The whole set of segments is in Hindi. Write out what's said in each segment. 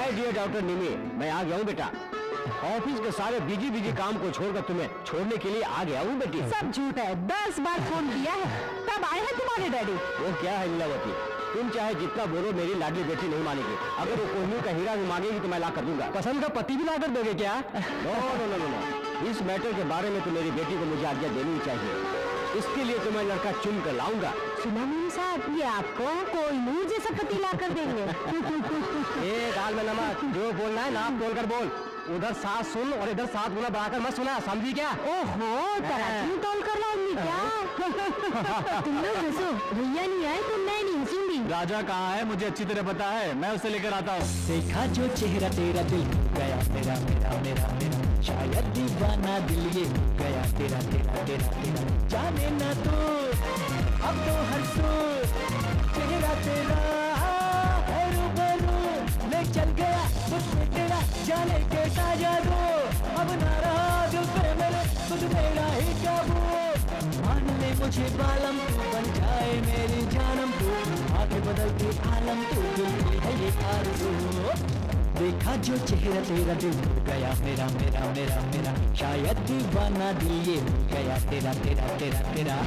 माय डियर डॉक्टर निमी, मैं आ गया हूँ बेटा। ऑफिस के सारे बिजी काम को छोड़कर तुम्हें छोड़ने के लिए आ गया हूँ बेटी। सब झूठ है, 10 बार फोन किया है, तब आए हैं तुम्हारे डैडी। वो क्या है लीलावती, तुम चाहे जितना बोलो मेरी लाडली बेटी नहीं मानेगी। अगर वो कोहिनूर का हीरा भी मांगेगी तो मैं ला कर दूंगा। पसंद का पति भी ला कर दोगे क्या? नो, इस मैटर के बारे में तो मेरी बेटी को मुझे आज्ञा देनी चाहिए। इसके लिए तो मैं लड़का चुन कर लाऊंगा। सुना मेरे साथ, ये आपको कोहिनूर जैसा पति ला कर देंगे। दाल में नमक, जो बोलना है नाम बोल कर बोल। उधर 7 सुन और इधर 7 गुना बढ़ाकर मत सुना, समझी क्या? ओहो, तराजू तौल कर लाऊंगी क्या? तुम लोग हंसो, भैया नहीं आए तो मैं नहीं हंसूंगी। राजा कहाँ है मुझे अच्छी तरह पता है, मैं उसे लेकर आता हूँ। देखा जो चेहरा तेरा, दिल गया तेरा मेरा मेरा मेरा, शायद दीवाना दिल ये गया तेरा तेरा तेरा तेरा। जाने ना तो अब तो हर सो चेहरा तेरा है रूबरू, ले चल गया मुझसे तेरा, जाने के साजा दो। अब ना रहा दिल पे मेरे, खुद मेरा ही काबू। मान ले मुझे बालम, तू बन जाए मेरी जानम, तू आगे बदल के आलम, तू दिल की है ये आरज़ू। देखा जो चेहरा तेरा, दिल गया मेरा मेरा मेरा मेरा, शायद दीवाना दिल ये गया तेरा तेरा तेरा तेरा।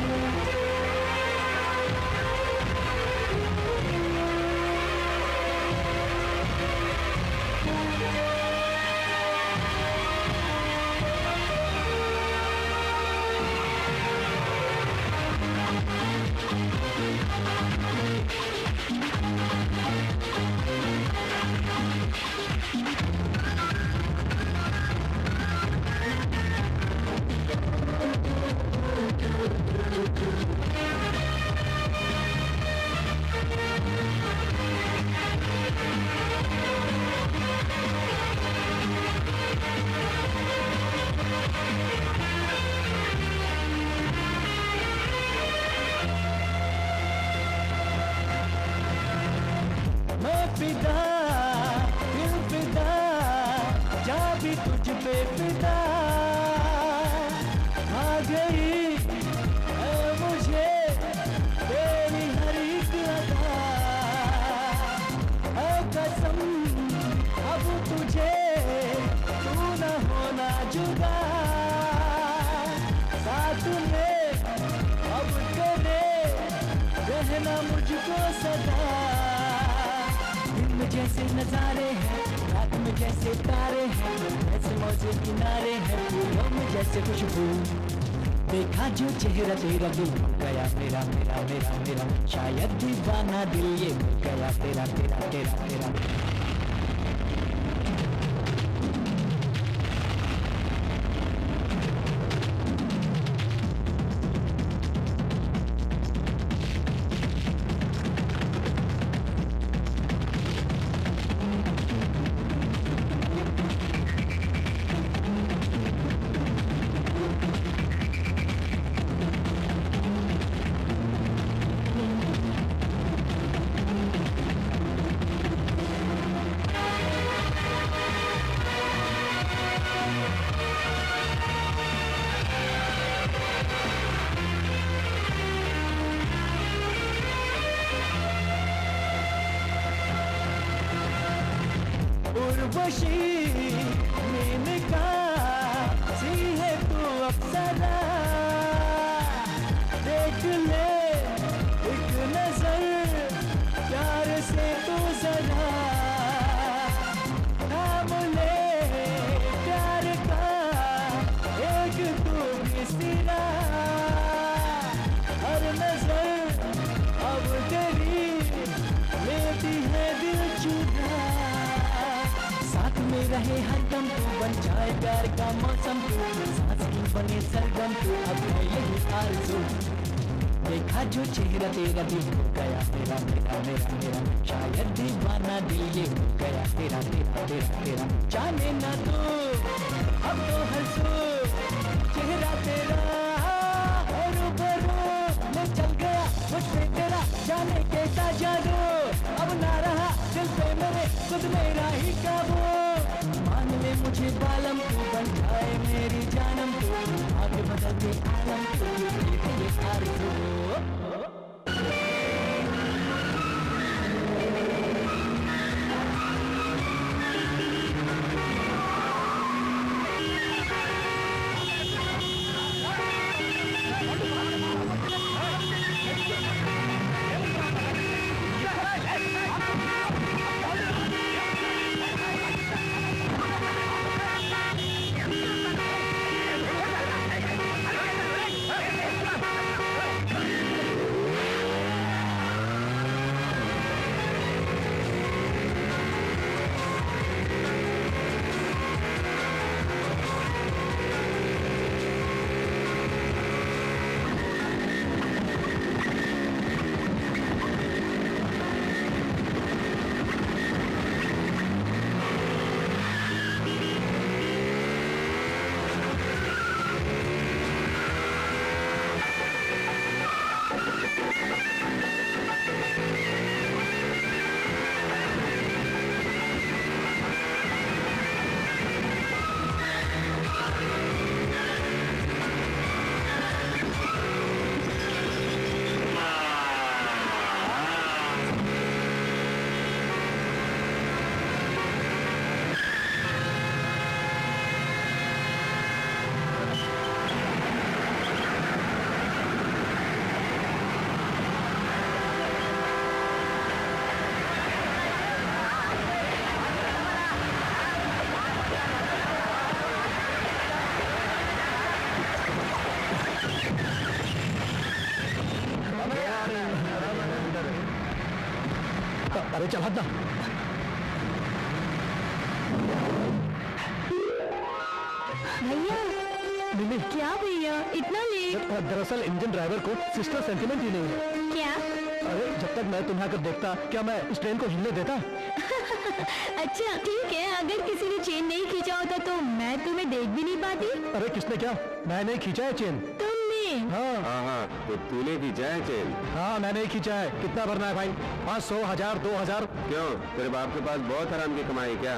जैसे नजारे हैं, रात में जैसे तारे हैं, ऐसे मौजे किनारे हैं, फूलों में जैसे खुशबू। देखा जो चेहरा तेरा, दिल गया मेरा मेरा मेरा मेरा, शायद दीवाना दिल ये गया तेरा तेरा तेरा तेरा। अरे चल हट ना। भैया मिमी, क्या भैया इतना लेट? दरअसल इंजन ड्राइवर को सिस्टर सेंटिमेंट ही नहीं है। क्या? अरे जब तक मैं तुम्हें आकर देखता, क्या मैं इस ट्रेन को हिलने देता? अच्छा ठीक है, अगर किसी ने चेन नहीं खींचा होता तो मैं तुम्हें देख भी नहीं पाती। अरे किसने क्या? मैंने खींचा है चेन। तुमने? हाँ, तो तूने खींचा है चेन? हाँ मैंने खींचा है। कितना भरना है भाई? 500, 1000, 2000? क्यों, तेरे बाप के पास बहुत हराम की कमाई क्या?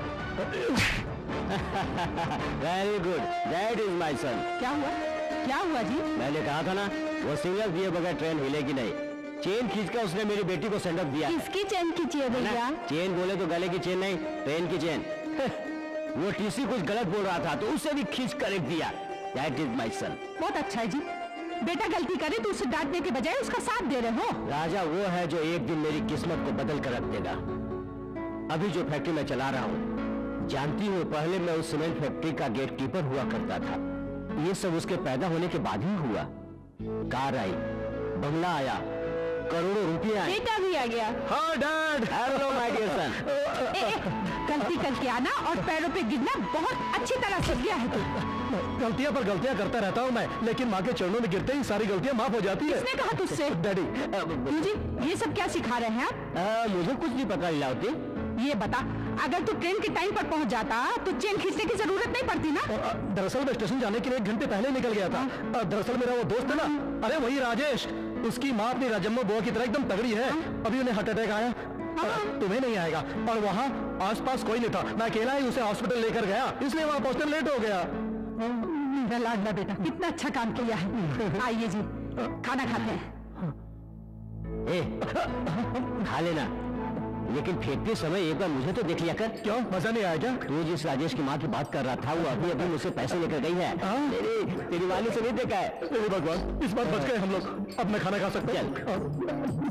Very good, that is my son. क्या हुआ? क्या हुआ जी? मैंने कहा था ना, वो सिग्नल दिए बगैर ट्रेन हिलेगी नहीं। चेन खींचकर उसने मेरी बेटी को सेंड ऑफ दिया। किसकी चेन खींची है भैया? चेन बोले तो गले की चेन नहीं, ट्रेन की चेन। वो टीसी कुछ गलत बोल रहा था तो उसे भी खींच कर रख दिया। That is my son. बहुत अच्छा है जी, बेटा गलती करे तो उसे डांटने के बजाय उसका साथ दे रहे हो। राजा वो है जो एक दिन मेरी किस्मत को बदल कर रख देगा। अभी जो फैक्ट्री में चला रहा हूँ, जानती हूँ पहले मैं उस सीमेंट फैक्ट्री का गेट कीपर हुआ करता था। ये सब उसके पैदा होने के बाद ही हुआ। कार आई, बंगला आया, करोड़ों रुपए आए। बेटा भी आ गया। हाँ dad. Hello my dear son. गलती करके आना और पैरों पे गिरना बहुत अच्छी तरह से गया है तू। गलतियां पर गलतियां करता रहता हूँ मैं, लेकिन माँ के चरणों में गिरते ही सारी गलतियां माफ हो जाती है। किसने कहा तुझसे? डैडी। जी ये सब क्या सिखा रहे हैं आप? मुझे कुछ नहीं पता लीलावती। ये बता, अगर तू ट्रेन के टाइम पर पहुंच जाता तो चेन खींचने की जरूरत नहीं पड़ती ना? दरअसल मैं स्टेशन जाने के लिए 1 घंटे पहले निकल गया था। दरअसल मेरा वो दोस्त है ना, अरे वही राजेश, उसकी माँ अपनी राजम्मा बुआ की तरह एकदम तगड़ी है। अभी उन्हें हार्ट अटैक आया। तुम्हें नहीं आएगा। और वहाँ आसपास कोई नहीं था, मैं अकेला ही उसे हॉस्पिटल लेकर गया, इसलिए वहाँ पहुँचने लेट हो गया। मेरा लाडला बेटा, कितना अच्छा काम किया है। आइए जी, खाना खाते हैं। खा लेना, लेकिन फेंकते समय एक बार मुझे तो देख लिया कर। क्यों, मजा नहीं आया क्या? तू जिस राजेश की माँ की बात कर रहा था, वो अभी अभी मुझसे पैसे लेकर गई है। तेरी वाली से नहीं देखा है। मेरे भगवान, इस बार बच गए हम लोग। अब मैं खाना खा सकता हूँ।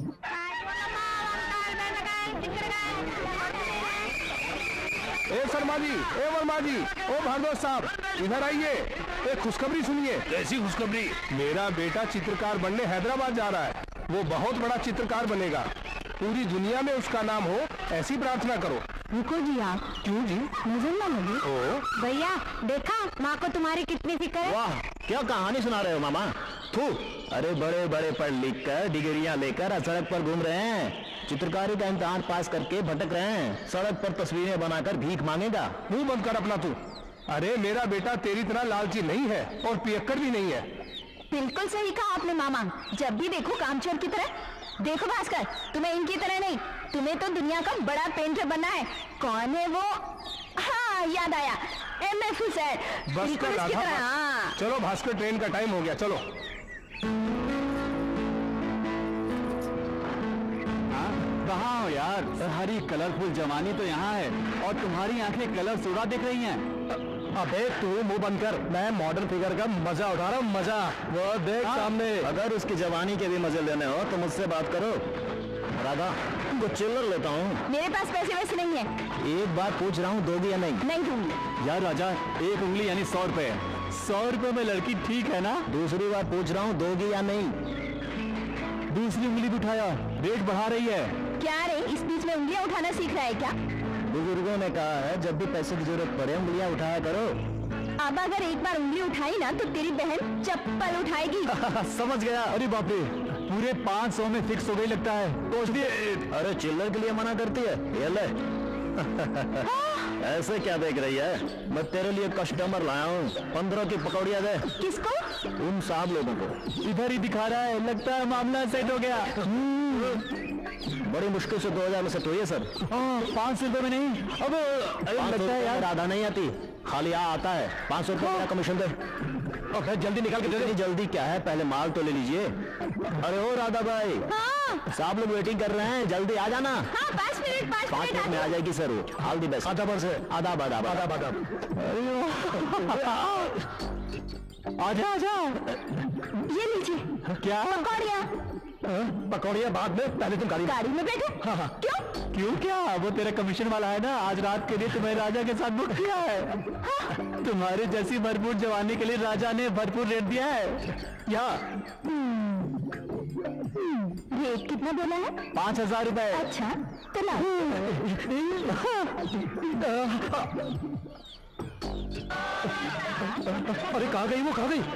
ए शर्मा जी, ए वर्मा जी, ओ भारद्वाज साहब, इधर आइए। एक खुशखबरी सुनिए। कैसी खुशखबरी? मेरा बेटा चित्रकार बनने हैदराबाद जा रहा है। वो बहुत बड़ा चित्रकार बनेगा, पूरी दुनिया में उसका नाम हो, ऐसी प्रार्थना करो। रुको जी आप। क्यों जी? नजर ना लगे। ओ भैया देखा, माँ को तुम्हारी कितनी फिक्र है। वाह, क्या कहानी सुना रहे हो मामा? थू, अरे बड़े बड़े पढ़ लिख कर डिग्रियां लेकर सड़क पर घूम रहे हैं, चित्रकारी का इम्तिहान पास करके भटक रहे हैं, सड़क पर तस्वीरें बनाकर भीख मांगेगा। मुंह बंद कर अपना तू। अरे मेरा बेटा तेरी तरह लालची नहीं है और पियक्कर भी नहीं है। बिल्कुल सही कहा आपने मामा, जब भी देखो कामचोर की तरह। देखो भास्कर, तुम्हें इनकी तरह नहीं, तुम्हें तो दुनिया का बड़ा पेंटर बनना है। कौन है वो? हाँ याद आया, MF सर। बस कर राधा, हाँ। चलो भास्कर, ट्रेन का टाइम हो गया, चलो। कहाँ हो यार? हरी कलरफुल जवानी तो यहाँ है और तुम्हारी आंखें कलर सोडा दिख रही हैं। अबे तू मुंह बंद कर, मैं मॉडर्न फिगर का मजा उठा रहा हूँ। मजा वो देख सामने। अगर उसकी जवानी के भी मजे लेने हो तो मुझसे बात करो। राधा, कुछ चिल्लर लेता हूँ। मेरे पास पैसे वैसे नहीं है। एक बात पूछ रहा हूँ, दोगी या नहीं? नहीं दूंगी। यार राजा, 1 उंगली यानी 100 रुपए। 100 रुपए में लड़की ठीक है ना? दूसरी बार पूछ रहा हूँ, दोगी या नहीं? दूसरी उंगली भी उठाया, रेट बढ़ा रही है। क्या रे, इस बीच में उंगलियां उठाना सीख रहा है क्या? बुजुर्गों ने कहा है जब भी पैसे की जरूरत पड़े उंगलियां उठाया करो। अब अगर एक बार उंगली उठाई ना तो तेरी बहन चप्पल उठाएगी। समझ गया। अरे बाप रे, पूरे 500 में फिक्स हो गई लगता है। तो अरे चिल्लर के लिए मना करती है? ये ले। ऐसे क्या देख रही है? मैं तेरे लिए कस्टमर लाया हूँ, 15 की पकौड़ियाँ दे। किसको? उन साहब लोगों को। इधर ही दिखा रहा है, लगता है मामला सेट हो गया। बड़ी मुश्किल से 2000 में सेट हुई है सर। 500 रुपए में नहीं। अब लगता है यार राधा नहीं आती, खाली आता है। 500 रुपए मेरा कमीशन दे। और जल्दी निकाल के दे दे। जल्दी क्या है, पहले माल तो ले लीजिए। अरे ओ राधा भाई, हाँ। साहब लोग वेटिंग कर रहे हैं, जल्दी आ जाना। हाँ, 5 मिनट 5 मिनट में आ जाएगी सर। All the best. आदाब से आदाब आदाब आदाब आदाब। आजा आजा, ये लीजिए। क्या? पकौड़ियाँ। पकौड़ियाँ बाद में, पहले तुम गाड़ी में बैठो। हाँ। क्यों? क्यों क्या? वो तेरा कमीशन वाला है ना, आज रात के लिए तुम्हें राजा के साथ बुक किया है। हाँ। तुम्हारी जैसी भरपूर जवानी के लिए राजा ने भरपूर रेट दिया है। यहाँ रेट कितना बोला है? 5,000 रुपए। अच्छा तो ला। अरे कहाँ गई वो, कहाँ गई?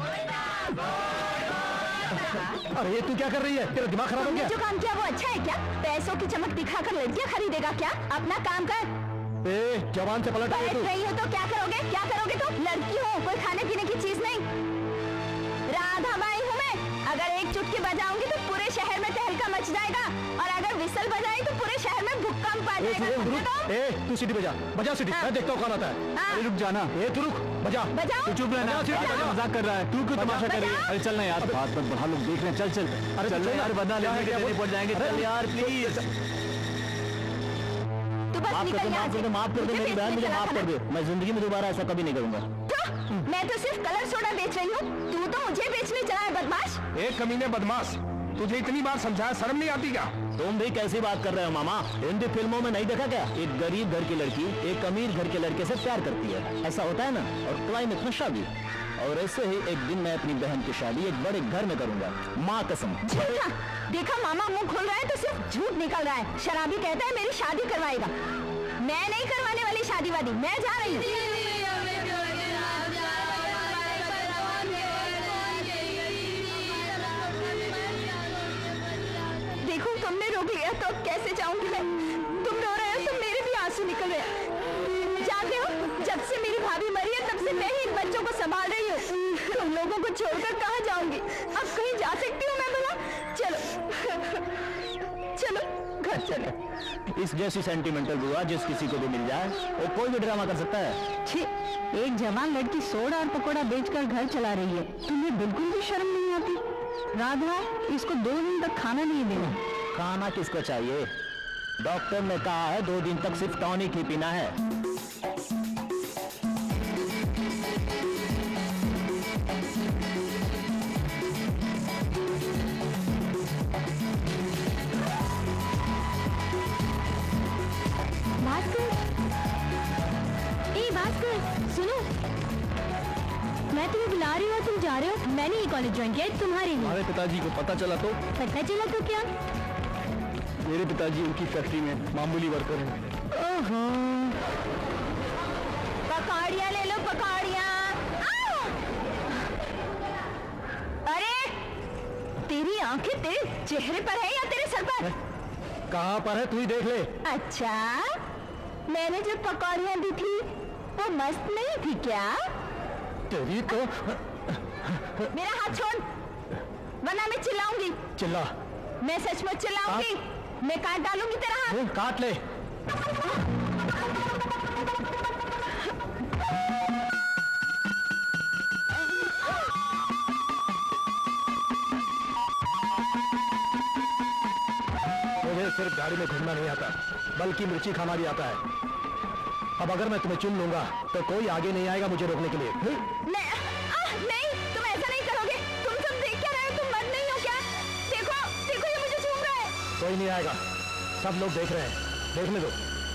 अरे तू क्या कर रही है? तेरा दिमाग खराब हो गया? जो काम किया वो अच्छा है क्या? पैसों की चमक दिखाकर लड़कियां खरीदेगा क्या? अपना काम कर। जवान से पलट रही हो तो क्या करोगे? क्या करोगे तुम? लड़की हो, कोई खाने पीने की चीज नहीं। राधा बाई हूँ मैं। अगर एक चुटकी बजाऊंगी तो पूरे शहर में तहलका मच जाएगा, और अगर विसल बजाई तो पूरे शहर में भूकंप आ जाएगा। तू सीटी बजा, बजा सीटी। मैं देखता हूँ कौन आता है। अरे रुक जाना। तू रुक, बजा। बजाओ। चुप रहना, मजाक कर रहा है। तू क्यों तमाशा कर रही है? अरे चलना यार, बात मत बढ़ा, लोग देख रहे हैं। चल चल। अरे चल यार, बदला लेने के देने पड़ जाएंगे। चल यार प्लीज। माफ कर दे मेरी बहन, मुझे माफ कर दे। मैं जिंदगी में दोबारा ऐसा कभी नहीं करूंगा। मैं तो सिर्फ कलर सोडा बेच रही हूँ, तू तो मुझे बेचने चला है बदमाश। एक कमीने बदमाश, तुझे इतनी बार समझाया, शर्म नहीं आती क्या? तुम भी कैसी बात कर रहे हो मामा? हिंदी फिल्मों में नहीं देखा क्या? एक गरीब घर की लड़की एक अमीर घर के लड़के से प्यार करती है, ऐसा होता है ना। और क्लाइमेक्स में शादी। और ऐसे ही एक दिन मैं अपनी बहन की शादी एक बड़े घर में करूंगा, माँ कसम। देखा मामा मुंह खोल रहा है तो सिर्फ झूठ निकल रहा है। शराबी कहता है मेरी शादी करवाएगा। मैं नहीं करवाने वाली शादी वादी, मैं जा रही हूँ। देखो तुमने रोक लिया तो अब कैसे जाऊंगी मैं? तुम रो रहे हो तो मेरे भी आंसू निकल रहे हैं। जानते हो, जब से मेरी भाभी मरी है तब से मैं ही इन बच्चों को संभाल रही हूँ। तुम लोगों को छोड़कर कहाँ जाऊंगी? अब कहीं जा सकती हूँ मैं भला? चलो चलो घर चलो। इस जैसी सेंटिमेंटल बुआ जिस किसी को भी मिल जाए वो कोई भी ड्रामा कर सकता है। छी, एक जवान लड़की सोडा और पकौड़ा बेचकर घर चला रही है, तुम्हें बिल्कुल भी शर्म नहीं आती? राधा, इसको 2 दिन तक खाना नहीं देना। खाना किसको चाहिए? डॉक्टर ने कहा है 2 दिन तक सिर्फ टॉनिक ही पीना है। सुनो, मैं तुम्हें बुला रही हूँ, तुम जा रहे हो। मैंने ये कॉलेज ज्वाइन किया तुम्हारे लिए। हमारे पिताजी को पता चला तो? पता चला तो क्या? मेरे पिताजी उनकी फैक्ट्री में मामूली वर्कर हैं। ओहो, पकौड़ियाँ ले लो, पकौड़ियाँ। अरे तेरी आंखें तेरे चेहरे पर है या तेरे सर पर? कहाँ पर है, तू ही देख ले। अच्छा, मैंने जो पकौड़ियाँ दी थी वो मस्त नहीं थी क्या? तेरी तो। मेरा हाथ छोड़, वरना मैं चिल्लाऊंगी। चिल्ला। मैं सचमुच चिल्लाऊंगी। मैं काट डालूंगी तेरा हाथ। काट ले। मुझे सिर्फ गाड़ी में घूमना नहीं आता, बल्कि मिर्ची खाना भी आता है। अब अगर मैं तुम्हें चुन लूंगा तो कोई आगे नहीं आएगा मुझे रोकने के लिए। नहीं, तुम ऐसा नहीं करोगे। तुम सब देख क्या रहे हो? तुम मर्द नहीं हो क्या? देखो देखो, ये मुझे छू रहा है। कोई नहीं आएगा, सब लोग देख रहे हैं, देखने दो।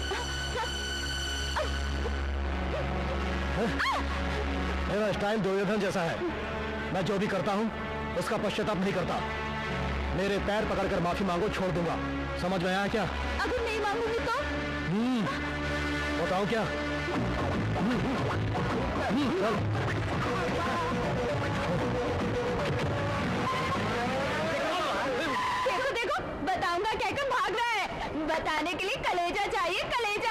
मेरा स्टाइल दुर्योधन जैसा है, मैं जो भी करता हूँ उसका पश्चाताप नहीं करता। मेरे पैर पकड़कर माफी मांगो, छोड़ दूंगा। समझ में आया क्या? अगर नहीं मांगूंगी तो? बताओ क्या? चल। देखो देखो, बताऊंगा कहकर भाग रहा है। बताने के लिए कलेजा चाहिए, कलेजा।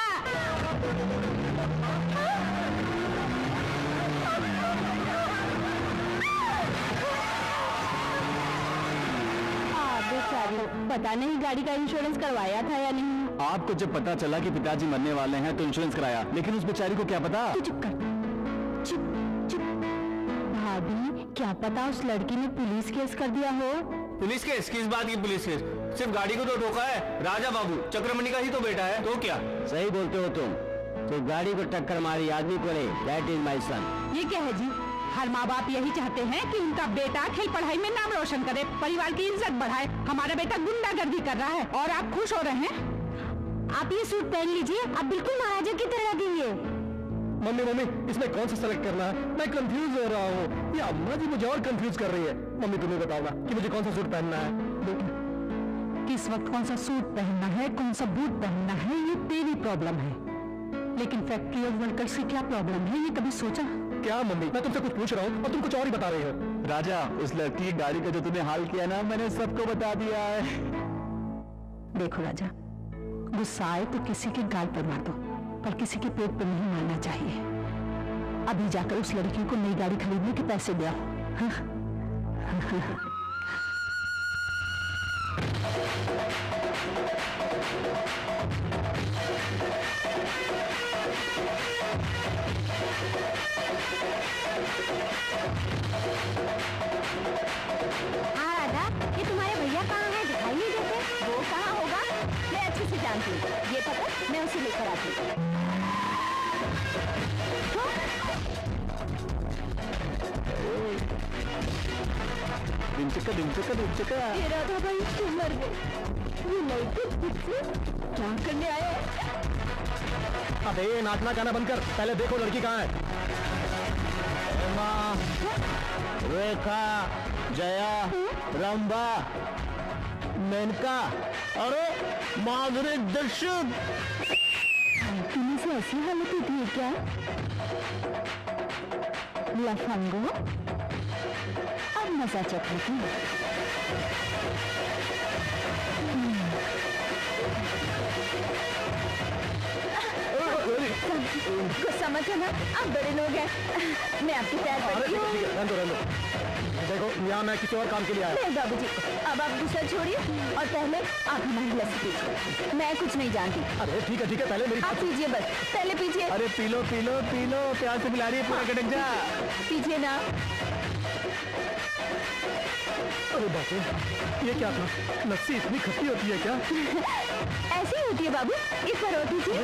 पता नहीं गाड़ी का इंश्योरेंस करवाया था या नहीं। आपको जब पता चला कि पिताजी मरने वाले हैं तो इंश्योरेंस कराया, लेकिन उस बेचारी को क्या पता? तू चुप कर, चुप चुप। भाभी, क्या पता उस लड़की ने पुलिस केस कर दिया हो। Police case? किस बात की पुलिस केस? सिर्फ गाड़ी को तो रोका है। राजा बाबू चक्रमणि का ही तो बेटा है, तो क्या? सही बोलते हो तुम। तो गाड़ी को टक्कर मारी आदमी को नहीं, दैट इज माय सन। ये क्या है जी? हर माँ बाप यही चाहते हैं कि उनका बेटा खेल पढ़ाई में नाम रोशन करे, परिवार की इज्जत बढ़ाए। हमारा बेटा गुंडागर्दी कर रहा है और आप खुश हो रहे हैं? आप ये सूट पहन लीजिए, आप बिल्कुल महाराजा की तरह दिए। मम्मी मम्मी, इसमें कौन सा सेलेक्ट करना है? मैं कंफ्यूज हो रहा हूँ। ये अम्मा जी मुझे और कंफ्यूज कर रही है। मम्मी तुम्हें बताओ ना कि मुझे कौन सा सूट पहनना है। किस वक्त कौन सा सूट पहनना है, कौन सा बूट पहनना है, ये तेरी प्रॉब्लम है, लेकिन फैक्ट्री और वर्कर्स की क्या प्रॉब्लम है, ये कभी सोचा? क्या मम्मी, मैं तुमसे कुछ पूछ रहा हूँ और तुम कुछ और ही बता रही हो। राजा, उस लड़की की गाड़ी का जो तूने हाल किया ना, मैंने सबको बता दिया है। देखो राजा, गुस्सा आए तो किसी के गाल पर मार दो, पर किसी के पेट पर नहीं मारना चाहिए। अभी जाकर उस लड़की को नई गाड़ी खरीदने के पैसे दे आओ। हाँ? राधा, ये तुम्हारे भैया कहाँ हैं? दिखाई नहीं देते। वो कहाँ होगा? मैं अच्छे से जानती हूँ, ये पकड़, मैं उसे लेकर आती हूँ। दिनचक्का। ये राधा भाई, तुम मर गई। ये लड़के तुझसे क्या करने आए? अबे नाचना गाना बंद कर, पहले देखो लड़की कहाँ है। रेखा, जया, रंबा, मेनका, अरे माधुरी दीक्षित। तुम्हें से ऐसी हालत होती है क्या? लफंगो, अब मजा चखती। गुस्सा मत करना, आप बड़े लोग हैं, मैं आपके पैर पड़ती हूँ। रहने दो। देखो यहाँ मैं किसी और काम के लिए आया। नहीं बाबूजी, अब आप गुस्सा छोड़िए और पहले आप हमारी लस्सी पीजिए। मैं कुछ नहीं जानती। अरे ठीक है, पहले मेरी आप पीजिए, बस पहले पीजिए। अरे पी लो, प्यार से पिला रही है, पूरा कटक जा। पीजिए ना। अरे बाप रे, ये क्या था? लस्सी इतनी खट्टी होती है क्या? ऐसी होती है बाबू, इस पर रोटी थी।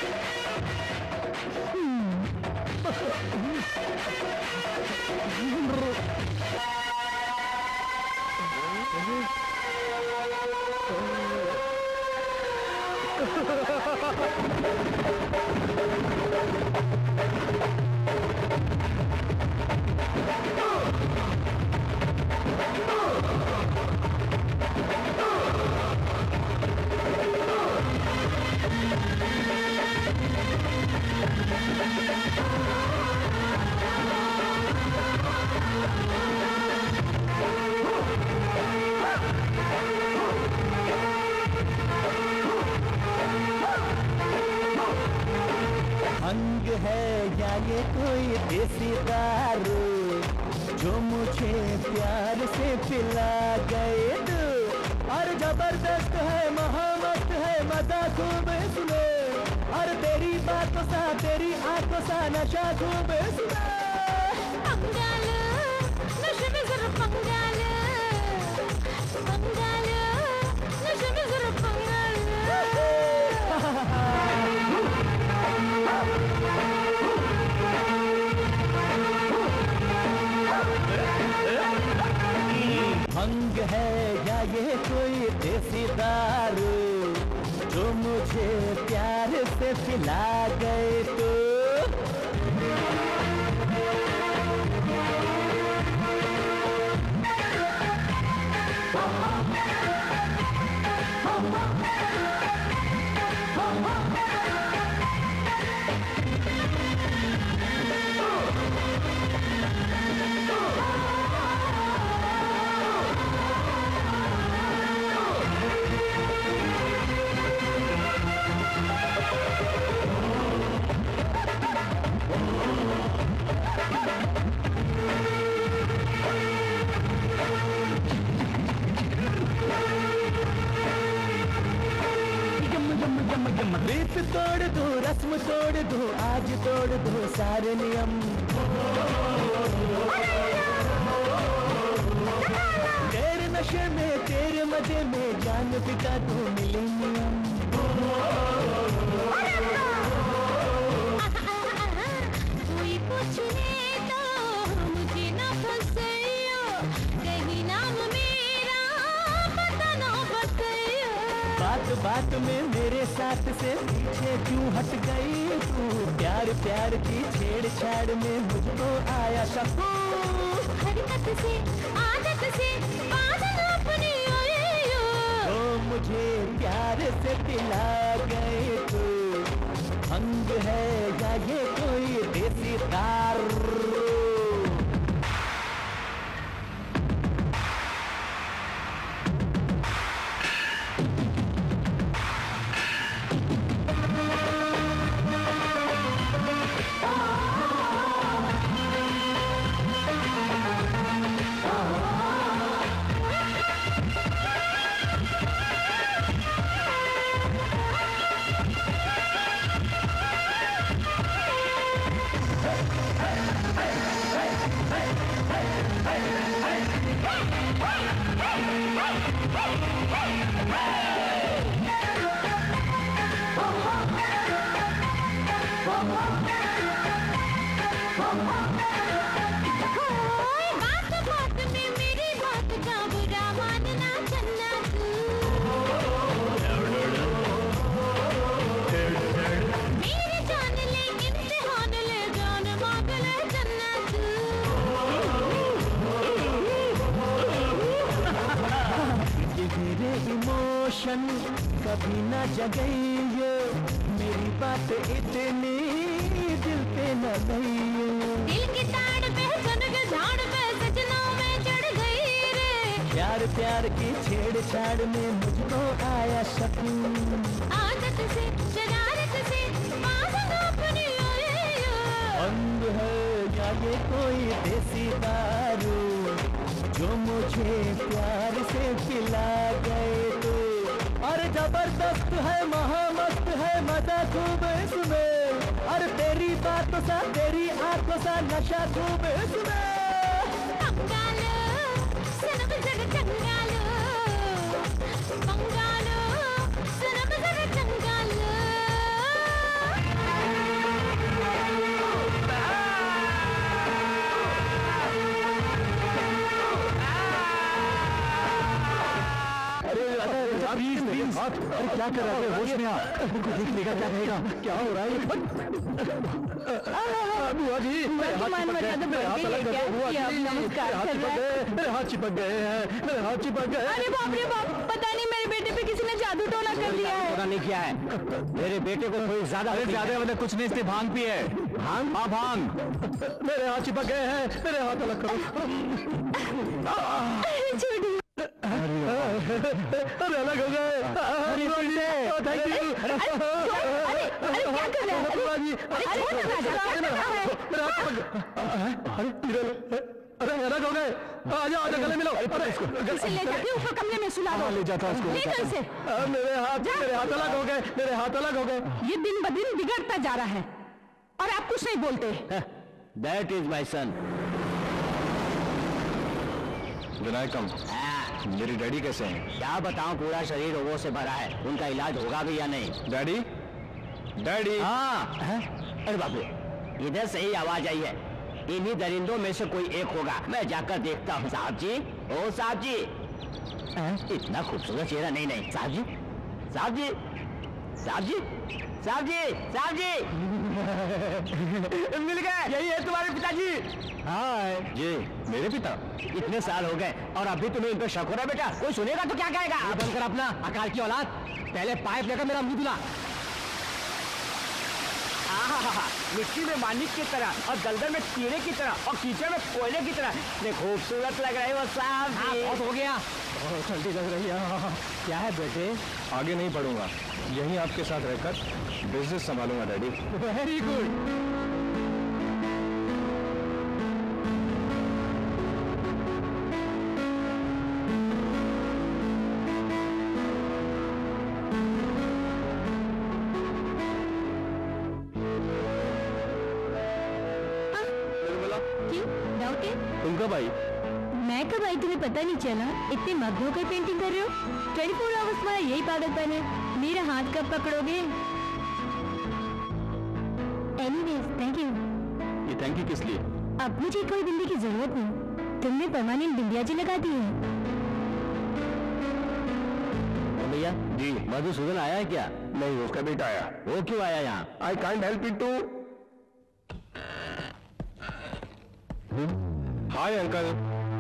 भंग है या ये कोई देसी दारू, जो मुझे प्यार से पिला गए तू। और जबरदस्त है, महामस्त है, मजा खूब सुने। और तेरी बातों सा, तेरी आंखों सा नशा खूब सुने। पंगाल, नशे में जरा पंगाल, पंगाल, नशे में जरा पंगाल। भंग है या ये कोई देसी दारू, जो मुझे प्यार से पिला गए तो। रीत तोड़ दो, रस्म तोड़ दो, आज तोड़ दो सारे नियम। तेरे नशे में, तेरे मजे में जान पिता दो मिलेनियम। कोई पूछने तो मुझे ना फंसाइयो, कहीं नाम मेरा पता ना बताइयो। बात बात में मेरे साथ से पीछे क्यों हट गई तू? प्यार प्यार की छेड़छाड़ में मुझको आया शक। हरकत से, आदत से बादल अपनी ओए। पिला गए तो भंग है या ये कोई देसी दारू। कभी न जगइयो मेरी बात इतनी दिल पे न गइयो। दिल की ताड़ पे सन के झाड़ पे सजना में चढ़ गई रे। प्यार प्यार की छेड़छाड़ में मुझको आया शक। आदत से शरारत से वासना अपनी अंग है या ये कोई देसी दारू जो मुझे प्यार से पिला गए तो। अरे जबरदस्त है महामस्त है मजा खूब इसमें। अरे तेरी बातों सा तेरी आंखों सा नशा खूब इसमें। बंगालो सनम जग चंगालो बंगालो सनम जग चंगालो। अरे क्या कर रहे हैं? होश में आ, उनको देख लेगा क्या कहेगा? क्या हो रहा है? बुआ जी मेरे हाथ चिपक गए हैं, मेरे हाथ चिपक गए। अरे बाप रे बाप, पता नहीं मेरे बेटे पे किसी ने जादू टोना कर दिया है। टोना नहीं किया है, मेरे बेटे को कोई ज्यादा मतलब कुछ नहीं, इसने भांग पी है। भांग? हाँ भांग। मेरे हाथ चिपक गए हैं, मेरे हाथ अलग करो। अरे अलग हो गए। Thank you. अरे क्या कर रहे हैं? अरे अलग हो गए। आजा गले मिलो। इसे ले जाके ऊपर कमरे में सुला दो। ले जाता उसको। मेरे हाथ अलग हो गए, मेरे हाथ अलग हो गए। ये दिन ब दिन बिगड़ता जा रहा है और आप कुछ नहीं बोलते। That is my son. Vinayakam, मेरी डैडी कैसे हैं? क्या बताऊं, पूरा शरीर रोगों से भरा है, उनका इलाज होगा भी या नहीं? डैडी? डैडी? हाँ। अरे बाप रे, इधर से ही आवाज आई है, इन्हीं दरिंदों में से कोई एक होगा। मैं जाकर देखता हूँ। साहब जी, ओ साहब जी। इतना खूबसूरत चेहरा। नहीं साहब जी, साहब जी, साहब जी, साहब जी, साहब जी। मिल गए। यही है तुम्हारे पिताजी? हाँ जी, मेरे पिता। इतने साल हो गए और अभी तुम्हें इन पर शक हो रहा बेटा? कोई सुनेगा तो क्या कहेगा? बंद कर अपना अकाल की औलाद। पहले पाइप लेकर मेरा मुंह धुला। मिट्टी में मानिक की तरह और दलदल में कीड़े की तरह और कीचड़ में कोयले की तरह इतने खूबसूरत लग रहे हो साहब। बहुत हो गया, बहुत ठंडी लग रही है। क्या है बेटे? आगे नहीं पढ़ूंगा, यहीं आपके साथ रहकर बिजनेस संभालूंगा डैडी। Very good. तुम कब आई? मैं कब आई तुम्हें पता नहीं चला? इतने मग्न होकर पेंटिंग कर रहे हो। 24 आवर्स तुम्हारा यही पागलपन है। मेरा हाथ कब पकड़ोगे? Anyways thank you. ये थैंक यू किस लिए? अब मुझे कोई बिंदी की जरूरत नहीं, तुमने परमानेंट बिंदिया जी लगा दी है। भैया जी, मधुसूदन आया है क्या? नहीं, उसका बेटा आया। वो क्यों आया यहाँ? I can't help it to. Hi uncle.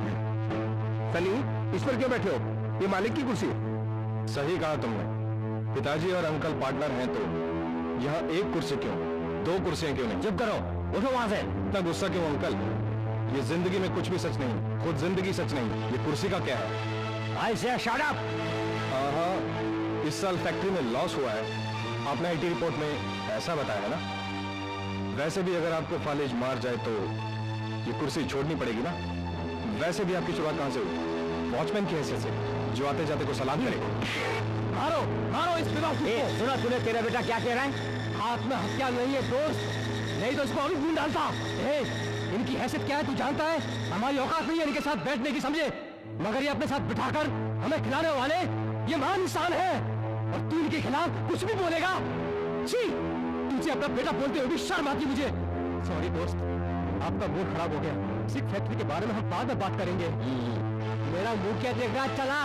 Sunny, इस पर क्यों बैठे हो? ये मालिक की कुर्सी। सही कहा तुमने, पिताजी और अंकल पार्टनर हैं तो यहाँ एक कुर्सी क्यों, दो कुर्सियां क्यों नहीं? चुप करो, उठो वहां से। इतना गुस्सा क्यों अंकल? ये जिंदगी में कुछ भी सच नहीं, खुद जिंदगी सच नहीं, ये कुर्सी का क्या है? आई से शट अप। हाँ, इस साल फैक्ट्री में लॉस हुआ है, आपने आईटी रिपोर्ट में ऐसा बताया ना। वैसे भी अगर आपको फालिज मार जाए तो ये कुर्सी छोड़नी पड़ेगी ना। वैसे भी आपकी शुरुआत कहां से हुई? वॉचमैन की हैसियत से, जो आते जाते को सलाम करे। मारो मारो इस बेवकूफ को। सुना तूने, तेरा बेटा क्या कह रहा है? आत्महत्या नहीं है दोस्त, नहीं तो इसको और ढूंढ डालता। इनकी हैसियत क्या है तू जानता है? हमारी औकात नहीं है इनके साथ बैठने की, समझे? मगर ये अपने साथ बिठाकर हमें खिलाने वाले ये महान इंसान है, और तू इनके खिलाफ कुछ भी बोलेगा? छी, तुझे अपना बेटा बोलते हुए भी शर्म आती मुझे। सॉरी दोस्त, आपका मूड खराब हो गया। इस फैक्ट्री के बारे में हम बाद में बात करेंगे। मेरा मुंह क्या देख रहा? चला।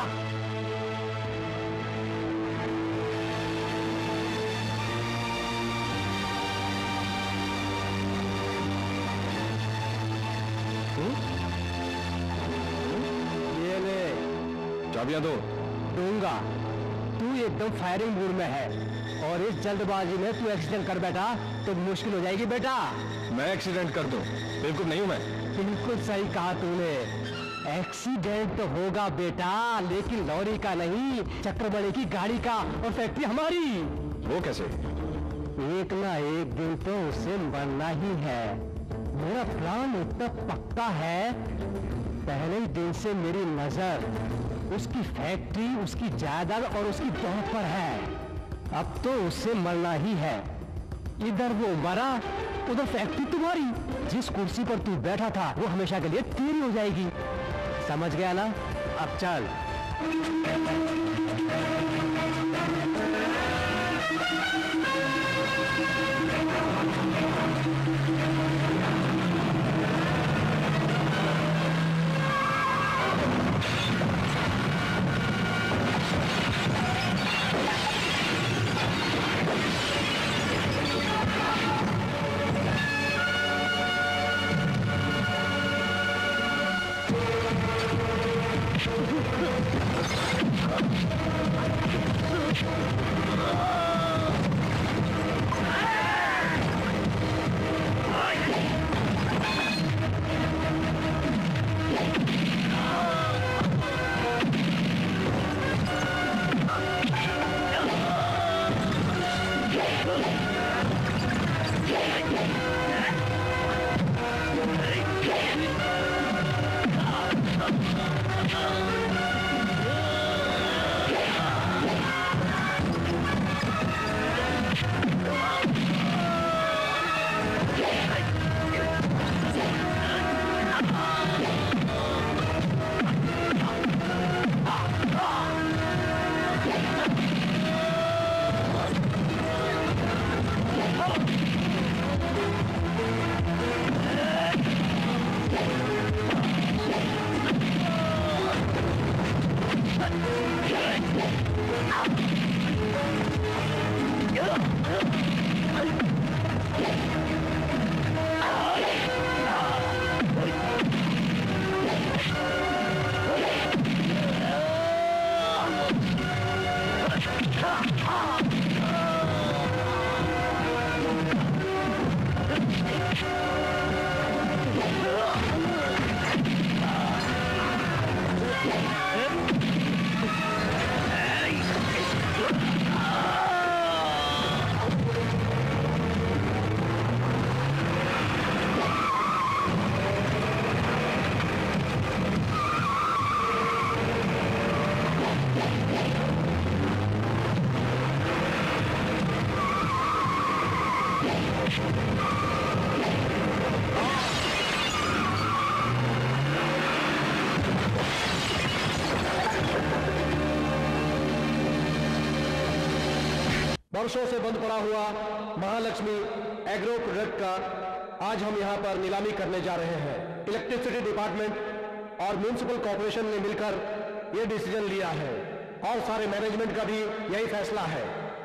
ये ले चाबियां दो। दूंगा। तू एकदम फायरिंग मूड में है, और इस जल्दबाजी में तू एक्सीडेंट कर बैठा तो मुश्किल हो जाएगी बेटा। मैं एक्सीडेंट कर दूं? बिल्कुल नहीं हूं मैं। बिल्कुल सही कहा तूने, एक्सीडेंट तो होगा बेटा, लेकिन लॉरी का नहीं, चक्रमणि की गाड़ी का, और फैक्ट्री हमारी। वो कैसे? एक ना एक दिन तो उसे मरना ही है। मेरा प्लान इतना पक्का है, पहले ही दिन से मेरी नजर उसकी फैक्ट्री, उसकी जायदाद और उसकी दौलत पर है। अब तो उससे मरना ही है। इधर वो मरा, उधर फैक्ट्री तुम्हारी। जिस कुर्सी पर तू बैठा था वो हमेशा के लिए तेरी हो जाएगी, समझ गया ना? अब चल। वर्षों से बंद पड़ा हुआ महालक्ष्मी एग्रो प्रोडक्ट का आज हम यहां पर नीलामी करने जा रहे हैं। इलेक्ट्रिसिटी डिपार्टमेंट और म्युनिसिपल कॉर्पोरेशन ने मिलकर यह डिसीजन लिया है, और सारे मैनेजमेंट का भी यही फैसला है।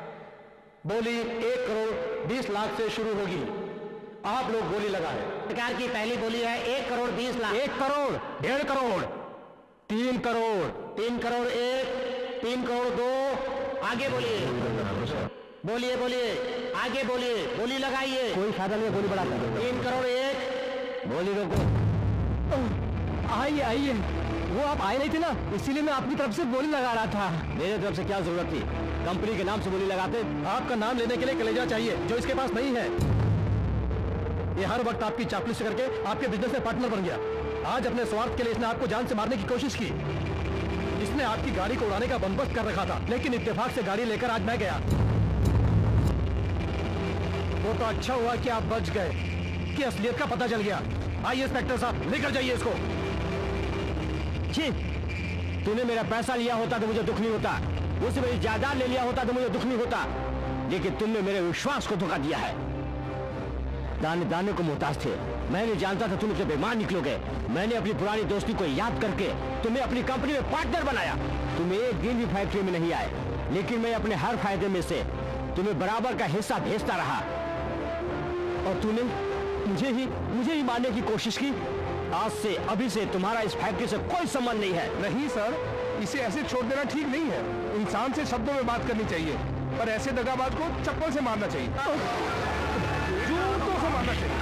बोली 1 करोड़ 20 लाख से शुरू होगी। आप लोग बोली लगाएं। सरकार की पहली बोली है 1 करोड़ 20 लाख। 1 करोड़, 1.5 करोड़, 3 करोड़, 3 करोड़ 1, 3 करोड़ 2, आगे बोलिए, बोलिए बोलिए, आगे बोलिए, बोली लगाइए। कोई फायदा नहीं, गोली बढ़ा कर। 3 करोड़ 1। बोली रोको। आइए आइए, वो आप आए नहीं थे ना, इसीलिए मैं आपकी तरफ से बोली लगा रहा था। मेरे तरफ से क्या जरूरत थी? कंपनी के नाम से बोली लगाते। आपका नाम लेने के लिए कलेजा चाहिए, जो इसके पास नहीं है। ये हर वक्त आपकी चापलूसी करके आपके बिजनेस में पार्टनर बन गया। आज अपने स्वार्थ के लिए इसने आपको जान से मारने की कोशिश की। इसने आपकी गाड़ी को उड़ाने का बंदोबस्त कर रखा था, लेकिन इत्तेफाक से गाड़ी लेकर आज मैं गया। वो तो अच्छा हुआ कि आप बच गए, कि असलियत का पता चल गया। आइए इंस्पेक्टर साहब, लेकर जाइए इसको। जी, तूने मेरा पैसा लिया होता तो मुझे दुख नहीं होता, उससे मेरी जायदाद ले लिया होता तो मुझे दुख नहीं होता, लेकिन तुमने मेरे विश्वास को धोखा दिया है। दाने दाने को मोहताज थे। मैंने जानता था तुम मुझे बेईमान निकलोगे। मैंने अपनी पुरानी दोस्ती को याद करके तुम्हें अपनी कंपनी में पार्टनर बनाया। तुम एक दिन भी फैक्ट्री में नहीं आए, लेकिन मैं अपने हर फायदे में से तुम्हें बराबर का हिस्सा भेजता रहा, और तूने मुझे ही मारने की कोशिश की। आज से, अभी से तुम्हारा इस फैक्ट्री से कोई संबंध नहीं है। नहीं सर, इसे ऐसे छोड़ देना ठीक नहीं है। इंसान से शब्दों में बात करनी चाहिए, पर ऐसे दगाबाज को चप्पल से मारना चाहिए, जूतों से मारना चाहिए।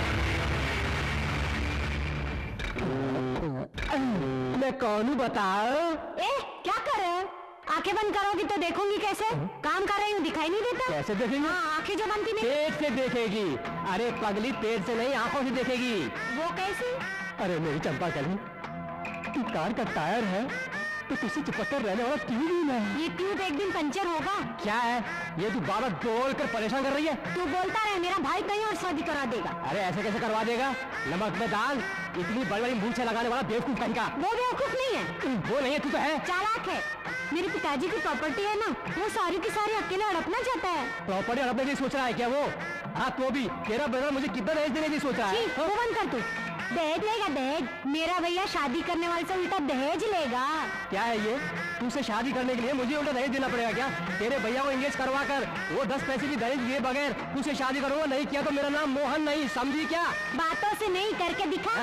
मैं कौन हूँ बताओ? क्या कर रहे हैं? आंखें बंद करोगी तो देखूंगी कैसे? काम कर रही हूँ, दिखाई नहीं देता? कैसे देखेंगी? हाँ, आंखें जो बंद की नहीं। पेट से देखेगी। अरे पगली, पेट से नहीं, आंखों से देखेगी। वो कैसी? अरे मेरी चंपा कली, तू कार का टायर है तो तुझसे चिपक कर रहने वाला ट्यूब है। ये ट्यूब एक दिन पंचर होगा। क्या है ये? तू बार बार बोल कर परेशान कर रही है। तू बोलता रहे, मेरा भाई कहीं और शादी करा देगा। अरे ऐसे कैसे करवा देगा? नमक में दाल, इतनी बड़ी बड़ी मूंछें लगाने वाला बेवकूफ कहीं का। वो बेवकूफ नहीं है। वो नहीं है, तू तो है। चालाक है। मेरे पिताजी की प्रॉपर्टी है ना, वो सारी की सारी अकेले हड़पना चाहता है। प्रॉपर्टी हड़पने की सोच रहा है क्या वो? हाँ, तो भी तेरा ब्रदर मुझे कितना दहेज देने की सोच रहा है। वो बंद कर तू। दहेज लेगा दहेज? मेरा भैया शादी करने वाले से उल्टा दहेज लेगा। क्या है ये? तुमसे शादी करने के लिए मुझे उल्टा दहेज देना पड़ेगा क्या? तेरे भैया को एंगेज करवा कर वो 10 पैसे की दहेज लिए बगैर तुझसे शादी करूंगा। नहीं किया तो मेरा नाम मोहन नहीं, समझी क्या? बातों से नहीं, करके दिखा।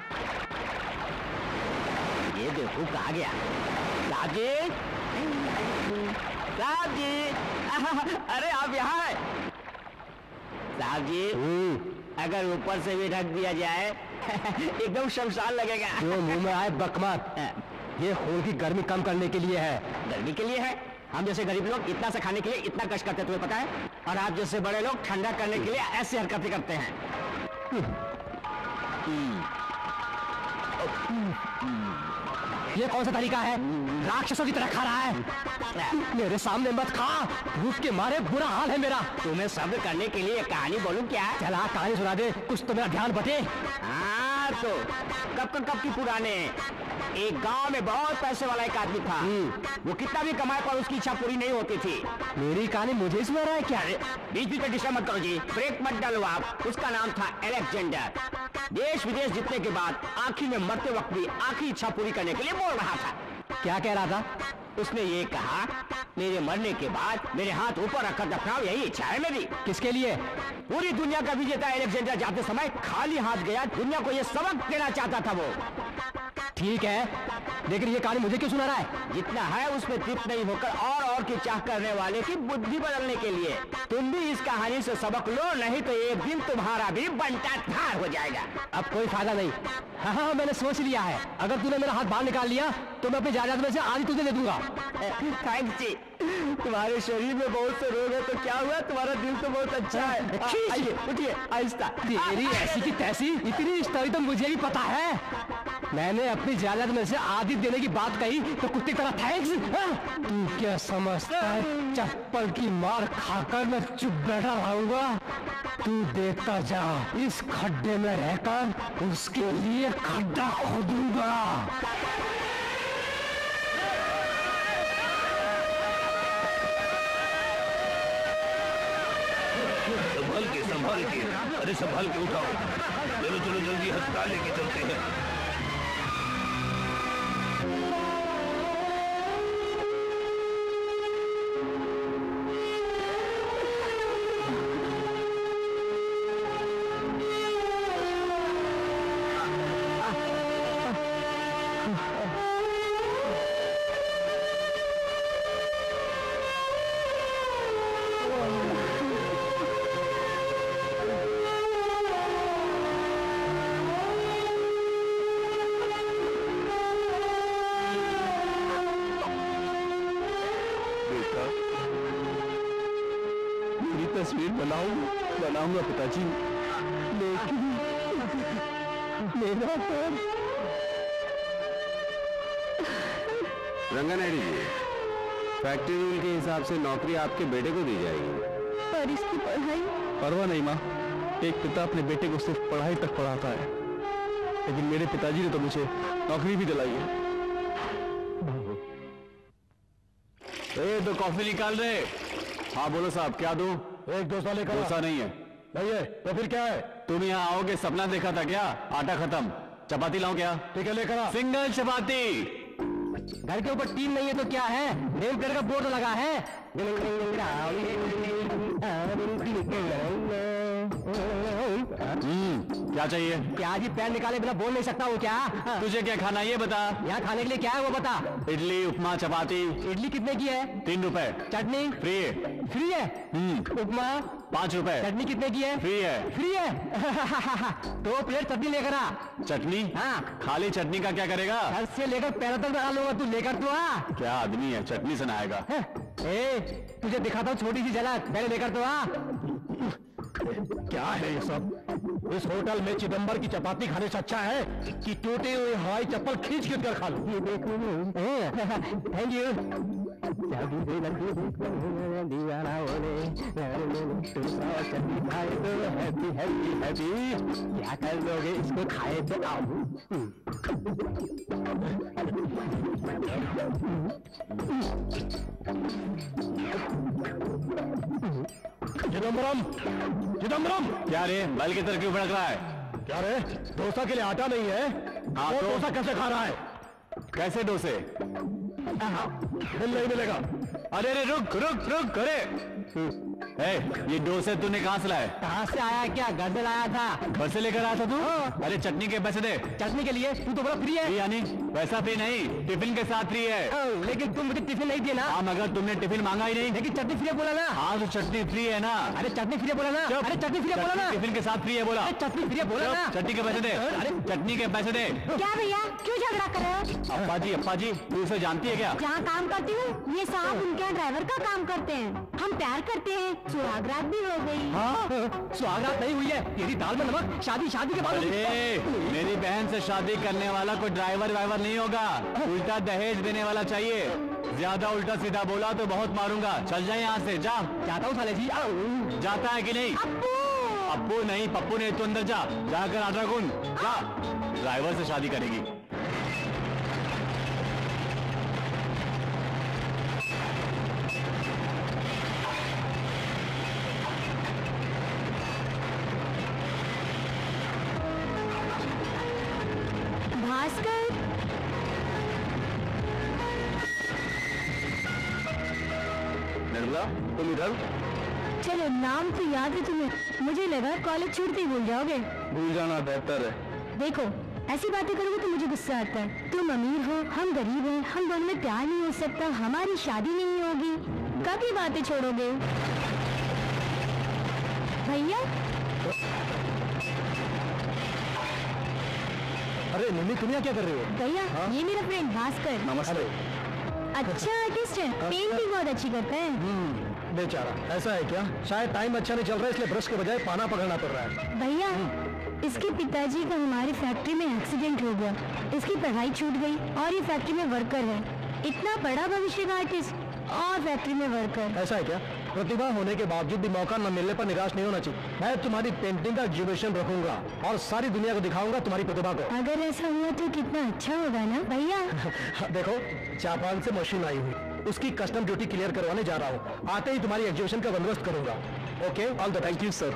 ये देखो कहा गया। साहब जी, अरे आप यहाँ है? साहब जी, अगर ऊपर से भी ढक दिया जाए एकदम शमशान लगेगा। जो मुंह में आए बकमत। ये खून की गर्मी कम करने के लिए है। गर्मी के लिए है? हम जैसे गरीब लोग इतना से खाने के लिए इतना कष्ट करते हैं, तुम्हें पता है? और आप जैसे बड़े लोग ठंडा करने के लिए ऐसी हरकतें करते हैं। ये कौन सा तरीका है? राक्षसों की तरह खा रहा है। मेरे सामने मत खा, भूख के मारे बुरा हाल है मेरा। तुम्हें सब्र करने के लिए कहानी बोलूं क्या? चला कहानी सुना दे, कुछ तो मेरा ध्यान बटे। हाँ तो कब की पुराने। एक गांव में बहुत पैसे वाला एक आदमी था। वो कितना भी कमाए पर उसकी इच्छा पूरी नहीं होती थी। मेरी कहानी मुझे सुना रहा है क्या? बीच बीच में डिस्टर्ब मत करो जी, ब्रेक मत डालो आप। उसका नाम था अलेक्जेंडर। देश विदेश जीतने के बाद आखिर में मरते वक्त भी आखिरी इच्छा पूरी करने के लिए बोल रहा था। क्या कह रहा था? उसने ये कहा, मेरे मरने के बाद मेरे हाथ ऊपर रखकर दफनाओ, यही इच्छा है मेरी। किसके लिए? पूरी दुनिया का विजेता अलेक्जेंडर जाते समय खाली हाथ गया, दुनिया को ये सबक देना चाहता था वो। ठीक है, लेकिन ये कहानी मुझे क्यों सुना रहा है? जितना है उसमें तृप्त नहीं होकर और की चाह करने वाले की बुद्धि बदलने के लिए। तुम भी इस कहानी से सबक लो, नहीं तो एक दिन तुम्हारा भी बंटा धार हो जाएगा। अब कोई फायदा नहीं। हाँ, मैंने सोच लिया है। अगर तूने मेरा हाथ बाहर निकाल लिया तो मैं अपनी जायदाद में से आधी तुझे दे दूंगा। थैंक्स जी। तुम्हारे शरीर में बहुत से रोग है तो क्या हुआ? तुम्हारा दिल तो बहुत अच्छा है। आइए उठिए, आहिस्ता। तेरी ऐसी की तैसी इतनी स्टोरी तो मुझे भी पता है। मैंने अपनी जायदाद में से आधी देने की बात कही तो कुत्ते की तरह थैंक्स। तू क्या समझता है चप्पल की मार खाकर मैं चुप बैठा रहूंगा? तू देखता जा, इस खड्डे में रहकर उसके लिए खड्डा खोदूंगा। संभाल के, अरे संभाल के उठाओ। चलो जल्दी अस्पताल लेके चलते हैं। बेटा, मेरी तस्वीर बनाऊंगा पिताजी, लेकिन मेरा पैर। रंगानायडू जी, फैक्ट्री रूल के हिसाब से नौकरी आपके बेटे को दी जाएगी। पर इसकी पढ़ाई? परवाह नहीं माँ, एक पिता अपने बेटे को सिर्फ पढ़ाई तक पढ़ाता है, लेकिन मेरे पिताजी ने तो मुझे नौकरी भी दिलाई है। तो कॉफी निकाल रहे। हाँ बोलो साहब, क्या दूं? एक डोसा लेकर। डोसा नहीं है। नहीं है तो फिर क्या है? तुम यहाँ आओगे सपना देखा था क्या? आटा खत्म, चपाती लाऊं क्या? ठीक है लेकर आ। सिंगल चपाती। घर के ऊपर टीम नहीं है तो क्या है? नेम प्लेट का बोर्ड लगा है। क्या चाहिए? क्या जी पैर निकाले बिना बोल नहीं सकता वो क्या? तुझे क्या खाना ये बता। यहाँ खाने के लिए क्या है वो बता। इडली, उपमा, चपाती। इडली कितने की है? 3 रुपए। चटनी फ्री है। फ्री है? उपमा 5 रुपए। चटनी कितने की है? फ्री है। फ्री है। 2 प्लेट चटनी लेकर आ। चटनी? हाँ। खाली चटनी का क्या करेगा? घर से लेकर पैरों तक बना लूंगा, तू लेकर तो आ। क्या आदमी है, चटनी से नहाएगा? तुझे दिखाता हूँ छोटी सी झलक, पहले लेकर तो आ। क्या है ये सब? इस होटल में चिदंबर की चपाती खाने से अच्छा है कि टूटे हुए हवाई चप्पल खींच कर खा लो। ये देखो। Thank you. दीवाना होने खाए तो हैप्पी हैप्पी हैप्पी। क्या कर लोगे इसको खाए तो आओ। चिदंबरम, चिदंबरम। क्या रे, बैल की तरह क्यों भड़क रहा है? क्या रे, डोसा के लिए आटा नहीं है? हाँ वो तो डोसा कैसे खा रहा है? कैसे डोसे? बिल नहीं मिलेगा। अरे अरे रुक रुक रुक। अरे ये डोसे तूने कहाँ से लाए? कहाँ से आया? क्या घर से लाया था? घर से लेकर आया था तू? अरे चटनी के पैसे दे। चटनी के लिए तू तो बड़ा फ्री है। यानी पैसा फ्री नहीं, टिफिन के साथ फ्री है। लेकिन तुम मुझे टिफिन नहीं दिए ना। हाँ मगर तुमने टिफिन मांगा ही नहीं। लेकिन चटनी फ्री बोला ना। हाँ तो चटनी फ्री है ना। अरे चटनी फ्री बोला ना। अरे चटनी फ्री बोला ना। टिफिन के साथ फ्री है बोला। अरे चटनी फ्री बोला ना। चटनी के पैसे दे। अरे चटनी के पैसे दे। क्या भैया, क्यों झगड़ा कर रहे हो? अप्पा जी तू इसे जानती है क्या? जहाँ काम करती हूँ ये साहब उनके यहाँ ड्राइवर का काम करते हैं। हम प्यार करते हैं, सुहागरात भी हो गई। हाँ सुहागरात नहीं हुई है, तेरी दाल में नमक। शादी के बाद। मेरी बहन से शादी करने वाला कोई ड्राइवर वाइवर नहीं होगा, उल्टा दहेज देने वाला चाहिए। ज्यादा उल्टा सीधा बोला तो बहुत मारूंगा। चल जाए यहाँ से, जा। जाता हूँ साले जी। जाता है कि नहीं? अप्पू नहीं, पप्पू नहीं, तू अंदर जा। जाकर आटा गुन जा। ड्राइवर से शादी करेगी। भास्कर, निर्मला तुम इधर। चलो नाम तो याद है तुम्हें। मुझे लगा कॉलेज छूटते ही भूल जाओगे। भूल जाना बेहतर है। देखो ऐसी बातें करोगे तो मुझे गुस्सा आता है। तुम अमीर हो, हम गरीब हैं, हम दोनों में प्यार नहीं हो सकता, हमारी शादी नहीं होगी। कब ये बातें छोड़ोगे भैया? अरे निम्मी तुम यहाँ क्या कर रही हो? भैया ये मेरा फ्रेंड भास्कर। नमस्ते। अच्छा आर्टिस्ट है, पेंटिंग बहुत अच्छी करता है। बेचारा, ऐसा है क्या? शायद टाइम अच्छा नहीं चल रहा है इसलिए ब्रश के बजाय पाना पकड़ना पड़ रहा है। भैया इसके पिताजी का हमारी फैक्ट्री में एक्सीडेंट हो गया, इसकी पढ़ाई छूट गई और ये फैक्ट्री में वर्कर है। इतना बड़ा भविष्य का आर्टिस्ट और फैक्ट्री में वर्कर। ऐसा है क्या? प्रतिभा होने के बावजूद भी मौका न मिलने पर निराश नहीं होना चाहिए। मैं तुम्हारी पेंटिंग का एग्जीबिशन रखूंगा और सारी दुनिया को दिखाऊंगा तुम्हारी प्रतिभा को। अगर ऐसा हुआ तो कितना अच्छा होगा ना भैया। देखो जापान से मशीन आई हुई, उसकी कस्टम ड्यूटी क्लियर करवाने जा रहा हूँ। आते ही तुम्हारी एग्जीबिशन का बंदोबस्त करूंगा। Okay, all the thank you sir.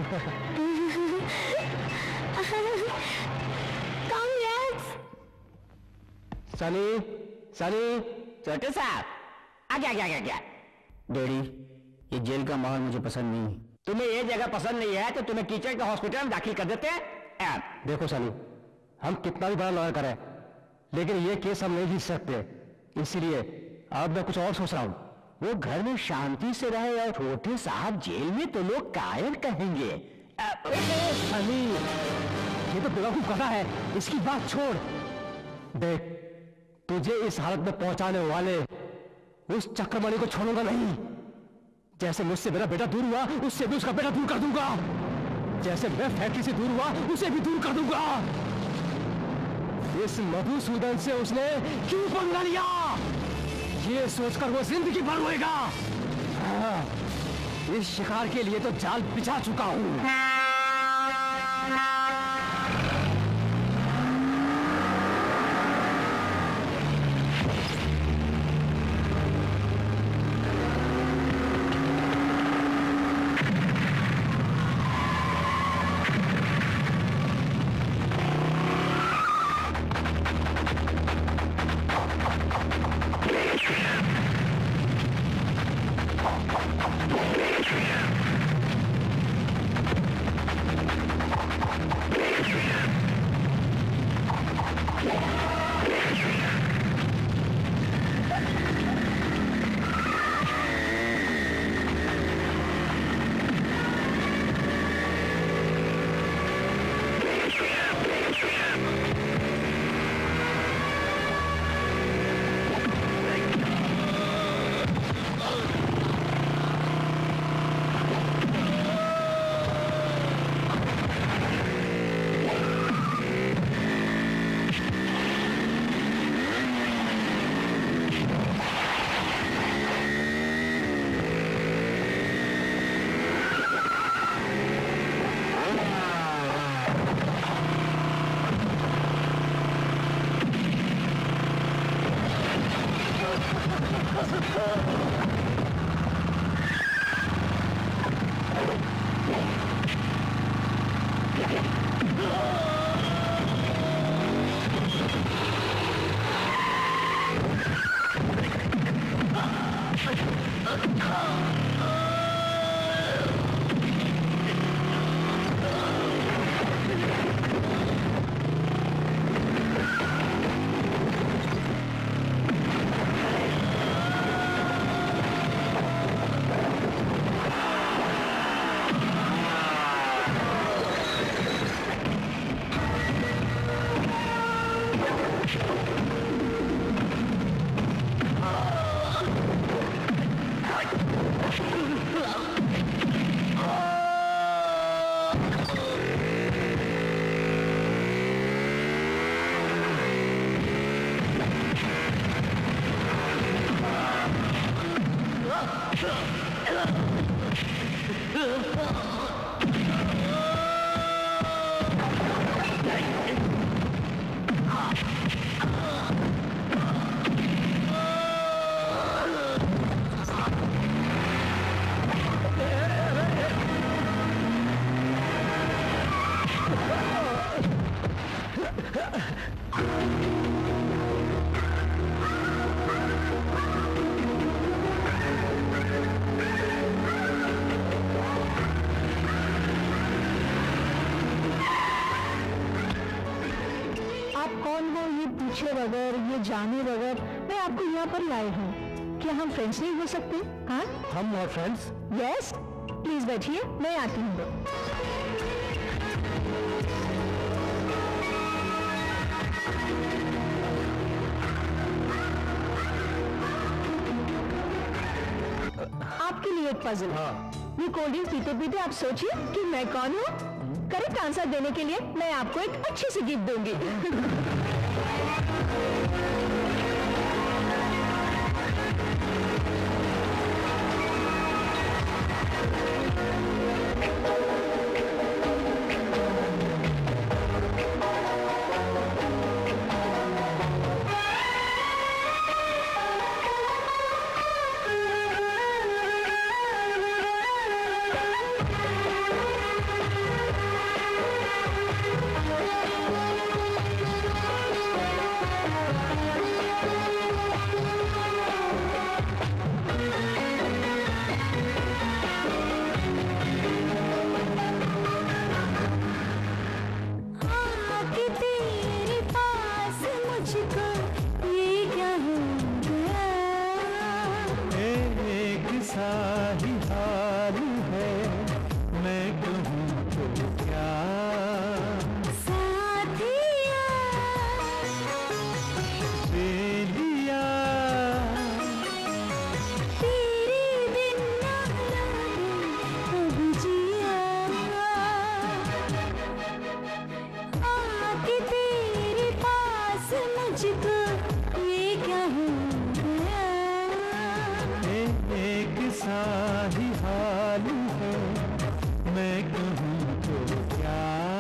Sunny छोटे साहब आ गया। डैडी ये जेल का माहौल मुझे पसंद नहीं। तुम्हें ये जगह पसंद नहीं है तो तुम्हें कीचड़ के हॉस्पिटल में दाखिल कर देते हैं। देखो सनी, हम कितना भी बड़ा लॉयर करें लेकिन ये केस हम नहीं जीत सकते, इसलिए अब मैं कुछ और सोच रहा हूँ। वो घर में शांति से रहे और छोटे साहब जेल में तो लोग कायर कहेंगे। सनी ये तो बेवकूफ कथा है, इसकी बात छोड़। देख तुझे इस हालत में पहुंचाने वाले उस चक्रमणि को छोड़ूंगा नहीं। जैसे मुझसे मेरा बेटा दूर हुआ, उससे भी उसका बेटा दूर कर दूंगा। जैसे मैं फैक्ट्री से दूर हुआ, उसे भी दूर कर दूंगा। इस मधुसूदन से उसने क्यों पंगा लिया, ये सोचकर वो जिंदगी भर रोएगा। इस शिकार के लिए तो जाल बिछा चुका हूं। बगैर, ये जाने बगैर मैं आपको यहाँ पर लाए हूँ। क्या हम फ्रेंड्स नहीं हो सकते? हाँ, हम और फ्रेंड्स? यस, प्लीज बैठिए, मैं आती हूँ। आपके लिए एक पजल। ये कोल्ड ड्रिंक पीते पीते आप सोचिए कि मैं कौन हूँ। करेक्ट आंसर देने के लिए मैं आपको एक अच्छी सी गिफ्ट दूंगी। ही हाल है, मैं कहूँ तो क्या।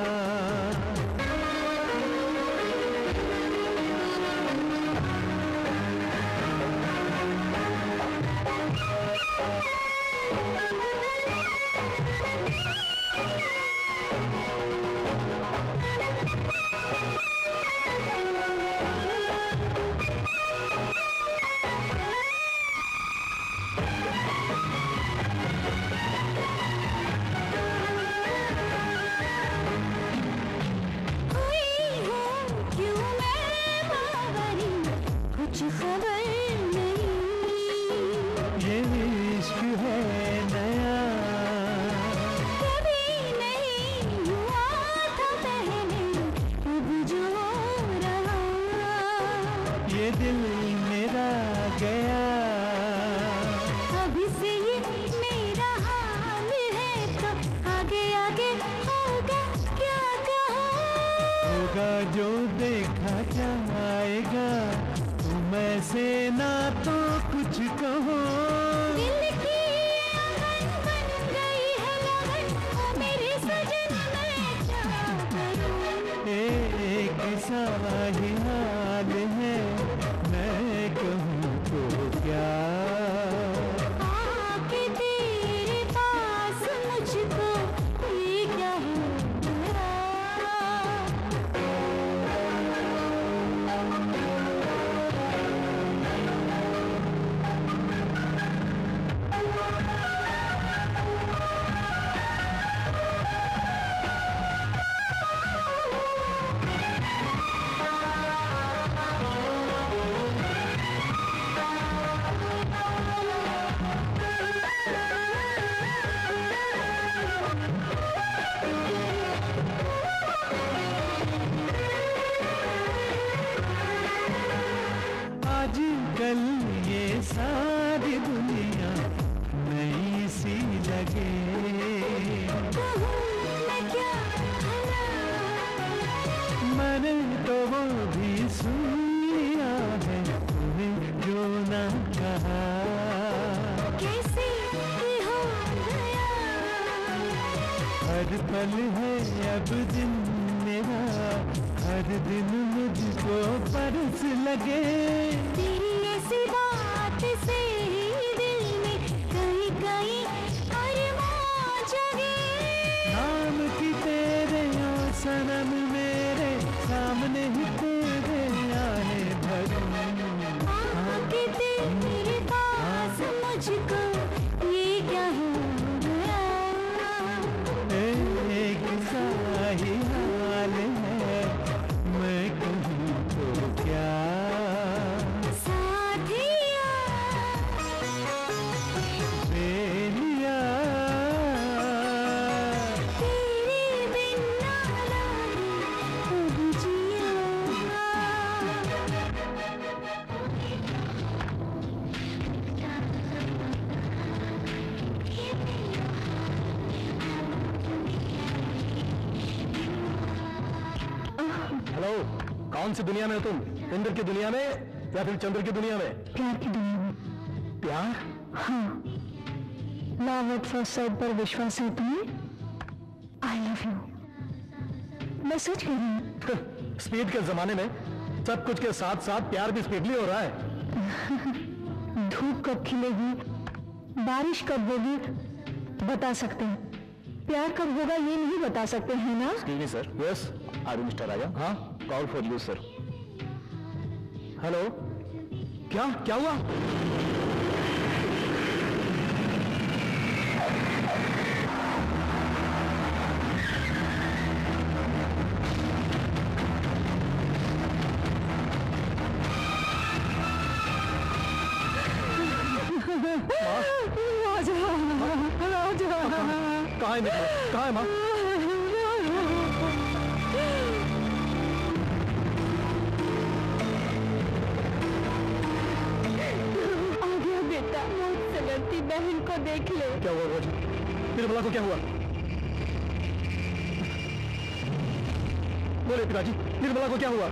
जो देखा जाएगा तुम ऐसे ना तो कुछ कहो। दिल की आंगन बन गई है लगन, ओ मेरे सजन मैं क्या करूं। एक सा ही हाल है, मैं कहूँ तो क्या। आके तेरे पास मुझको ये क्या है। आजकल ये सारी दुनिया नई सी लगे। मैंने तो वो भी सुनिया है तुम्हें जो ना कहा। कैसे हो गया हर पल है अब दिन मेरा, हर दिन मुझको परस लगे। तेरी ऐसी बात से दिल में कहीं कहीं अरमान जगे। नाम की तेरे ओ सनम मेरे, सामने ही तेरे आए भरूं। आके तेरे पास मुझको ये क्या हो गया। एक सा ही हाल है, मैं कहूँ तो क्या। साथिया बेलिया तेरे बिन ना लागे अब जिया। हेलो, कौन सी दुनिया में हो तुम? इंद्र की दुनिया में या फिर चंद्र की दुनिया में? प्यार की दुनिया में। प्यार? हाँ, लव एट फर्स्ट साइट पर विश्वास है तुम्हें? I love you. मैं सच कह रही हूँ। स्पीड के जमाने में सब कुछ के साथ साथ प्यार भी स्पीडली हो रहा है। धूप कब खिलेगी, बारिश कब होगी बता सकते हैं, प्यार कब होगा ये नहीं बता सकते हैं ना। Excuse me sir. Yes, are you mister Raja? हाँ, call for you sir. Hello, क्या हुआ? राजा कहाँ है माँ? बेटा मुझसे लड़ती बहन को देख ले। क्या हुआ रोज? निर्मला को क्या हुआ? बोले पिताजी, निर्मला को क्या हुआ?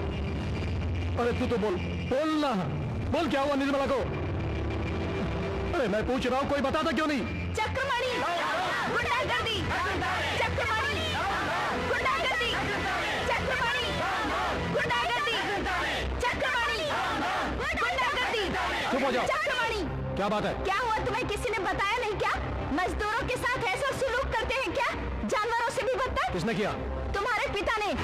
अरे तू तो बोल ना, बोल क्या हुआ निर्मला को? अरे मैं पूछ रहा हूँ, कोई बताता क्यों नहीं? चक्रमणि, गुंडागर्दी, चक्रमणि, गुंडागर्दी, चक्रमणि, गुंडागर्दी, चक्रमणि, गुंडागर्दी। चुप हो जाओ। चक्रमणि, क्या बात है? क्या हुआ? तुम्हें किसी ने बताया नहीं क्या? मजदूरों के साथ ऐसा सुलूक करते हैं क्या? जानवरों से भी बदतर? किसने किया? तुम्हारे पिता ने।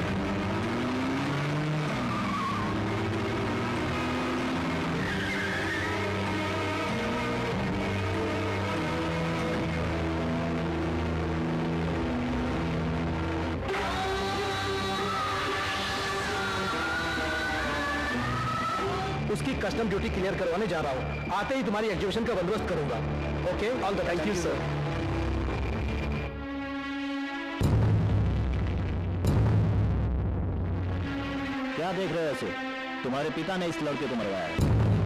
उसकी कस्टम ड्यूटी क्लियर करवाने जा रहा हूँ। आते ही तुम्हारी एग्जीबिशन का बंदोबस्त करूंगा। Okay, all the thank you sir. क्या देख रहे हो ऐसे? तुम्हारे पिता ने इस लड़के को मरवाया है।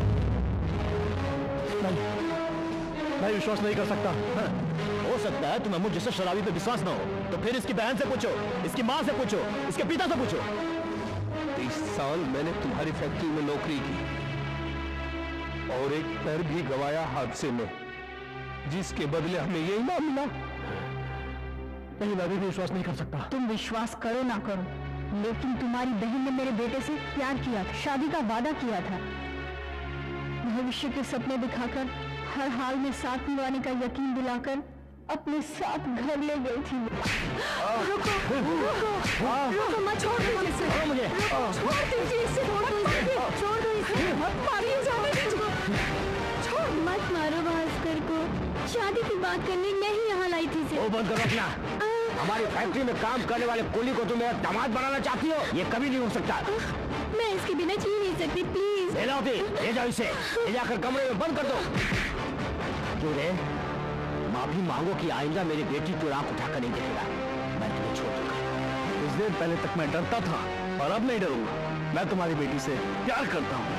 नहीं, मैं विश्वास नहीं कर सकता। हो सकता है तुम्हें मुझ जैसे शराबी पे विश्वास ना हो, तो फिर इसकी बहन से पूछो, इसकी माँ से पूछो, इसके पिता से पूछो। 30 साल मैंने तुम्हारी फैक्ट्री में नौकरी की और एक पैर भी गवाया हादसे में, जिसके बदले हमें यही ना मिला। नहीं, मैं भी विश्वास नहीं कर सकता। तुम विश्वास करो ना करो, लेकिन तुम्हारी बहन ने मेरे बेटे से प्यार किया था, शादी का वादा किया था, भविष्य के सपने दिखाकर, हर हाल में साथ निभाने का यकीन दिलाकर अपने साथ घर ले गई थी। रुको, रुको, रुको, मत छोड़ दीजिए इसे। मुझे छोड़ दीजिए इसे, छोड़ दो इसे, मत मारिए, जाने दीजिए। छोड़, मत मारो भास्कर को। शादी की बात करने नहीं यहाँ लाई थी इसे। वो बंद करो अपना। हमारी फैक्ट्री में काम करने वाले कुली को तुम मेरा दामाद बनाना चाहती हो? ये कभी नहीं हो सकता। मैं इसके बिना जी नहीं सकती, प्लीज। ले जाओ इसे, ले जाकर कमरे में बंद कर दो। क्यों रे? माफी मांगो कि आइंदा मेरी बेटी को आंख उठाकर नहीं देखेगा। मैं तुम्हें छोड़ दूंगा। कुछ देर पहले तक मैं डरता था और अब नहीं डरूंगा। मैं तुम्हारी बेटी से प्यार करता हूँ।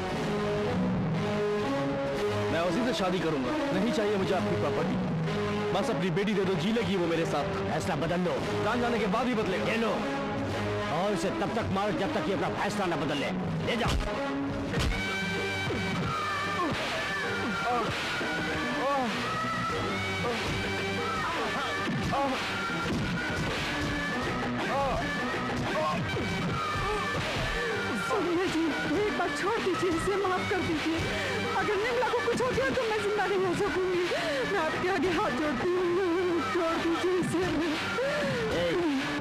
मैं उसी से शादी करूंगा। नहीं चाहिए मुझे आपकी प्रॉपर्टी, बस अपनी बेटी दे दो, जी लेगी वो मेरे साथ। फैसला बदल लो, जान जाने के बाद ही बदलेगा। ले लो और इसे तब तक मारो जब तक ये अपना फैसला न बदल ले। ले जाओ। सुनिए जी, एक बार छोड़ दीजिए, इसे माफ कर दीजिए। अगर निर्मला को कुछ हो गया तो मैं जिंदा नहीं रह सकूंगी। मैं आपके आगे हाथ जोड़ती हूँ, छोड़ दीजिए इसे।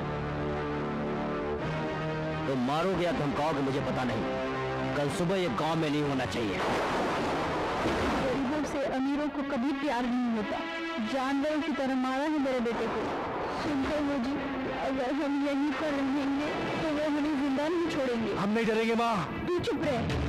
तुम मारोगे या धमकाओगे मुझे पता नहीं। कल सुबह ये गांव में नहीं होना चाहिए। गरीबों से अमीरों को कभी प्यार नहीं होता। जानवरों की तरह मारा है मेरे बेटे को। सुनते हो जी, अगर हम यहीं पर रहेंगे तो वे हमें जिंदा नहीं छोड़ेंगे। हम नहीं डरेंगे माँ। तू चुप रहे।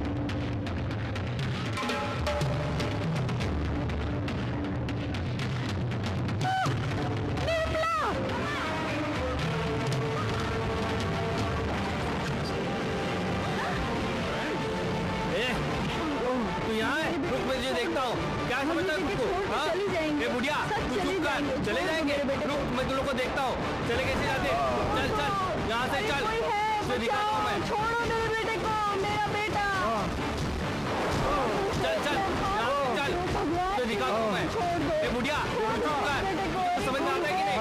तू यहाँ है? रुक, मैं तुझे देखता हूँ। क्या समझता है तुमको? हाँ? बुढ़िया, तू चुप कर। चले जाएंगे। रुक, मैं तुम लोग को देखता हूँ। चले कैसे जाते? चल चल, यहाँ से चल। तुझे दिखाता हूँ मैं। छोड़ो मेरे बेटे को, मेरा बेटा। चल चल, यहाँ से चल। तुझे दिखाता हूँ मैं। बुढ़िया, तू चुप कर। समझ में आता है कि नहीं?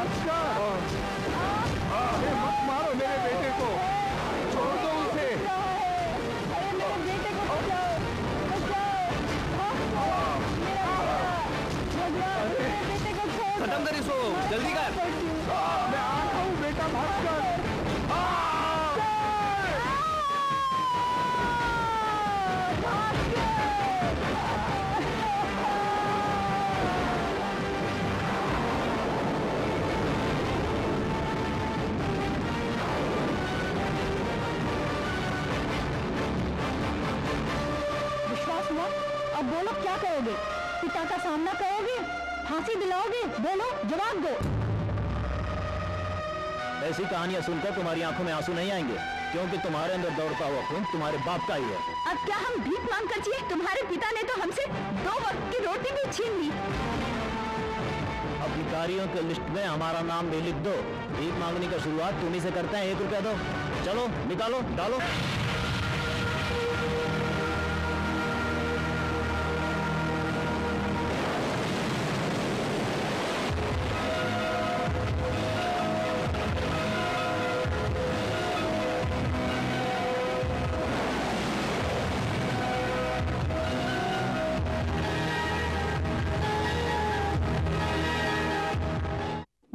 मत मारो मेरे बेटे को, छोड़ दो उसे। अरे मेरे बेटे को बचाओ, मेरे बेटे को छोड़। खत्म कर इसको, जल्दी कर। मैं आ रहा हूँ बेटा, भास्कर। विश्वास हुआ? अब बोलो, क्या करोगे? पिता का सामना करोगे? फांसी दिलाओगे? बोलो, जवाब दो। ऐसी कहानियां सुनकर तुम्हारी आंखों में आंसू नहीं आएंगे, क्योंकि तुम्हारे अंदर दौड़ता हुआ खून तुम्हारे बाप का ही है। अब क्या हम भीख मांग कर जिए? तुम्हारे पिता ने तो हमसे 2 वक्त की रोटी भी छीन ली। अपनी कार्यों के लिस्ट में हमारा नाम भी लिख दो। भीख मांगने की शुरुआत तुम्ही से करते हैं। 1 रुपया दो, चलो निकालो, डालो।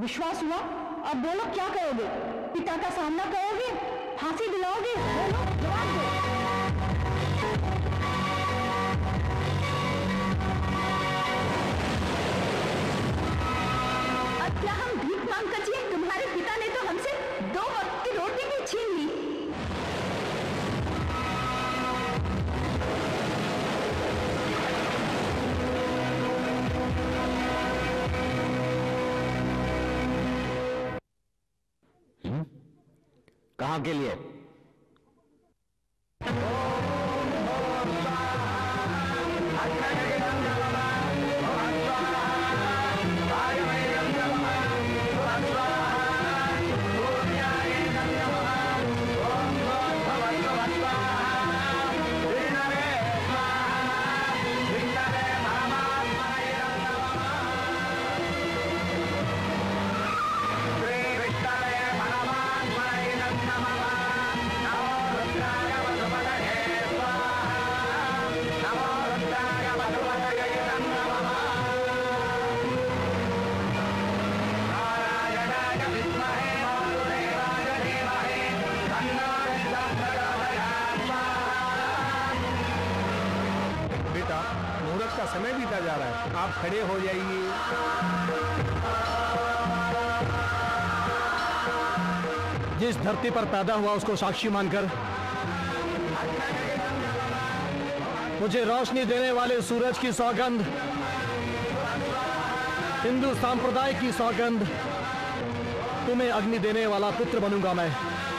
विश्वास हुआ? अब बोलो क्या करोगे? पिता का सामना करोगे? फांसी दिलाओगे? बोलो, जवाब दो। अब क्या हम भीख मांग कर जिए? तुम्हारे पिता ने तो हमसे 2 वक्त की रोटी भी छीन ली। कहाँ के लिए? समय बीता जा रहा है, आप खड़े हो जाइए। जिस धरती पर पैदा हुआ उसको साक्षी मानकर मुझे रोशनी देने वाले सूरज की सौगंध, हिंदू संप्रदाय की सौगंध, तुम्हें अग्नि देने वाला पुत्र बनूंगा मैं।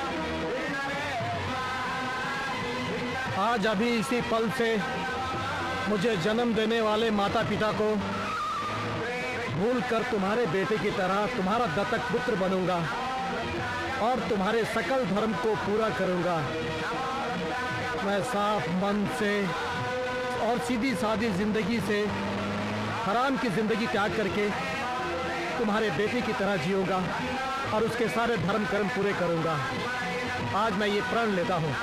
आज अभी इसी पल से मुझे जन्म देने वाले माता पिता को भूलकर तुम्हारे बेटे की तरह तुम्हारा दत्तक पुत्र बनूंगा और तुम्हारे सकल धर्म को पूरा करूंगा। मैं साफ मन से और सीधी सादी जिंदगी से हराम की जिंदगी त्याग करके तुम्हारे बेटे की तरह जीऊंगा और उसके सारे धर्म कर्म पूरे करूंगा। आज मैं ये प्रण लेता हूँ।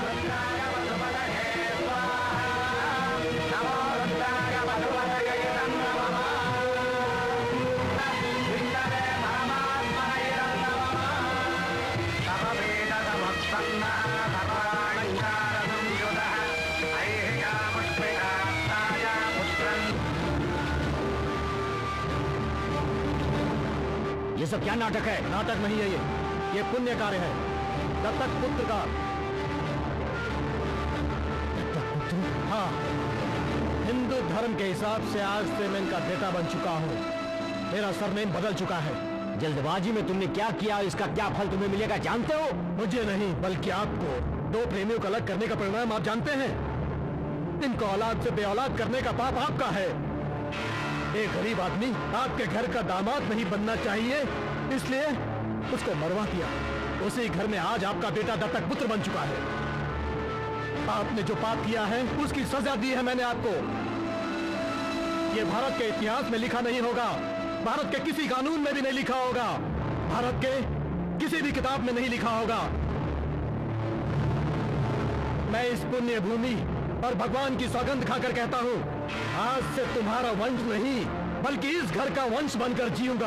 ये सब क्या नाटक है? नाटक नहीं है ये पुण्य कार्य है। दत्तक पुत्र का। दत्तक पुत्र? हाँ, हिंदू धर्म के हिसाब से आज से मैं इनका बेटा बन चुका हूँ। मेरा सरनेम बदल चुका है। जल्दबाजी में तुमने क्या किया, इसका क्या फल तुम्हें मिलेगा जानते हो? मुझे नहीं बल्कि आपको। 2 प्रेमियों को अलग करने का परिणाम आप जानते हैं। इनको औलाद से बेऔलाद करने का पाप आपका है। एक गरीब आदमी आपके घर का दामाद नहीं बनना चाहिए, इसलिए उसको मरवा दिया। उसी घर में आज आपका बेटा दत्तक पुत्र बन चुका है। आपने जो पाप किया है उसकी सजा दी है मैंने आपको। ये भारत के इतिहास में लिखा नहीं होगा, भारत के किसी कानून में भी नहीं लिखा होगा, भारत के किसी भी किताब में नहीं लिखा होगा। मैं इस पुण्य भूमि और भगवान की सौगंध खाकर कहता हूं, आज से तुम्हारा वंश नहीं बल्कि इस घर का वंश बनकर जीऊंगा।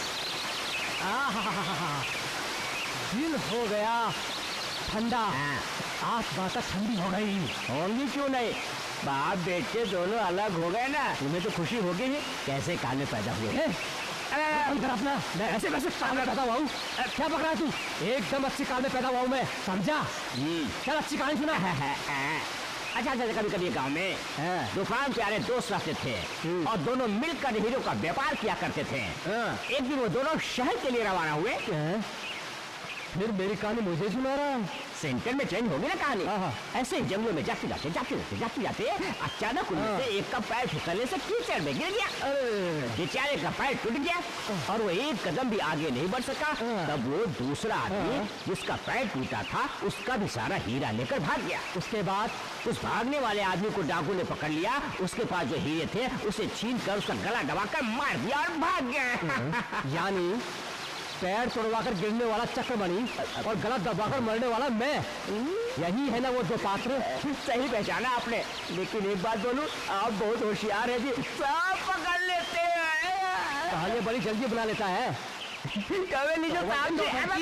दिल हो गया ठंडा, आत्मा तक ठंडी हो गई। होंगी क्यों नहीं, बाप बेटे दोनों अलग हो गए ना, तुम्हें तो खुशी होगी ही। कैसे काल में पैदा हुए? अपना मैं ऐसे वैसे काल में पैदा हुआ हूँ। क्या पकड़ा तू? एकदम अच्छी काल में पैदा हुआ हूँ मैं, समझा? चल अच्छी कहानी सुना है। अच्छा, कभी कभी गांव में दुकान प्यारे दोस्त रहते थे और दोनों मिलकर हीरो का व्यापार किया करते थे। एक दिन वो दोनों शहर के लिए रवाना हुए। फिर मेरी कहानी मुझे सुना रहा। सेंटर में चेंज होगी ना कहानी। ऐसे ही जंगलों में जाते जाते अचानक उनमें से एक का पैर फिसलने से कीचड़ में गिर गया। बेचारे का पैर टूट गया और वो एक कदम भी आगे नहीं बढ़ सका। तब वो दूसरा आदमी जिसका पैर टूटा था उसका भी सारा हीरा लेकर भाग गया। उसके बाद उस भागने वाले आदमी को डाकू ने पकड़ लिया। उसके पास जो हीरे थे उसे छीन कर उसका गला दबाकर मार दिया और भाग गया। यानी पैर तोड़वाकर गिरने वाला चक्रमणि और गला दबाकर मरने वाला मैं, यही है ना वो 2 पात्र? सही पहचाना आपने। लेकिन एक बात बोलूं, आप बहुत होशियार है जी, सब पकड़ लेते हैं। कहानी बड़ी जल्दी बना लेता है। कभी नीचे सामने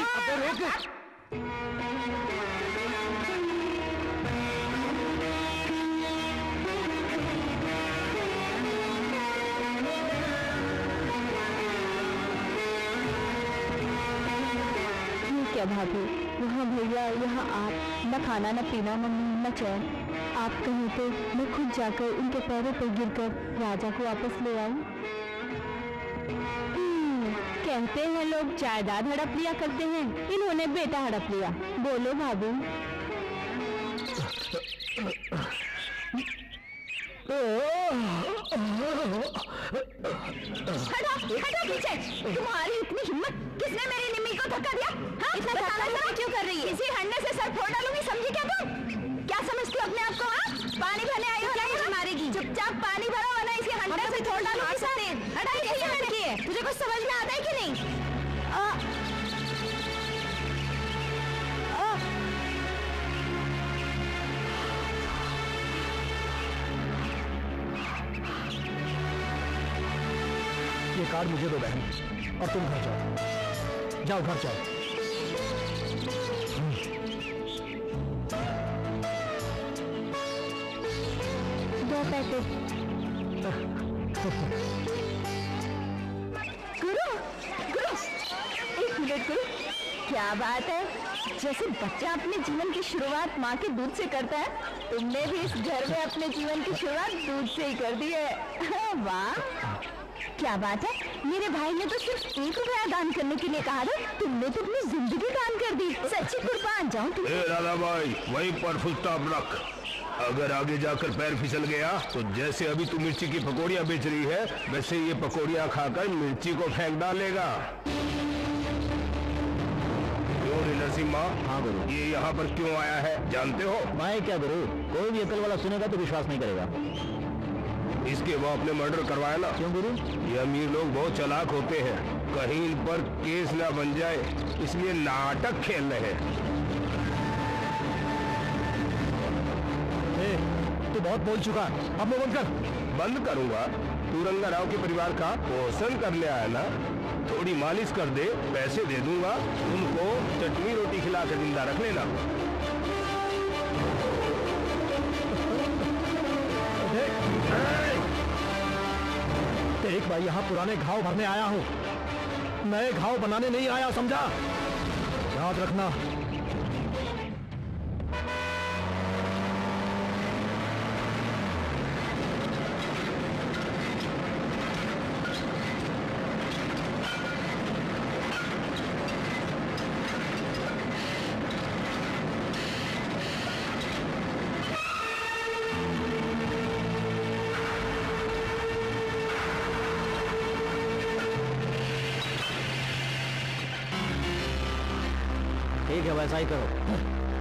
क्या भाभी, वहाँ भैया, यहाँ आप, न खाना न पीना न नींद न चैन। आप कहीं तो मैं खुद जाकर उनके पैरों पर गिरकर राजा को वापस ले आऊं। कहते हैं लोग जायदाद हड़प लिया करते हैं, इन्होंने बेटा हड़प लिया। बोलो भाभी। हटो पीछे। तुम्हारी इतनी हिम्मत, किसने मेरी निम्मी को धक्का दिया? हाँ? इतना बताना क्यों कर रही है? इसी हंडे से सर फोड़ डालूंगी, समझी क्या तुम? क्या समझती हो अपने आप को? हाँ? पानी भरने आई हो क्या मुझे मारेगी? चुपचाप पानी भरो वरना इसी हंडे से फोड़ डालूंगी सारे। हटा, कैसी लड़की है? तुझे कुछ समझ में आता है कि नहीं? ये कार्ड मुझे दो बहन, और तुम घर जाओ। जाओ घर जाओ। दो पैसे। गुरु, एक मिनट गुरु, क्या बात है? जैसे बच्चा अपने जीवन की शुरुआत माँ के दूध से करता है, तुमने भी इस घर में अपने जीवन की शुरुआत दूध से ही कर दी है। वाह, क्या बात है? मेरे भाई ने तो सिर्फ 1 रुपया दान करने के लिए कहा था, तुमने तो अपनी जिंदगी दान कर दी। सच्ची कुर्बान जाऊं तुम। राधा भाई, वहीं पर फुल स्टॉप रख। अगर आगे जाकर पैर फिसल गया तो जैसे अभी तू मिर्ची की पकौड़ियाँ बेच रही है, वैसे ये पकौड़ियाँ खाकर मिर्ची को फेंक डालेगा। नरसिम्हा, हाँ गुरु, ये यहाँ पर क्यों आया है जानते हो? मैं क्या गुरु, कोई भी अकल वाला सुनेगा तो विश्वास नहीं करेगा। इसके बाप ने मर्डर करवाया ना। क्यों गुरु? ये अमीर लोग बहुत चालाक होते हैं, कहीं इन पर केस ना बन जाए इसलिए नाटक खेल रहे हैं। तू बहुत बोल चुका, अब मैं बंद कर। बंद करूंगा? तू रंगा राव के परिवार का पोषण कर ले आया ना, थोड़ी मालिश कर दे, पैसे दे दूंगा, उनको चटनी रोटी खिला कर जिंदा रख लेना। देख भाई, यहाँ पुराने घाव भरने आया हूँ, नए घाव बनाने नहीं आया, समझा? याद रखना। वैसा ही करो।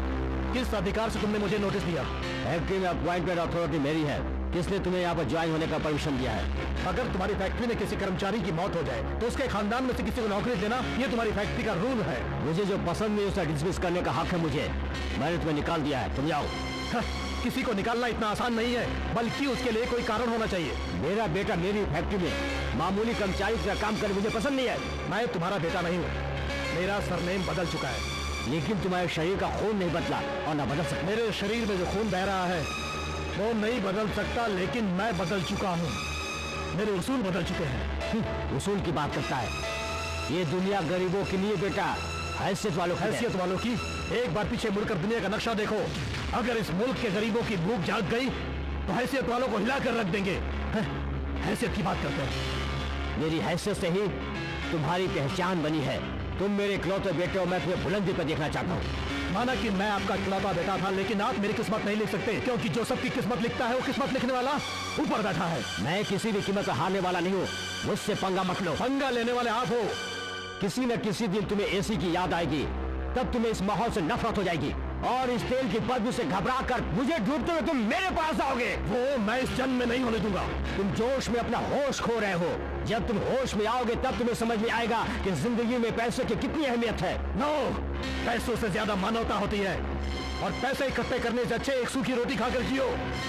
किस अधिकार से तुमने मुझे नोटिस दिया? फैक्ट्री में अपॉइंटमेंट अथॉरिटी मेरी है, किसने तुम्हें यहाँ पर ज्वाइन होने का परमिशन दिया है? अगर तुम्हारी फैक्ट्री में किसी कर्मचारी की मौत हो जाए तो उसके खानदान में से किसी को नौकरी देना, ये तुम्हारी फैक्ट्री का रूल है। मुझे जो पसंद नहीं उसे डिसमिस करने का हक है मुझे। मैंने तुम्हें निकाल दिया है, तुम जाओ। किसी को निकालना इतना आसान नहीं है, बल्कि उसके लिए कोई कारण होना चाहिए। मेरा बेटा मेरी फैक्ट्री में मामूली कर्मचारी का काम करे मुझे पसंद नहीं है। मैं तुम्हारा बेटा नहीं हूँ, मेरा सरनेम बदल चुका है। लेकिन तुम्हारे शरीर का खून नहीं बदला और न बदल सकता। मेरे शरीर में जो खून बह रहा है वो नहीं बदल सकता, लेकिन मैं बदल चुका हूँ। मेरे उसूल बदल चुके हैं। उसूल की बात करता है? ये दुनिया गरीबों के लिए बेटा, हैसियत वालों की। एक बार पीछे मुड़कर दुनिया का नक्शा देखो। अगर इस मुल्क के गरीबों की भूख जाग गई तो हैसियत वालों को हिला कर रख देंगे। हैसियत की बात करते हैं। मेरी हैसियत से ही तुम्हारी पहचान बनी है। तुम मेरे इकलौते बेटे हो, मैं तुम्हें बुलंदी पर देखना चाहता हूँ। माना कि मैं आपका इकलौता बेटा था, लेकिन आप मेरी किस्मत नहीं लिख सकते, क्योंकि जो सबकी किस्मत लिखता है वो किस्मत लिखने वाला ऊपर बैठा है। मैं किसी भी कीमत पर हारने वाला नहीं हूँ, मुझसे पंगा मत लो। पंगा लेने वाले आप हो। किसी न किसी दिन तुम्हें एसी की याद आएगी, तब तुम्हें इस माहौल से नफरत हो जाएगी और इस तेल की बदबू से घबरा कर मुझे ढूंढते हुए तुम मेरे पास आओगे। वो मैं इस जन्म में नहीं होने दूंगा। तुम जोश में अपना होश खो रहे हो। जब तुम होश में आओगे तब तुम्हें समझ में आएगा कि जिंदगी में पैसे की कितनी अहमियत है। नो, पैसों से ज्यादा मानवता होती है, और पैसे इकट्ठे करने से अच्छे एक सूखी रोटी खाकर जियो।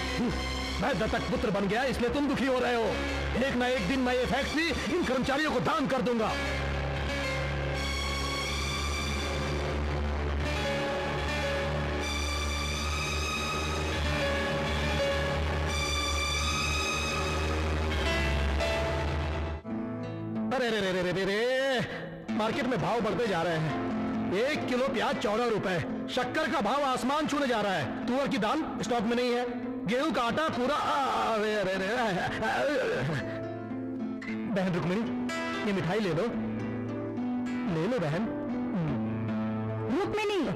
मैं दत्तक पुत्र बन गया, इसलिए तुम दुखी हो रहे हो। एक ना एक दिन मैं ये फैक्ट्री इन कर्मचारियों को दान कर दूंगा। अरे रे रे रे रे रे, मार्केट में भाव बढ़ते जा रहे हैं। 1 किलो प्याज 14 रुपए, शक्कर का भाव आसमान छूने जा रहा है, तुअर की दाल स्टॉक में नहीं है, गेहूं का आटा पूरा। बहन रुक्मिणी, ये मिठाई ले लो, ले लो बहन। रुक्मिणी,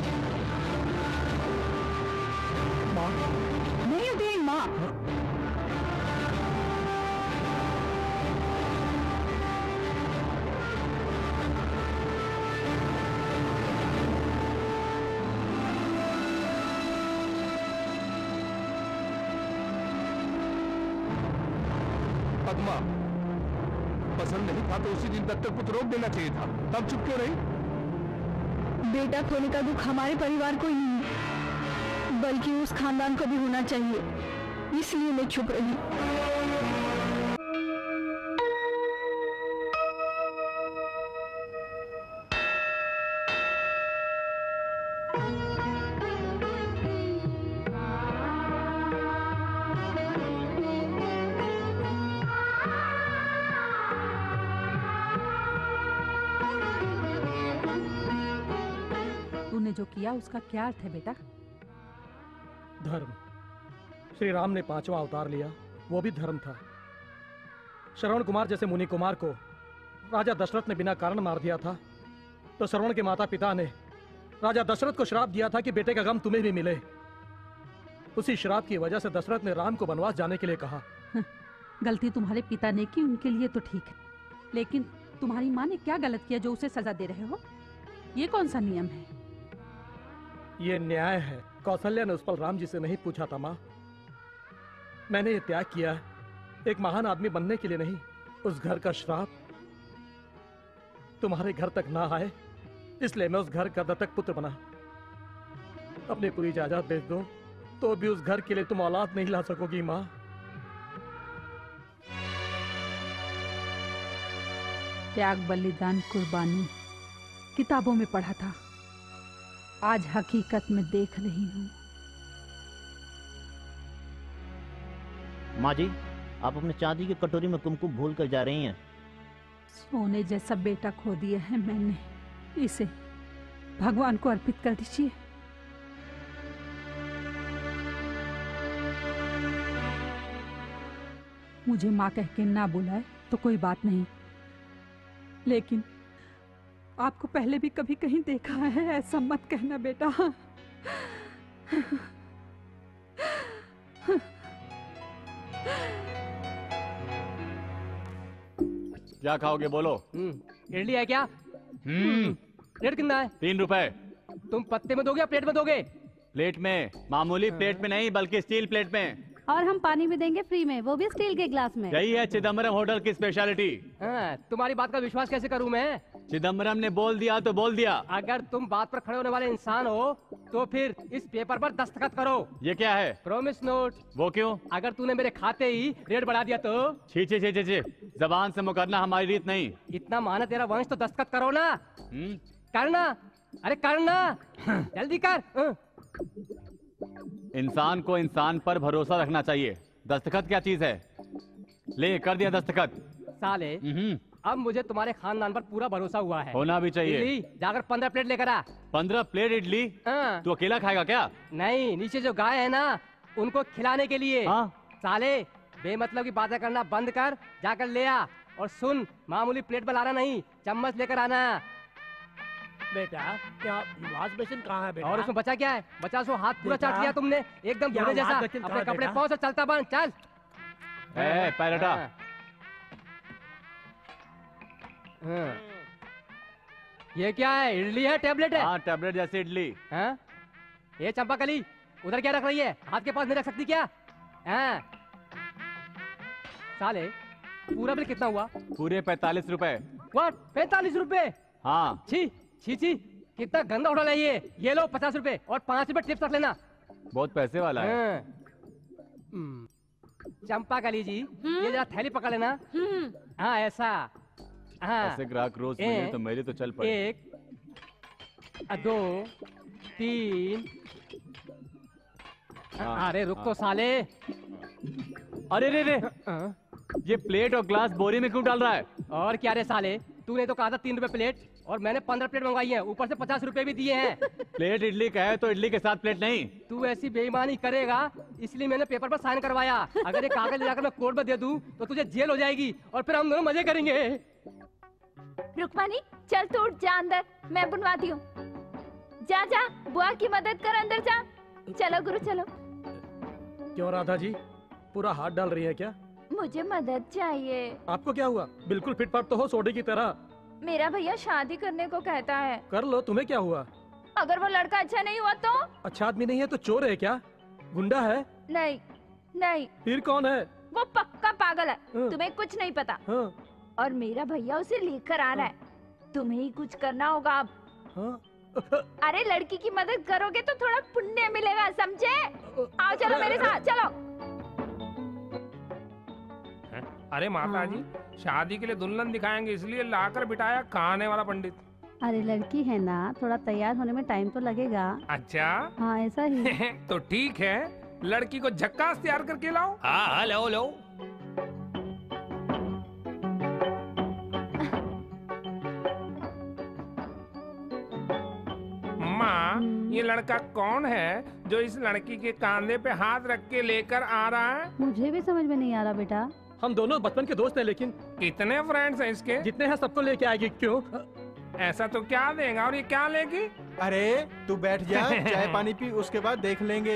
माँ नहीं उठी माँ। पद्मा, पसंद नहीं था तो उसी दिन तक कुछ रोक देना चाहिए था, तब चुप क्यों रही? बेटा खोने का दुख हमारे परिवार को ही नहीं बल्कि उस खानदान को भी होना चाहिए, इसलिए मैं चुप रही। जो किया उसका क्या अर्थ है बेटा? धर्म। श्री राम ने 5वां अवतार लिया, वो भी धर्म था। श्रवण कुमार जैसे मुनि कुमार को राजा दशरथ ने बिना कारण मार दिया था, तो श्रवण के माता पिता ने राजा दशरथ को श्राप दिया था कि बेटे का गम तुम्हें भी मिले। उसी श्राप की वजह से दशरथ ने राम को वनवास जाने के लिए कहा। गलती तुम्हारे पिता ने की, उनके लिए तो ठीक है, लेकिन तुम्हारी माँ ने क्या गलत किया जो उसे सजा दे रहे हो? ये कौन सा नियम है? ये न्याय है। कौशल्या ने उस पर राम जी से नहीं पूछा था माँ। मैंने ये त्याग किया है एक महान आदमी बनने के लिए नहीं। उस घर का श्राप तुम्हारे घर तक ना आए, इसलिए मैं उस घर का दत्तक पुत्र बना। अपनी पूरी जायदाद बेच दो तो भी उस घर के लिए तुम औलाद नहीं ला सकोगी माँ। त्याग, बलिदान, कुर्बानी किताबों में पढ़ा था, आज हकीकत में देख रही हूँ। माँ जी, आप अपने चांदी की कटोरी में कुमकुम भूल कर जा रही हैं। सोने जैसा बेटा खो दिया है मैंने, इसे भगवान को अर्पित कर दीजिए। मुझे माँ कह के ना बुलाए तो कोई बात नहीं, लेकिन आपको पहले भी कभी कहीं देखा है, ऐसा मत कहना बेटा। क्या खाओगे बोलो? इडली है क्या? रेट कितना है? 3 रुपए। तुम पत्ते में दोगे या प्लेट में दोगे? प्लेट में, मामूली प्लेट में नहीं बल्कि स्टील प्लेट में। और हम पानी भी देंगे फ्री में, वो भी स्टील के ग्लास में। यही है चिदम्बरम होटल की स्पेशलिटी। तुम्हारी बात का विश्वास कैसे करूं मैं? चिदम्बरम ने बोल दिया तो बोल दिया। अगर तुम बात पर खड़े होने वाले इंसान हो तो फिर इस पेपर पर दस्तखत करो। ये क्या है? Promise note. वो क्यों? अगर तूने मेरे खाते ही रेट बढ़ा दिया तो? छी छी छी छी छी, जबान से मुकरना हमारी रीत नहीं। इतना माना तेरा वंश तो दस्तखत करो ना। करना, अरे करना, जल्दी कर। इंसान को इंसान पर भरोसा रखना चाहिए। दस्तखत क्या चीज है? ले कर दिया दस्तखत। साले, अब मुझे तुम्हारे खानदान पर पूरा भरोसा हुआ है। होना भी चाहिए। जाकर 15 प्लेट लेकर आ। 15 प्लेट इडली? तू अकेला खाएगा क्या? नहीं, नीचे जो गाय है ना उनको खिलाने के लिए। साले, बेमतलब की बातें करना बंद कर, जाकर ले आ। और सुन, मामूली प्लेट पर लाना नहीं, चम्मच लेकर आना। बेटा, क्या वॉश बेसिन कहाँ है बेटा? और उसमें बचा क्या है? बचा सो हाथ पूरा चाट लिया तुमने, एकदम बूढ़े जैसा। अपने कपड़े पाओ से चलता बन, चल। पैर हटा। ये क्या है? इडली है, टेबलेट है? हाँ, टेबलेट जैसी इडली। ये चंपाकली उधर क्या रख रही है? हाथ के पास नहीं रख सकती क्या? साले, पूरा बिल कितना हुआ? पूरे 45 रुपए। व्हाट? 45 रुपए? हाँ। छी छी छी, कितना गंदा होटल है ये। ये लो 50 रुपए और 5 रुपए टिप्स रख लेना। बहुत पैसे वाला है। चंपाकली जी, ये जरा थैली पकड़ लेना। हाँ, ऐसा। हाँ, ऐसे ग्राहक रोज मिले तो मेरी तो चल पड़े। 1 2 3। अरे रुक तो साले। अरे रे रे, ये प्लेट और ग्लास बोरी में क्यों डाल रहा है? और क्या रे साले, तूने तो कहा था 3 रुपए प्लेट और मैंने 15 प्लेट मंगवाई है, ऊपर से 50 रुपए भी दिए हैं। प्लेट इडली का है तो इडली के साथ प्लेट नहीं। तू ऐसी बेईमानी करेगा इसलिए मैंने पेपर पर साइन करवाया। अगर ये कागज ले जाकर मैं कोर्ट में दे दूं तो तुझे जेल हो जाएगी और फिर हम दोनों मजे करेंगे। रुक्मानी चल तू उठ जा अंदर, मैं बुनवाती हूँ। जा जा बुआ की मदद कर, अंदर जा। चलो गुरु चलो। क्यों राधा जी, पूरा हाथ डाल रही है क्या? मुझे मदद चाहिए। आपको क्या हुआ? बिल्कुल फिट फाट तो हो सोडे की तरह। मेरा भैया शादी करने को कहता है। कर लो, तुम्हें क्या हुआ? अगर वो लड़का अच्छा नहीं हुआ तो? अच्छा आदमी नहीं है तो चोर है क्या? गुंडा है? नहीं नहीं। फिर कौन है? वो पक्का पागल है। तुम्हें कुछ नहीं पता। और मेरा भैया उसे लेकर आ रहा है। तुम्हें ही कुछ करना होगा अब। अरे लड़की की मदद करोगे तो थोड़ा पुण्य मिलेगा, समझे? आओ चलो मेरे साथ चलो। अरे माता जी, शादी के लिए दुल्हन दिखाएंगे इसलिए लाकर बिठाया खाने वाला पंडित। अरे लड़की है ना, थोड़ा तैयार होने में टाइम तो लगेगा। अच्छा हाँ ऐसा ही। तो ठीक है, लड़की को झक्कास तैयार करके लाओ। हाँ लो लो। माँ, ये लड़का कौन है जो इस लड़की के कंधे पे हाथ रख के लेकर आ रहा है? मुझे भी समझ में नहीं आ रहा बेटा। हम दोनों बचपन के दोस्त हैं, लेकिन कितने फ्रेंड्स हैं इसके? जितने हैं सबको लेके आएगी। क्यों? ऐसा तो क्या देगा और ये क्या लेगी? अरे तू बैठ जा, चाय पानी पी, उसके बाद देख लेंगे।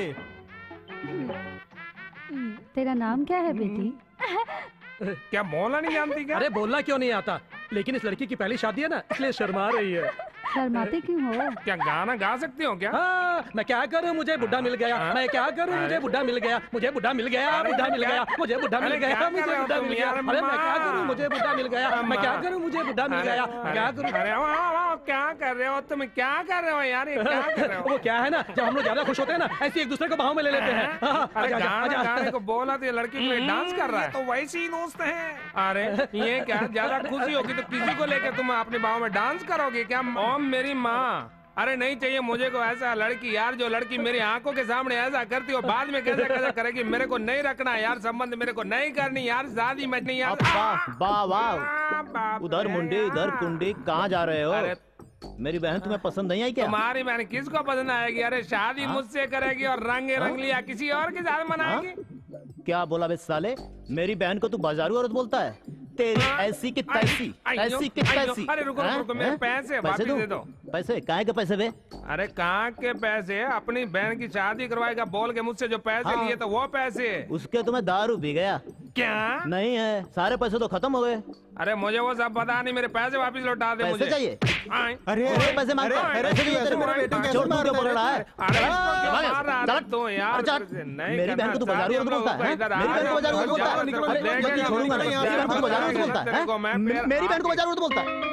तेरा नाम क्या है बेटी? क्या बोलना नहीं जानती क्या? अरे बोलना क्यों नहीं आता, लेकिन इस लड़की की पहली शादी है ना, इसलिए शर्मा रही है। शर्माते क्यों हो? क्या गाना गा सकती हो क्या? हाँ, मैं क्या करूँ, मुझे बुढ़ा मिल गया। मैं क्या करूँ, मुझे बुढ़ा मिल गया। मुझे बुढ़ा मिल गया, बुढ़ा मिल गया, मुझे बुढ़ा मिल गया, मुझे बुढ़ा मिल गया। अरे मैं क्या करूँ, मुझे बुढ़ा मिल गया। मैं क्या करूँ, मुझे बुढ़ा मिल गया। क्या करूँ? अरे क्या कर रहे हो तुम? क्या कर रहे हो यार, ये क्या कर रहे हो? वो क्या है ना, जब हम लोग ज्यादा खुश होते हैं ना, ऐसे एक दूसरे को बाहों में ले लेते हैं। अरे गाने को बोला तो ये लड़की के लिए डांस कर रहा है, तो वैसे ही दोस्त है। अरे ये क्या, ज्यादा खुशी होगी तो किसी को लेकर तुम अपने बाहों में डांस करोगे क्या? ओम मेरी माँ, अरे नहीं चाहिए मुझे को ऐसा लड़की यार, जो लड़की मेरी आंखों के सामने ऐसा करती हो, बाद में कैसा कैसा करेगी। मेरे को नहीं रखना यार, संबंध मेरे को नहीं करनी यार, शादी में नहीं यार। वाह वाह, उधर मुंडी इधर कुंडी, कहाँ जा रहे हो? मेरी बहन तुम्हें पसंद नहीं आई क्या? तुम्हारी बहन किसको पसंद आएगी? अरे शादी मुझसे करेगी और रंगे रंग लिया किसी और के साथ मनाएगी। क्या बोला बे साले, मेरी बहन को तू बाजारू औरत बोलता है? तेरी ऐसी की तैसी, ऐसी की तैसी। अरे रुको रुको, मेरे पैसे वापस दे दो। पैसे काहे के पैसे बे? अरे कहाँ के पैसे? अपनी बहन की शादी करवाएगा बोल के मुझसे जो पैसे लिए तो वो पैसे। उसके तुम्हें दारू पी गया क्या? नहीं है, सारे पैसे तो खत्म हो गए। अरे मुझे वो सब पता नहीं, मेरे पैसे वापस लौटा दे। पैसे चाहिए? अरे पैसे मांगता है, पैसे चाहिए तेरे को? बोल रहा है तो यार, मेरी बहन को तो बाजारू औरत बोलता है? मेरी बहन को बाजारू औरत बोलता है? छोड़ूंगा नहीं, मेरी बहन को बाजारू औरत बोलता है? मेरी बहन को बाजारू औरत बोलता है?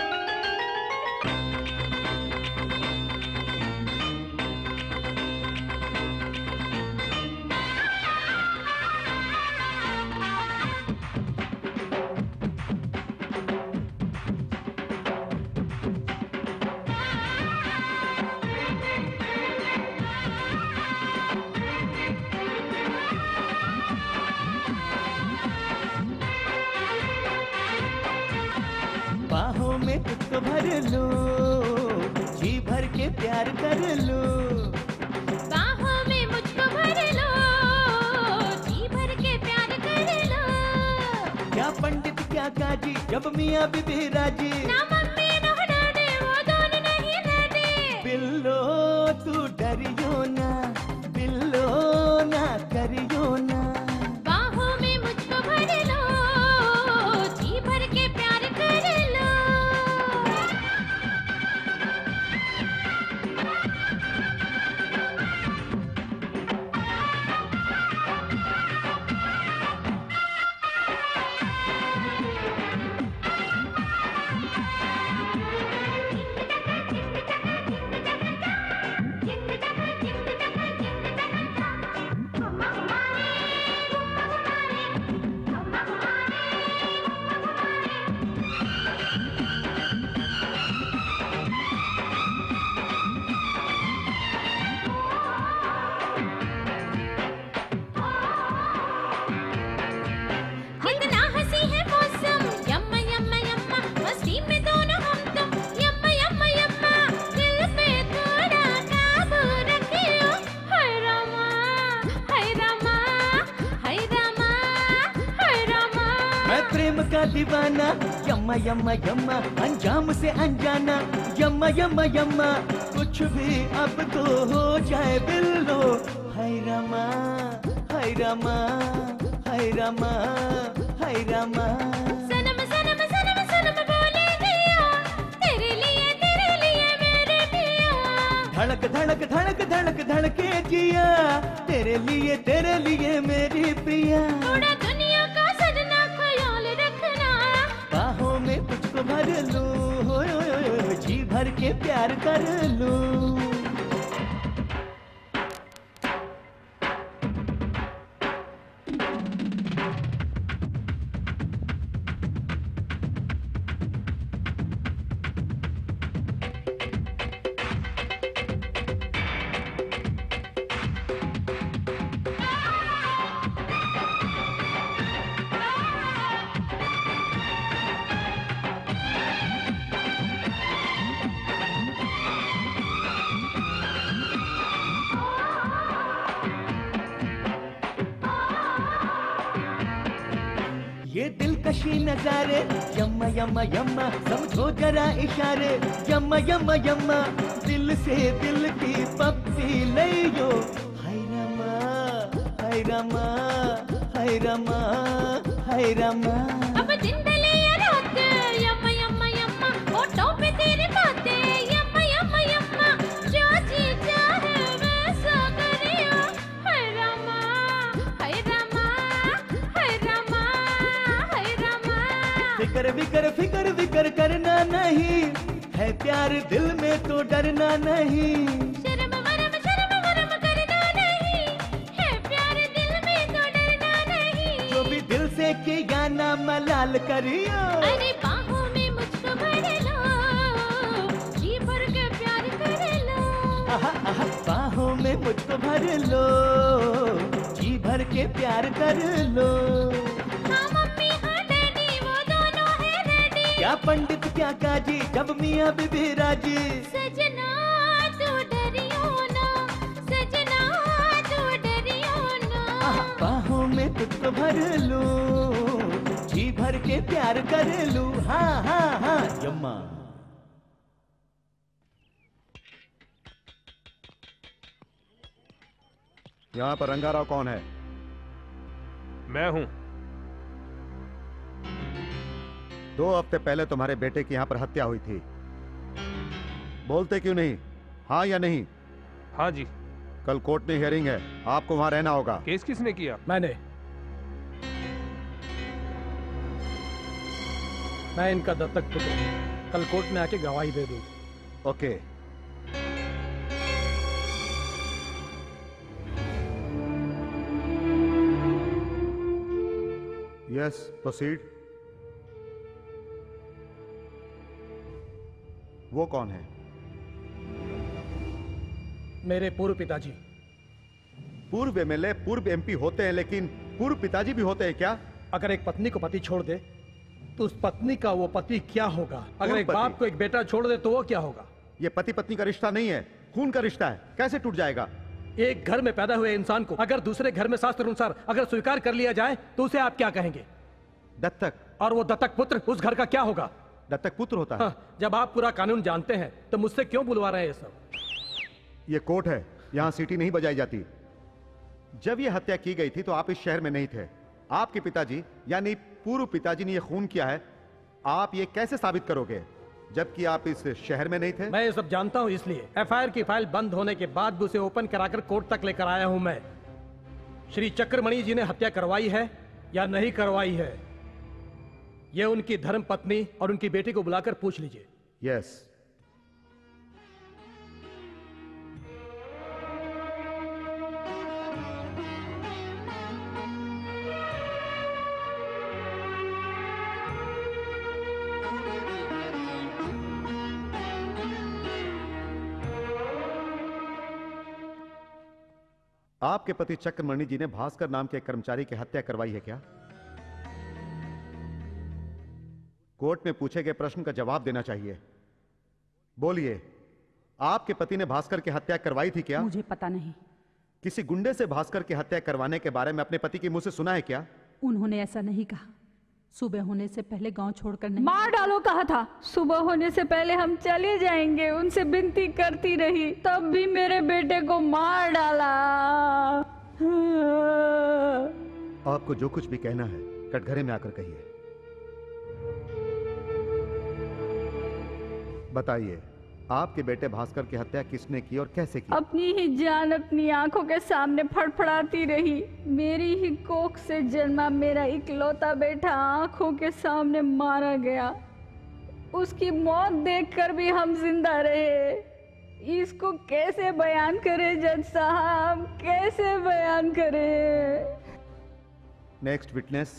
बाहों में खुद भर लो, जी भर के प्यार कर लो। बाहों में मुझको भर लो, जी भर के प्यार कर लो। क्या पंडित क्या काजी, जब मियाँ बीबी राजी। ना मम्मी ना डैडी, वो दोनों नहीं लड़े। बिल्लो तू डरियो ना, बिल्लो ना करियो ना। बाहों में मुझको भर लो, जी भर के प्यार कर लो। मैं प्रेम का दीवाना, यम्मा यम्मा यम्मा, अंजाम से अनजाना, यम्मा यम्मा यम्मा, कुछ भी अब तो हो जाए बिल्लो। हाय रामा हाय रामा हाय रामा हाय रामा। सनम सनम सनम सनम बोले दिया, तेरे लिए मेरे पिया। धड़क धड़क धड़क धड़क धड़के जिया, तेरे लिए मेरी प्रिया। थोड़ा दुनिया का सजना ख्याल रखना, बाहों में तुझको भर लूं, जी भर के प्यार कर लूं। ये दिलकशी नजारे, यम्मा यम्मा यम्मा, समझो जरा इशारे, यम्मा यम्मा यम्मा, दिल से दिल की पप्पी ले यो। हाय रामा हाय रामा हाय रामा हाय रामा। अब दिन ढले या रात, यम्मा यम्मा यम्मा, होठों पे तेरी बातें, यम्मा यम्मा यम्मा, जो जी चाहे वैसा करियो। हाय रामा हाय रामा हाय रामा हाय रामा। फिकर विकर फिकर विकर करना नहीं, है प्यार दिल में तो डरना नहीं। शर्म वरम करना नहीं, है प्यार दिल में तो डरना नहीं। जो भी दिल से किया ना मलाल करियो। अरे बाहों में मुझको भर लो, जी भर के प्यार कर लो। आहा आहा, बाहों में मुझको भर लो, जी भर के प्यार कर लो। हाँ मम्मी हाँ डैडी, वो दोनों है रेडी। क्या पंडित क्या काजी, जब मियाँ बीबी राजी। सजना तू डरियो ना, सजना तू डरियो ना। आहा, बाहों में तुझको भर लूं, जी भर के प्यार कर लूं। हाँ हाँ हाँ यम्मा। यहाँ पर रंगाराव कौन है? मैं हूँ। 2 हफ्ते पहले तुम्हारे बेटे की यहाँ पर हत्या हुई थी, बोलते क्यों नहीं? हाँ या नहीं? हाँ जी। कल कोर्ट में हियरिंग है, आपको वहाँ रहना होगा। केस किसने किया? मैंने। मैं इनका दत्तक पुत्र हूं। कल कोर्ट में आके गवाही दे दूं। ओके। Yes, proceed. वो कौन है? मेरे पूर्व पिताजी। पूर्व एमएलए, पूर्व एमपी होते हैं, लेकिन पूर्व पिताजी भी होते हैं क्या? अगर एक पत्नी को पति छोड़ दे तो उस पत्नी का वो पति क्या होगा? अगर एक बाप को एक बेटा छोड़ दे तो वो क्या होगा? ये पति पत्नी का रिश्ता नहीं है, खून का रिश्ता है। कैसे टूट जाएगा? एक घर में पैदा हुए इंसान को अगर दूसरे घर में शास्त्र अनुसार अगर स्वीकार कर लिया जाए तो उसे आप क्या कहेंगे? दत्तक। और वो दत्तक पुत्र उस घर का क्या होगा? दत्तक पुत्र होता है। हाँ, जब आप पूरा कानून जानते हैं तो मुझसे क्यों बुलवा रहे हैं ये सब? ये कोर्ट है, यहाँ सीटी नहीं बजाई जाती। जब ये हत्या की गई थी तो आप इस शहर में नहीं थे। आपके पिताजी यानी पूर्व पिताजी ने ये खून किया है, आप ये कैसे साबित करोगे जबकि आप इस शहर में नहीं थे? मैं ये सब जानता हूं, इसलिए एफआईआर की फाइल बंद होने के बाद भी उसे ओपन कराकर कोर्ट तक लेकर आया हूं। मैं श्री चक्रमणि जी ने हत्या करवाई है या नहीं करवाई है, यह उनकी धर्म पत्नी और उनकी बेटी को बुलाकर पूछ लीजिए। यस। आपके पति चक्रमणि जी ने भास्कर नाम के एक कर्मचारी की हत्या करवाई है क्या? कोर्ट में पूछे गए प्रश्न का जवाब देना चाहिए। बोलिए, आपके पति ने भास्कर की हत्या करवाई थी क्या? मुझे पता नहीं। किसी गुंडे से भास्कर की हत्या करवाने के बारे में अपने पति के मुंह से सुना है क्या? उन्होंने ऐसा नहीं कहा। सुबह होने से पहले गांव छोड़कर नहीं। मार डालो कहा था। सुबह होने से पहले हम चले जाएंगे, उनसे विनती करती रही, तब भी मेरे बेटे को मार डाला। आपको जो कुछ भी कहना है कटघरे में आकर कहिए। बताइए, आपके बेटे भास्कर की हत्या किसने की और कैसे की? अपनी ही जान अपनी आंखों के सामने फड़फड़ाती रही। मेरी ही कोख से जन्मा मेरा इकलौता बेटा आंखों के सामने मारा गया। उसकी मौत देखकर भी हम जिंदा रहे। इसको कैसे बयान करें जज साहब, कैसे बयान करें? Next witness.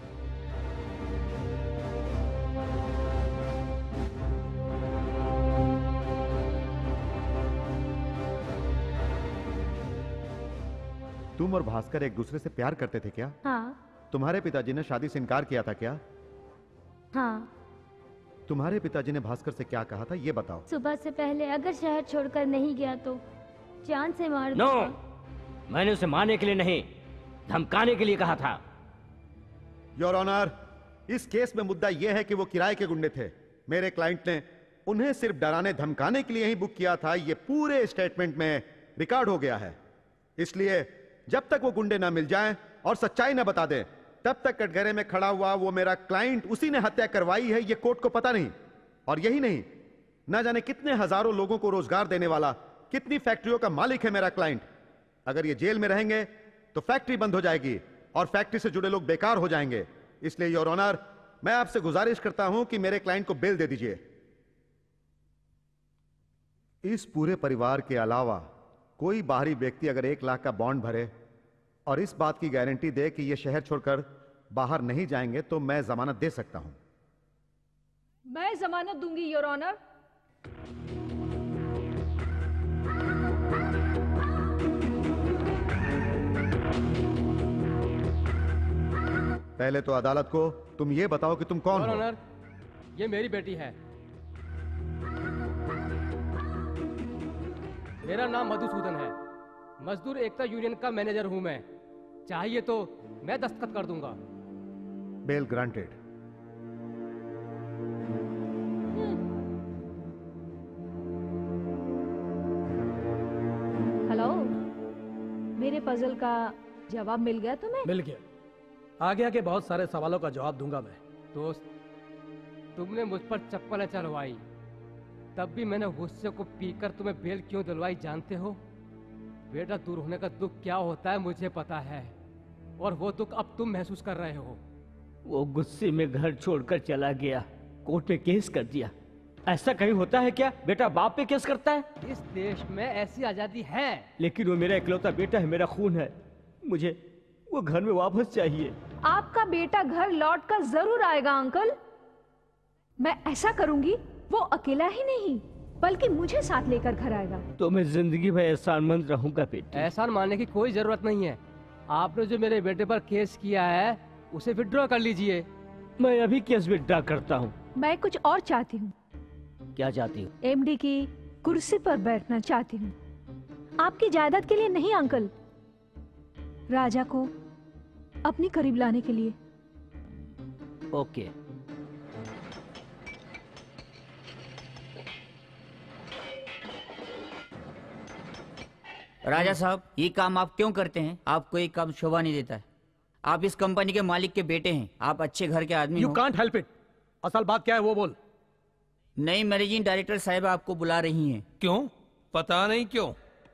तुम और भास्कर एक दूसरे से प्यार करते थे क्या? हाँ। तुम्हारे पिताजी ने शादी से इनकार किया था क्या? हाँ। तुम्हारे पिताजी ने भास्कर से क्या कहा था ये बताओ। सुबह से पहले अगर शहर छोड़कर नहीं गया तो जान से मार नो, मैंने उसे मारने के लिए नहीं, धमकाने के लिए कहा था। योर ऑनर, इस केस में मुद्दा यह है कि वो किराए के गुंडे थे। मेरे क्लाइंट ने उन्हें सिर्फ डराने धमकाने के लिए ही बुक किया था। ये पूरे स्टेटमेंट में रिकॉर्ड हो गया है। इसलिए जब तक वो गुंडे ना मिल जाएं और सच्चाई ना बता दें, तब तक कटघरे में खड़ा हुआ वो मेरा क्लाइंट, उसी ने हत्या करवाई है, ये कोर्ट को पता नहीं। और यही नहीं, ना जाने कितने हजारों लोगों को रोजगार देने वाला, कितनी फैक्ट्रियों का मालिक है मेरा क्लाइंट। अगर ये जेल में रहेंगे तो फैक्ट्री बंद हो जाएगी और फैक्ट्री से जुड़े लोग बेकार हो जाएंगे। इसलिए योर ऑनर, मैं आपसे गुजारिश करता हूं कि मेरे क्लाइंट को बेल दे दीजिए। इस पूरे परिवार के अलावा कोई बाहरी व्यक्ति अगर 1 लाख का बॉन्ड भरे और इस बात की गारंटी दे कि ये शहर छोड़कर बाहर नहीं जाएंगे तो मैं जमानत दे सकता हूं। मैं जमानत दूंगी योर ऑनर। पहले तो अदालत को तुम ये बताओ कि तुम कौन हो? ऑनर, ये मेरी बेटी है। मेरा नाम मधुसूदन है। मजदूर एकता यूनियन का मैनेजर हूं मैं। चाहिए तो मैं दस्तखत कर दूंगा। Bail granted. हेलो, मेरे पजल का जवाब मिल गया तुम्हें? मिल गया। आगे आगे बहुत सारे सवालों का जवाब दूंगा मैं। दोस्त, तुमने मुझ पर चप्पलें चलवाई, तब भी मैंने गुस्से को पीकर तुम्हें बेल क्यों दिलवाई जानते हो? बेटा दूर होने का दुख क्या होता है मुझे पता है, और वो दुख अब तुम महसूस कर रहे हो। वो गुस्से में घर छोड़कर चला गया, कोर्ट में केस कर दिया। ऐसा कहीं होता है क्या? बेटा बाप पे केस करता है? इस देश में ऐसी आजादी है। लेकिन वो मेरा इकलौता बेटा है, मेरा खून है। मुझे वो घर में वापस चाहिए। आपका बेटा घर लौट कर जरूर आएगा अंकल। मैं ऐसा करूंगी, वो अकेला ही नहीं बल्कि मुझे साथ लेकर घर आएगा। तो मैं जिंदगी भर एहसानमंद रहूंगा बेटी। एहसान मानने की कोई जरूरत नहीं है। आपने जो मेरे बेटे पर केस किया है उसे विड्रॉ कर लीजिए। मैं अभी केस विड्रॉ करता हूँ। मैं कुछ और चाहती हूँ। क्या चाहती हूँ? एमडी की कुर्सी पर बैठना चाहती हूँ। आपकी जायदाद के लिए नहीं अंकल, राजा को अपने करीब लाने के लिए। ओके। राजा साहब, ये काम आप क्यों करते हैं? आपको ये काम शोभा नहीं देता है। आप इस कंपनी के मालिक के बेटे हैं, आप अच्छे घर के आदमी You can't help it। असल बात क्या है वो बोल। नई मैनेजिंग डायरेक्टर साहब आपको बुला रही हैं। क्यों? पता नहीं क्यों।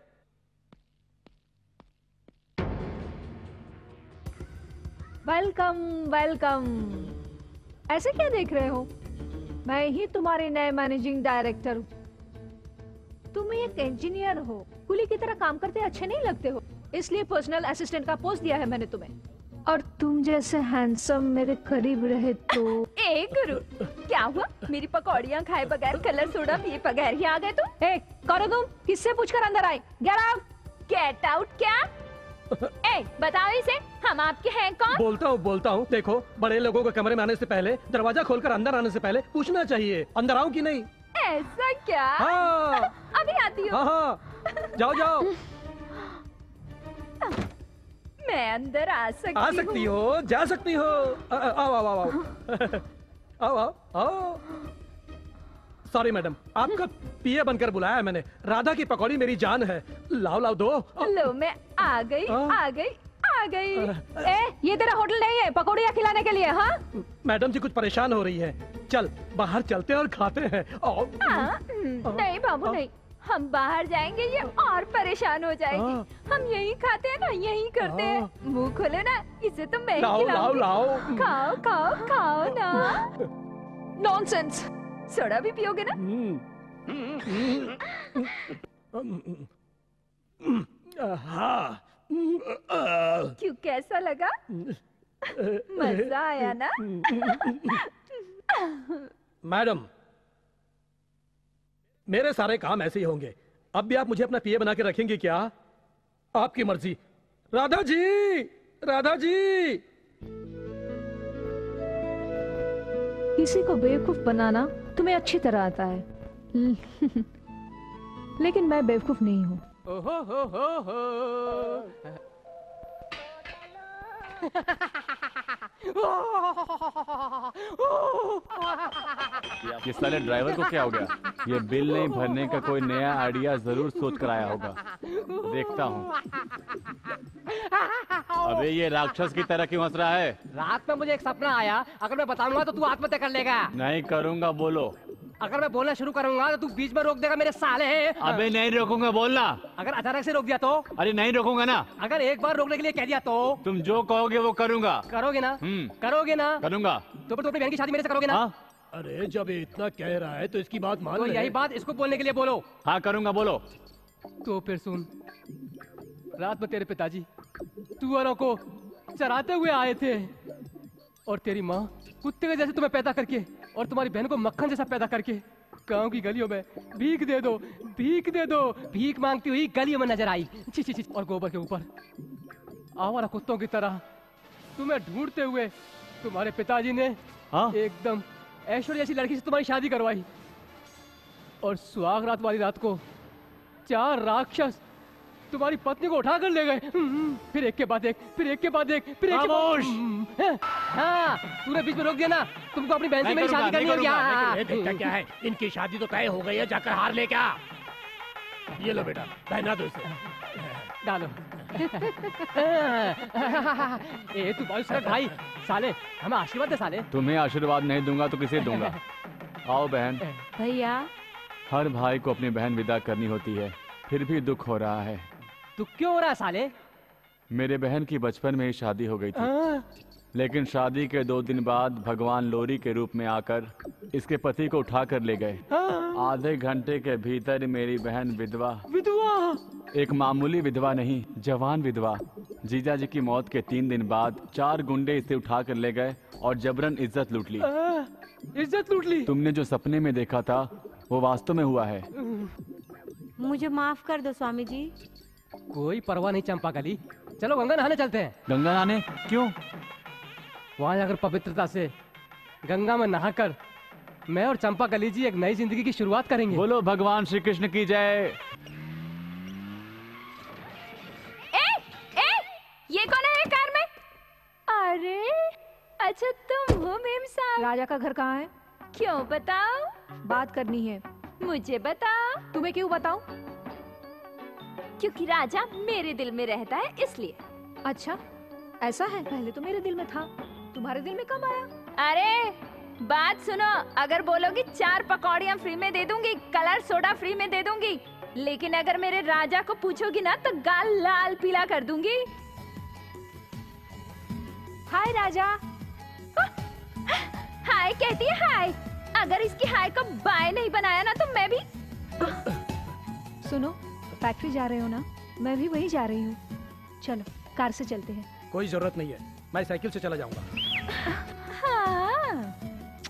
Welcome welcome. ऐसे क्या देख रहे हो? मैं ही तुम्हारे नए मैनेजिंग डायरेक्टर हूँ। तुम एक इंजीनियर हो, कुली की तरह काम करते अच्छे नहीं लगते हो, इसलिए पर्सनल असिस्टेंट का पोस्ट दिया है मैंने तुम्हें। और तुम जैसे हैंडसम मेरे करीब रहे तो। ए गुरु, क्या हुआ? मेरी पकौड़ियाँ खाए बगैर, कलर सोडा पिए बगैर ही आ गए तुम? ए, करो तुम, किससे पूछकर अंदर आए? Get out. गेट आउट क्या? ए, बताओ इसे, हम आपके हैं कौन? बोलता हूँ। देखो, बड़े लोगों के कमरे में आने से पहले, दरवाजा खोलकर अंदर आने से पहले पूछना चाहिए अंदर आऊं कि नहीं। ऐसा क्या? हाँ। अभी आती हूँ। हाँ, जाओ। मैं अंदर आ सकती हो, जा सकती हो। आओ आओ आओ आओ आओ आओ। सॉरी मैडम, आपका पीए बनकर बुलाया है मैंने। राधा की पकौड़ी मेरी जान है। लाओ लाओ दो। लो मैं आ गई आ गई आ गई। ये तेरा होटल नहीं है पकौड़ियाँ खिलाने के लिए। हाँ मैडम जी कुछ परेशान हो रही है। चल बाहर चलते हैं और खाते हैं। नहीं बाबू नहीं, हम बाहर जाएंगे ये और परेशान हो जाएगी। हम यही खाते हैं ना, यही करते हैं। मुंह खोले ना, इसे तो मैं लाओ लाओ लाओ। खाओ खाओ खाओ ना। नॉनसेंस। सोडा भी पियोगे ना? हाँ। क्यों, कैसा लगा? मजा आया ना? मैडम मेरे सारे काम ऐसे ही होंगे। अब भी आप मुझे अपना पीए बना के रखेंगे क्या? आपकी मर्जी। राधा जी, राधा जी। किसी को बेवकूफ बनाना तुम्हें अच्छी तरह आता है। लेकिन मैं बेवकूफ नहीं हूँ। ये साले ड्राइवर को क्या हो गया? ये बिल नहीं भरने का कोई नया आइडिया जरूर सोच कर आया होगा। देखता हूँ। अबे ये राक्षस की तरह क्यों हंस रहा है? रात में मुझे एक सपना आया, अगर मैं बताऊंगा तो तू आत्महत्या कर लेगा। नहीं करूंगा, बोलो। अगर मैं बोलना शुरू करूंगा तो तू बीच में रोक देगा मेरे साले। अबे नहीं रोकूंगा, बोलना। अगर अचानक से रोक दिया तो? अरे नहीं रोकूंगा ना। अगर एक बार रोकने के लिए कह दिया तो? तुम जो कहोगे वो करूंगा। करोगे ना? करोगे ना? करूंगा। तो फिर अपनी बहन की शादी मेरे से करोगे ना? अरे जब ये इतना कह रहा है तो इसकी बात मान तो यही बात इसको बोलने के लिए बोलो। हाँ करूंगा, बोलो। तो फिर सुन, रात में तेरे पिताजी तुअरों को चराते हुए आए थे और तेरी माँ कुत्ते के जैसे तुम्हें पैदा करके और तुम्हारी बहन को मक्खन जैसा पैदा करके गांव की गलियों में भीख दे दो, भीख दे दो, भीख मांगती हुई गलियों में नजर आई। ची ची ची। और गोबर के ऊपर आवारा कुत्तों की तरह तुम्हें ढूंढते हुए तुम्हारे पिताजी ने एकदम ऐश्वर्य जैसी लड़की से तुम्हारी शादी करवाई। और सुहाग रात वाली रात को 4 राक्षस तुम्हारी पत्नी को उठा कर ले गए। फिर एक के बाद एक, फिर एक के बाद एक, फिर एक के बाद। हाँ, तूने बीच में रोक दिया ना। तुमको अपनी बहन से मेरी शादी करनी है क्या? क्या है, इनकी शादी तो तय हो गई है, जाकर हार ले क्या? ये लो बेटा, पहना दो इसे। डालो। ए तू बहुत सर भाई, साले हमें आशीर्वाद दे साले। तुम्हें आशीर्वाद नहीं दूंगा तो किसे दूंगा? आओ बहन। भैया, हर भाई को अपनी बहन विदा करनी होती है, फिर भी दुख हो रहा है। दुख क्यों हो रहा है साले? मेरे बहन की बचपन में ही शादी हो गई थी, लेकिन शादी के 2 दिन बाद भगवान लोरी के रूप में आकर इसके पति को उठा कर ले गए। आधे घंटे के भीतर मेरी बहन विधवा। एक मामूली विधवा नहीं, जवान विधवा। जीजा जी की मौत के 3 दिन बाद 4 गुंडे इसे उठा कर ले गए और जबरन इज्जत लूट ली। इज्जत लूट ली? तुमने जो सपने में देखा था वो वास्तव में हुआ है। मुझे माफ कर दो स्वामी जी। कोई परवाह नहीं चंपा कली, चलो गंगा नहाने चलते हैं। गंगा नहाने? क्यों? वहां जाकर पवित्रता से गंगा में नहाकर मैं और चंपा कली जी एक नई जिंदगी की शुरुआत करेंगे। बोलो भगवान श्री कृष्ण की जय। ये कौन है कार में? अरे अच्छा तुम हो मेम साहब। राजा का घर कहाँ है? क्यों बताओ? बात करनी है। मुझे बताओ। तुम्हें क्यों बताऊं? क्योंकि राजा मेरे दिल में रहता है इसलिए। अच्छा ऐसा है, पहले तो मेरे दिल में था, तुम्हारे दिल में कब आया? अरे बात सुनो, अगर बोलोगी 4 पकौड़ियाँ फ्री में दे दूंगी, कलर सोडा फ्री में दे दूंगी, लेकिन अगर मेरे राजा को पूछोगी ना तो गाल लाल पीला कर दूंगी। हाय राजा। हाय कहती है हाय। अगर इसकी हाय को बाय नहीं बनाया ना तो मैं भी। सुनो, फैक्ट्री जा रहे हो ना? मैं भी वहीं जा रही हूँ, चलो कार से चलते हैं। कोई जरूरत नहीं है, मैं साइकिल से चला जाऊंगा। हाँ।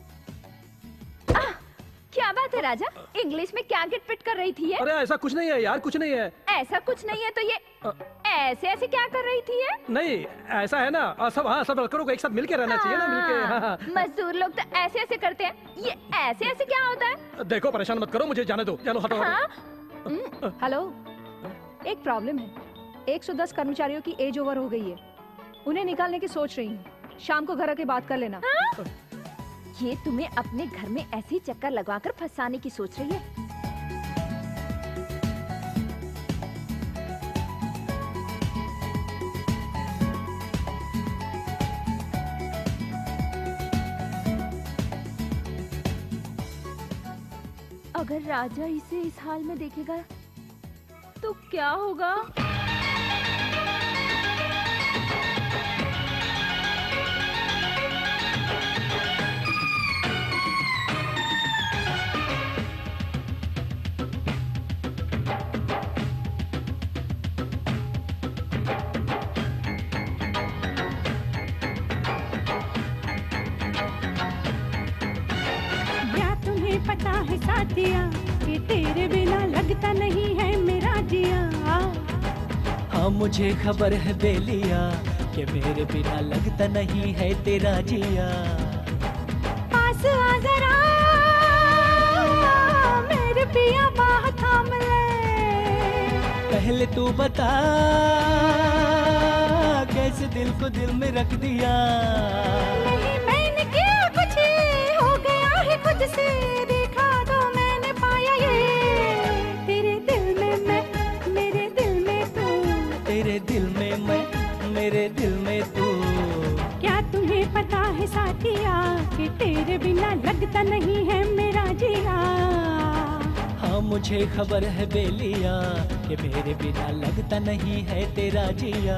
क्या बात है राजा, इंग्लिश में क्या गिटपिट कर रही थी ये? अरे ऐसा कुछ नहीं है यार, कुछ नहीं है। ऐसा कुछ नहीं है तो ये ऐसे ऐसे क्या कर रही थी ये? नहीं ऐसा है ना, सब सब वर्करों को एक साथ मिलके रहना चाहिए ना, मिलके। मजदूर लोग तो ऐसे ऐसे करते हैं, ये ऐसे ऐसे क्या होता है? देखो परेशान मत करो, मुझे जाने दो, चलो हटो। हेलो, एक प्रॉब्लम है। 110 कर्मचारियों की एज ओवर हो गई है, उन्हें निकालने की सोच रही हूँ। शाम को घर आके बात कर लेना। हाँ? ये तुम्हें अपने घर में ऐसे ही चक्कर लगवाकर फंसाने की सोच रही है। अगर राजा इसे इस हाल में देखेगा तो क्या होगा? पता है साथिया कि तेरे बिना लगता नहीं है मेरा जिया। हाँ मुझे खबर है बेलिया कि मेरे बिना लगता नहीं है तेरा जिया। पास आ जरा मेरे पिया बाह थाम ले। पहले तू बता कैसे दिल को दिल में रख दिया। नहीं मैंने किया कुछ हो गया है खुद से। मेरे दिल में तू। क्या तुम्हें पता है साथिया कि तेरे बिना लगता नहीं है मेरा जिया। हाँ मुझे खबर है बेलिया कि मेरे बिना लगता नहीं है तेरा जिया।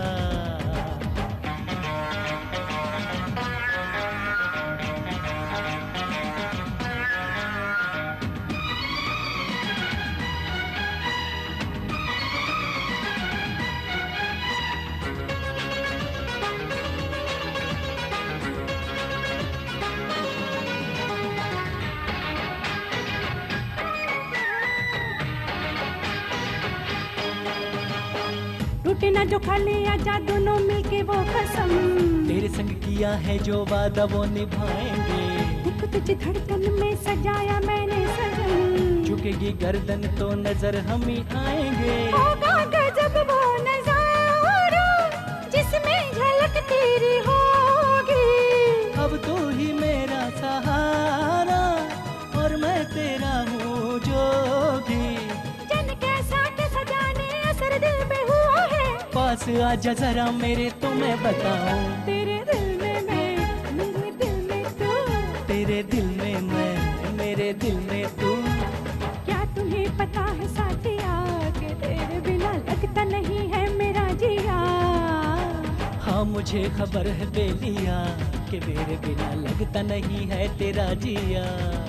टूटे ना जो खा लिया जा दोनों मिलके वो कसम। तेरे संग किया है जो वादा वो निभाएंगे। देखो तुझे धड़कन में सजाया मैंने सजन। झुकेगी गर्दन तो नजर हम ही आएंगे। होगा गजब वो नजारा जिसमें झलक तेरी होगी। अब तू ही मेरा सहारा और मैं तेरा हूँ जोगी। जन कैसा कैसा जाने असर दिल पे हुआ है। पास आजा जरा मेरे तो मैं बताऊं। तेरे दिल में मैं मेरे दिल में तू। तेरे दिल में मैं मेरे दिल में तू। क्या तुम्हें पता है साथिया कि तेरे बिना लगता नहीं है मेरा जिया। हाँ मुझे खबर है बेलिया कि मेरे बिना लगता नहीं है तेरा जिया।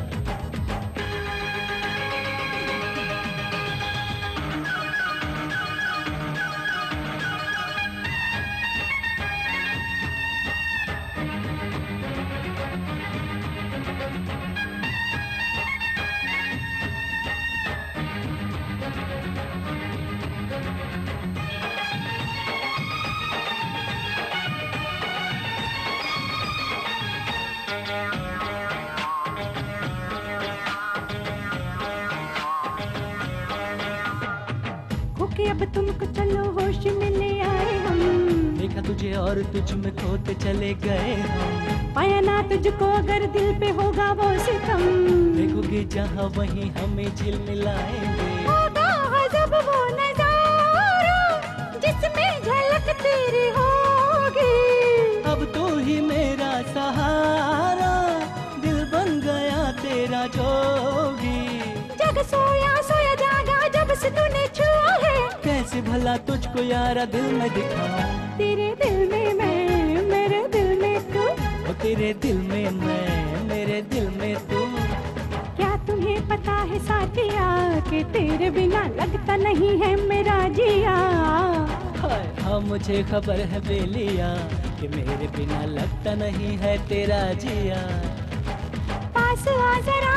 अब तुमको चलो होश में ले आए हम। देखा तुझे और तुझ में खोते चले गए हम। पाया ना तुझको अगर दिल पे होगा वो सितम। देखोगे जहाँ वहीं हमें झिलमिलाएंगे। होगा गजब वो नजारा जिसमें झलक तेरी होगी। अब तो ही मेरा सहारा दिल बन गया तेरा जोगी। जग सोया सोया जागा जब से तूने छुआ है। कैसे भला तुझको यारा दिल में दिखाऊं। तेरे दिल में मैं मेरे दिल में तू। तेरे दिल में मैं मेरे दिल में तू। क्या तुम्हें पता है साथिया कि तेरे बिना लगता नहीं है मेरा जिया। हाँ मुझे खबर है बेलिया कि मेरे बिना लगता नहीं है तेरा जिया। पास आ जरा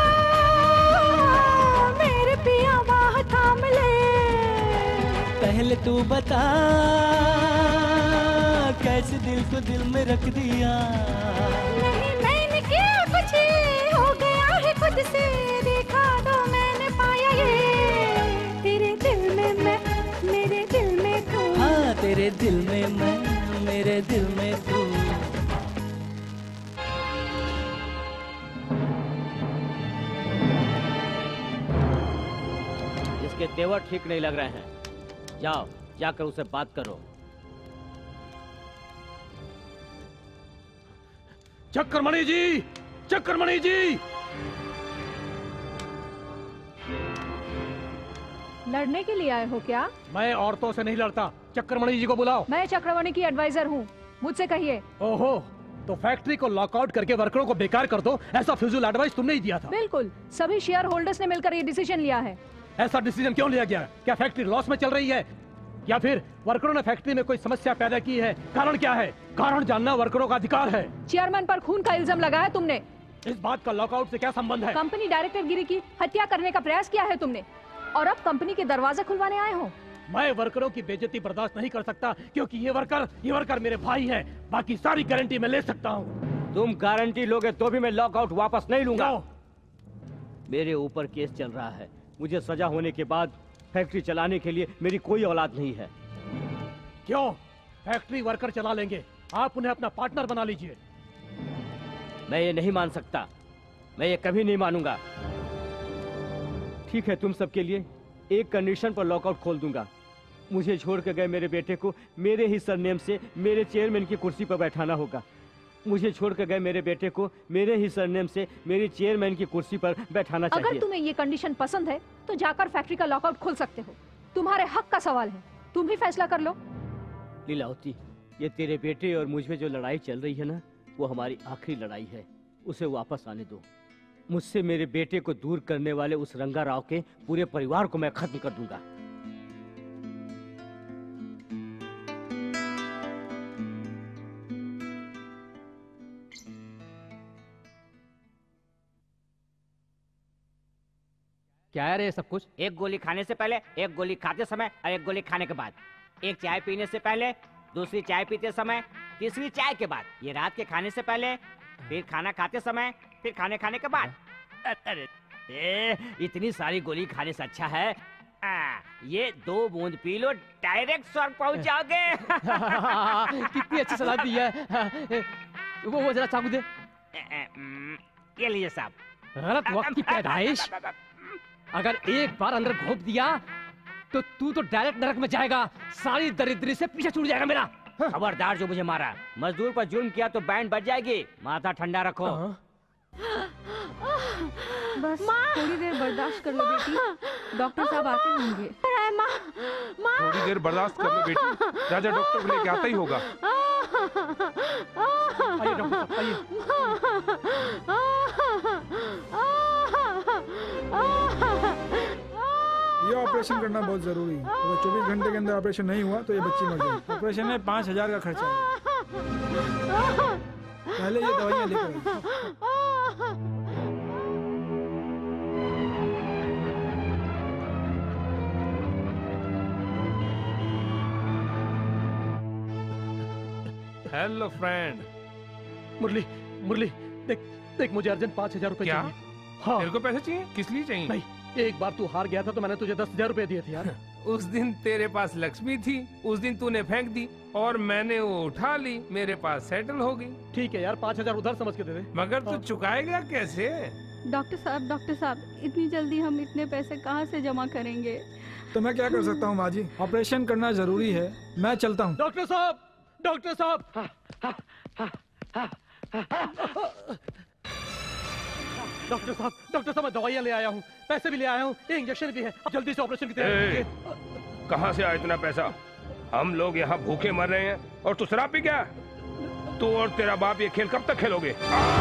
मेरे पिया बाह थाम ले। पहले तू बता कैसे दिल को दिल में रख दिया। नहीं मैंने किया कुछ हो गया है खुद से। देखा तो मैंने पाया ये तेरे दिल में मैं मेरे दिल में तू। दिल में मैं, मेरे दिल में तू। इसके तेवर ठीक नहीं लग रहे हैं। जाओ, जाकर उसे बात करो। चक्रमणि जी, चक्रमणि जी। लड़ने के लिए आए हो क्या? मैं औरतों से नहीं लड़ता। चक्रमणि जी को बुलाओ। मैं चक्रमणि की एडवाइजर हूँ, मुझसे कहिए। ओहो, तो फैक्ट्री को लॉकआउट करके वर्करों को बेकार कर दो, ऐसा फिजूल एडवाइस तुमने ही दिया था। बिल्कुल, सभी शेयर होल्डर्स ने मिलकर ये डिसीजन लिया है। ऐसा डिसीजन क्यों लिया गया? क्या फैक्ट्री लॉस में चल रही है या फिर वर्करों ने फैक्ट्री में कोई समस्या पैदा की है? कारण क्या है? कारण जानना वर्करों का अधिकार है। चेयरमैन पर खून का इल्जाम लगाया तुमने। इस बात का लॉकआउट से क्या संबंध है? कंपनी डायरेक्टर गिरी की हत्या करने का प्रयास किया है तुमने और अब कंपनी के दरवाजे खुलवाने आए हो। मैं वर्करों की बेइज्जती बर्दाश्त नहीं कर सकता क्योंकि ये वर्कर मेरे भाई हैं। बाकी सारी गारंटी मैं ले सकता हूँ। तुम गारंटी लोगे तो भी मैं लॉकआउट वापस नहीं लूंगा। मेरे ऊपर केस चल रहा है। मुझे सजा होने के बाद फैक्ट्री चलाने के लिए मेरी कोई औलाद नहीं है। क्यों? फैक्ट्री वर्कर चला लेंगे, आप उन्हें अपना पार्टनर बना लीजिए। मैं ये नहीं मान सकता, मैं ये कभी नहीं मानूंगा। ठीक है, तुम सबके लिए एक कंडीशन पर लॉकआउट खोल दूंगा। मुझे छोड़ के गए मेरे बेटे को मेरे ही सरनेम से मेरे चेयरमैन की कुर्सी पर बैठाना होगा। मुझे छोड़ के गए मेरे बेटे को मेरे ही सरनेम से मेरी चेयरमैन की कुर्सी पर बैठाना चाहिए। अगर तुम्हें ये कंडीशन पसंद है तो जाकर फैक्ट्री का लॉकआउट खोल सकते हो। तुम्हारे हक का सवाल है, तुम ही फैसला कर लो। लीलावती, ये तेरे बेटे और मुझ में जो लड़ाई चल रही है ना, वो हमारी आखिरी लड़ाई है। उसे वापस आने दो। मुझसे मेरे बेटे को दूर करने वाले उस रंगा राव के पूरे परिवार को मैं खत्म कर दूंगा। क्या है रे सब कुछ? एक गोली खाने से पहले, एक गोली खाते समय और एक गोली खाने के बाद, एक चाय पीने से पहले, दूसरी चाय पीते समय, तीसरी चाय के बाद, ये रात के खाने से पहले, फिर खाना खाते समय, फिर खाने के बाद। अरे इतनी सारी गोली खाने से अच्छा है ये 2 बूंद पी लो, डायरेक्ट स्वर्ग पहुंच जाओगे। कितनी अच्छी सलाह दी है। वो जरा चाकू दे। ये लीजिए साहब। गलत वक्त की पैदाइश। अगर एक बार अंदर घोंप दिया तो तू तो डायरेक्ट नरक में जाएगा। सारी दरिद्री से पीछे छूट जाएगा मेरा। खबरदार जो मुझे मारा। मजदूर पर जुर्म किया तो बैंड बज जाएगी। माथा ठंडा रखो। बस थोड़ी देर बर्दाश्त कर लो बेटी, डॉक्टर साहब आते होंगे। थोड़ी देर बर्दाश्त कर लो बेटी, राजा डॉक्टर को लेके आता ही होगा। आइए डॉक्टर साहब, आइए। ये ऑपरेशन करना बहुत जरूरी है। अगर 24 घंटे के अंदर ऑपरेशन नहीं हुआ तो ये बच्ची मर जाएगी। ऑपरेशन में 5000 का खर्चा है। पहले ये दवाइयाँ लेकर हेलो फ्रेंड। मुरली देख मुझे अर्जेंट 5000 रुपए चाहिए। हाँ, तेरे को पैसे चाहिए? किस लिए चाहिए? नहीं, एक बार तू हार गया था तो मैंने तुझे 10,000 रुपए दिए थे यार। उस दिन तेरे पास लक्ष्मी थी, उस दिन तूने फेंक दी और मैंने वो उठा ली, मेरे पास सेटल हो गई। ठीक है यार, 5000 उधर समझ के दे दे। मगर तू चुकाएगा कैसे? डॉक्टर साहब, इतनी जल्दी हम इतने पैसे कहाँ से जमा करेंगे? तो मैं क्या कर सकता हूँ माँ जी, ऑपरेशन करना जरूरी है, मैं चलता हूँ। डॉक्टर साहब डॉक्टर साहब मैं दवाइयाँ ले आया हूँ, पैसे भी ले आया हूँ, ये इंजेक्शन भी है। अब जल्दी से ऑपरेशन की तैयारी कीजिए। कहाँ से आया इतना पैसा? हम लोग यहाँ भूखे मर रहे हैं और तू शराब पी गया? तू और तेरा बाप ये खेल कब तक खेलोगे?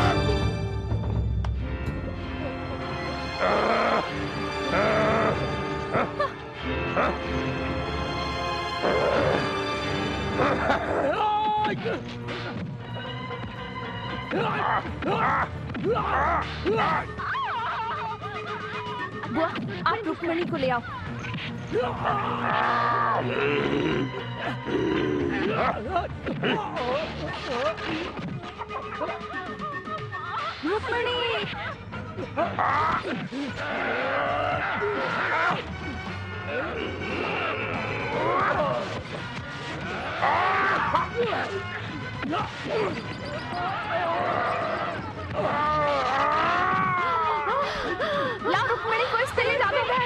बुआ, आप रुक्मणी को ले आओ। रुक्मणी! लाओ रुक्मिणी को इससे ले जाते हैं।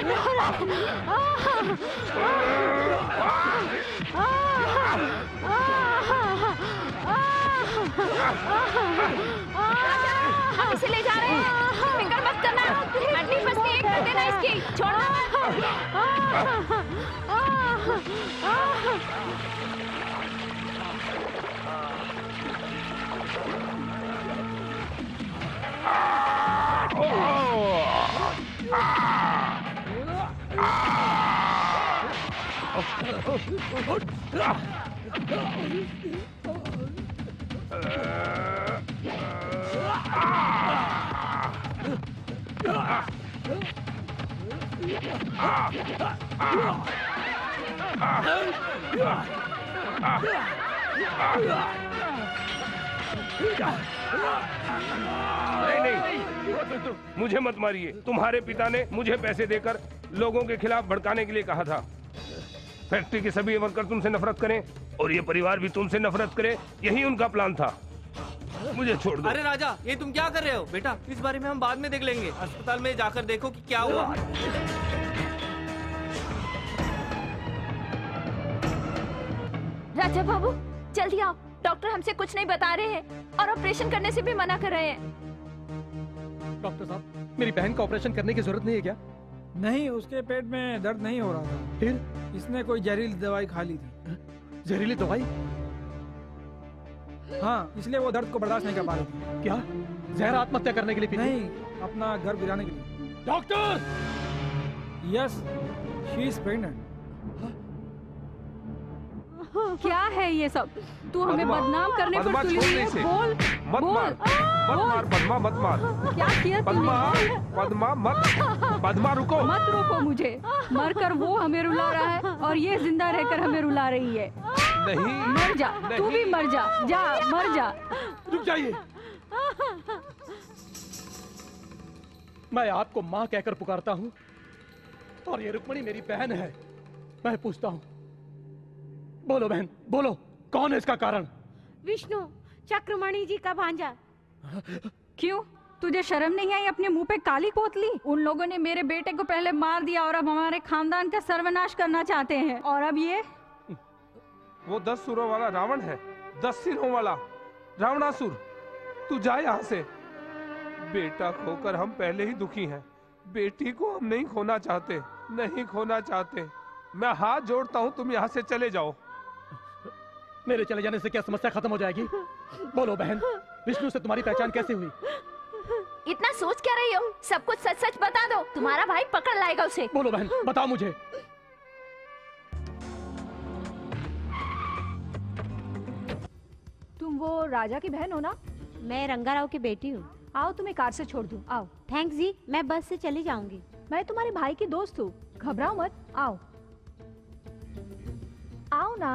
हम इसे ले जा रहे हैं, फिक्र मत करना। हड्डी फंसती है, कर देना इसकी, छोड़ना मत। नहीं, मुझे मत मारिए। तुम्हारे पिता ने मुझे पैसे देकर लोगों के खिलाफ भड़काने के लिए कहा था। फैक्ट्री के सभी वर्कर तुमसे नफरत करें और ये परिवार भी तुमसे नफरत करे, यही उनका प्लान था। मुझे छोड़ दो। अरे राजा, ये तुम क्या कर रहे हो? बेटा, इस बारे में हम बाद में देख लेंगे। अस्पताल में जाकर देखो कि क्या हुआ। राजा बाबू जल्दी आओ, डॉक्टर हमसे कुछ नहीं बता रहे हैं और ऑपरेशन करने से भी मना कर रहे हैं। डॉक्टर साहब, मेरी बहन का ऑपरेशन करने की जरूरत नहीं है क्या? नहीं, उसके पेट में दर्द नहीं हो रहा था। फिर इसने कोई जहरीली दवाई खा ली थी। जहरीली दवाई? हाँ, इसलिए वो दर्द को बर्दाश्त नहीं कर पा रही थी। क्या जहर आत्महत्या करने के लिए पीती? नहीं, अपना घर गिराने के लिए। Doctor! Yes, she is pregnant. क्या है ये सब? तू हमें बदनाम करने पर तुली हुई है। बोल, मत मार, मत मार पद्मा, मत मार। क्या किया पद्मा, पद्मा मत, पद्मा रुको। मत रोको मुझे। मरकर वो हमें रुला रहा है और ये जिंदा रहकर हमें रुला रही है। नहीं, मर जा, तू भी मर जा, जा मर जा। रुक जाइए। मैं आपको माँ कहकर पुकारता हूँ और ये रुक्मिणी मेरी बहन है। मैं पूछता हूँ, बोलो बहन, बोलो, कौन है इसका कारण? विष्णु, चक्रमणि जी का भांजा। क्यों? तुझे शर्म नहीं आई अपने मुंह पे काली पोतली? उन लोगों ने मेरे बेटे को पहले मार दिया और अब हमारे खानदान का सर्वनाश करना चाहते हैं। और अब ये वो 10 सुरों वाला रावण है, 10 सिरों वाला रावणासुर। तू जा यहाँ से। बेटा खोकर हम पहले ही दुखी हैं। बेटी को हम नहीं खोना चाहते, नहीं खोना चाहते। मैं हाथ जोड़ता हूँ, तुम यहाँ से चले जाओ। मेरे चले जाने से क्या समस्या खत्म हो जाएगी? बोलो बहन, विष्णु से तुम्हारी पहचान कैसे हुई? इतना सोच क्या रही हो? सब कुछ सच सच बता दो, तुम्हारा भाई पकड़ लाएगा उसे। बोलो बहन, बताओ मुझे। तुम वो राजा की बहन हो ना? मैं रंगाराव की बेटी हूँ। आओ, तुम्हें कार से छोड़ दूं। आओ। थैंक्स जी, मैं बस से चली जाऊंगी। मैं तुम्हारे भाई की दोस्त हूँ, घबराओ मत। आओ आओ ना।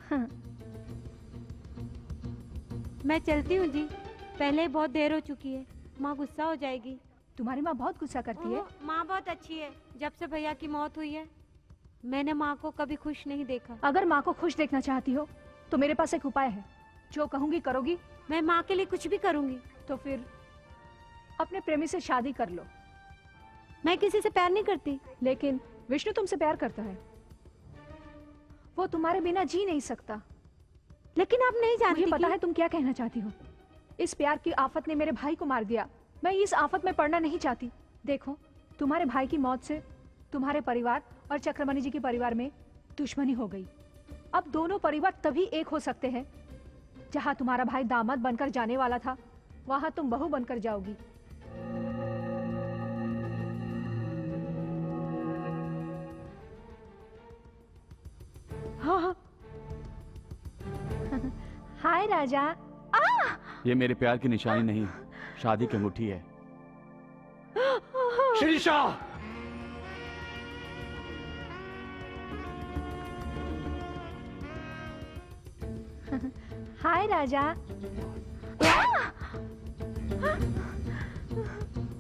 मैं चलती हूँ जी, पहले बहुत देर हो चुकी है। माँ गुस्सा हो जाएगी। तुम्हारी माँ बहुत गुस्सा करती है? माँ बहुत अच्छी है। जब से भैया की मौत हुई है मैंने माँ को कभी खुश नहीं देखा। अगर माँ को खुश देखना चाहती हो तो मेरे पास एक उपाय है। जो कहूंगी करोगी? मैं माँ के लिए कुछ भी करूंगी। तो फिर अपने प्रेमी से शादी कर लो। मैं किसी से प्यार नहीं करती। लेकिन विष्णु तुमसे प्यार करता है। वो तुम्हारे बिना जी नहीं सकता। लेकिन आप नहीं जानती। मुझे पता है तुम क्या कहना चाहती हो। इस प्यार की आफत ने मेरे भाई को मार दिया। मैं इस आफत में पड़ना नहीं चाहती। देखो, तुम्हारे भाई की मौत से तुम्हारे परिवार और चक्रमणि जी के परिवार में दुश्मनी हो गई। अब दोनों परिवार तभी एक हो सकते हैं। जहां तुम्हारा भाई दामाद बनकर जाने वाला था, वहां तुम बहू बनकर जाओगी। हाँ। हाय राजा। ये मेरे प्यार की निशानी नहीं, शादी की अंगूठी है। शीशा! हाय राजा।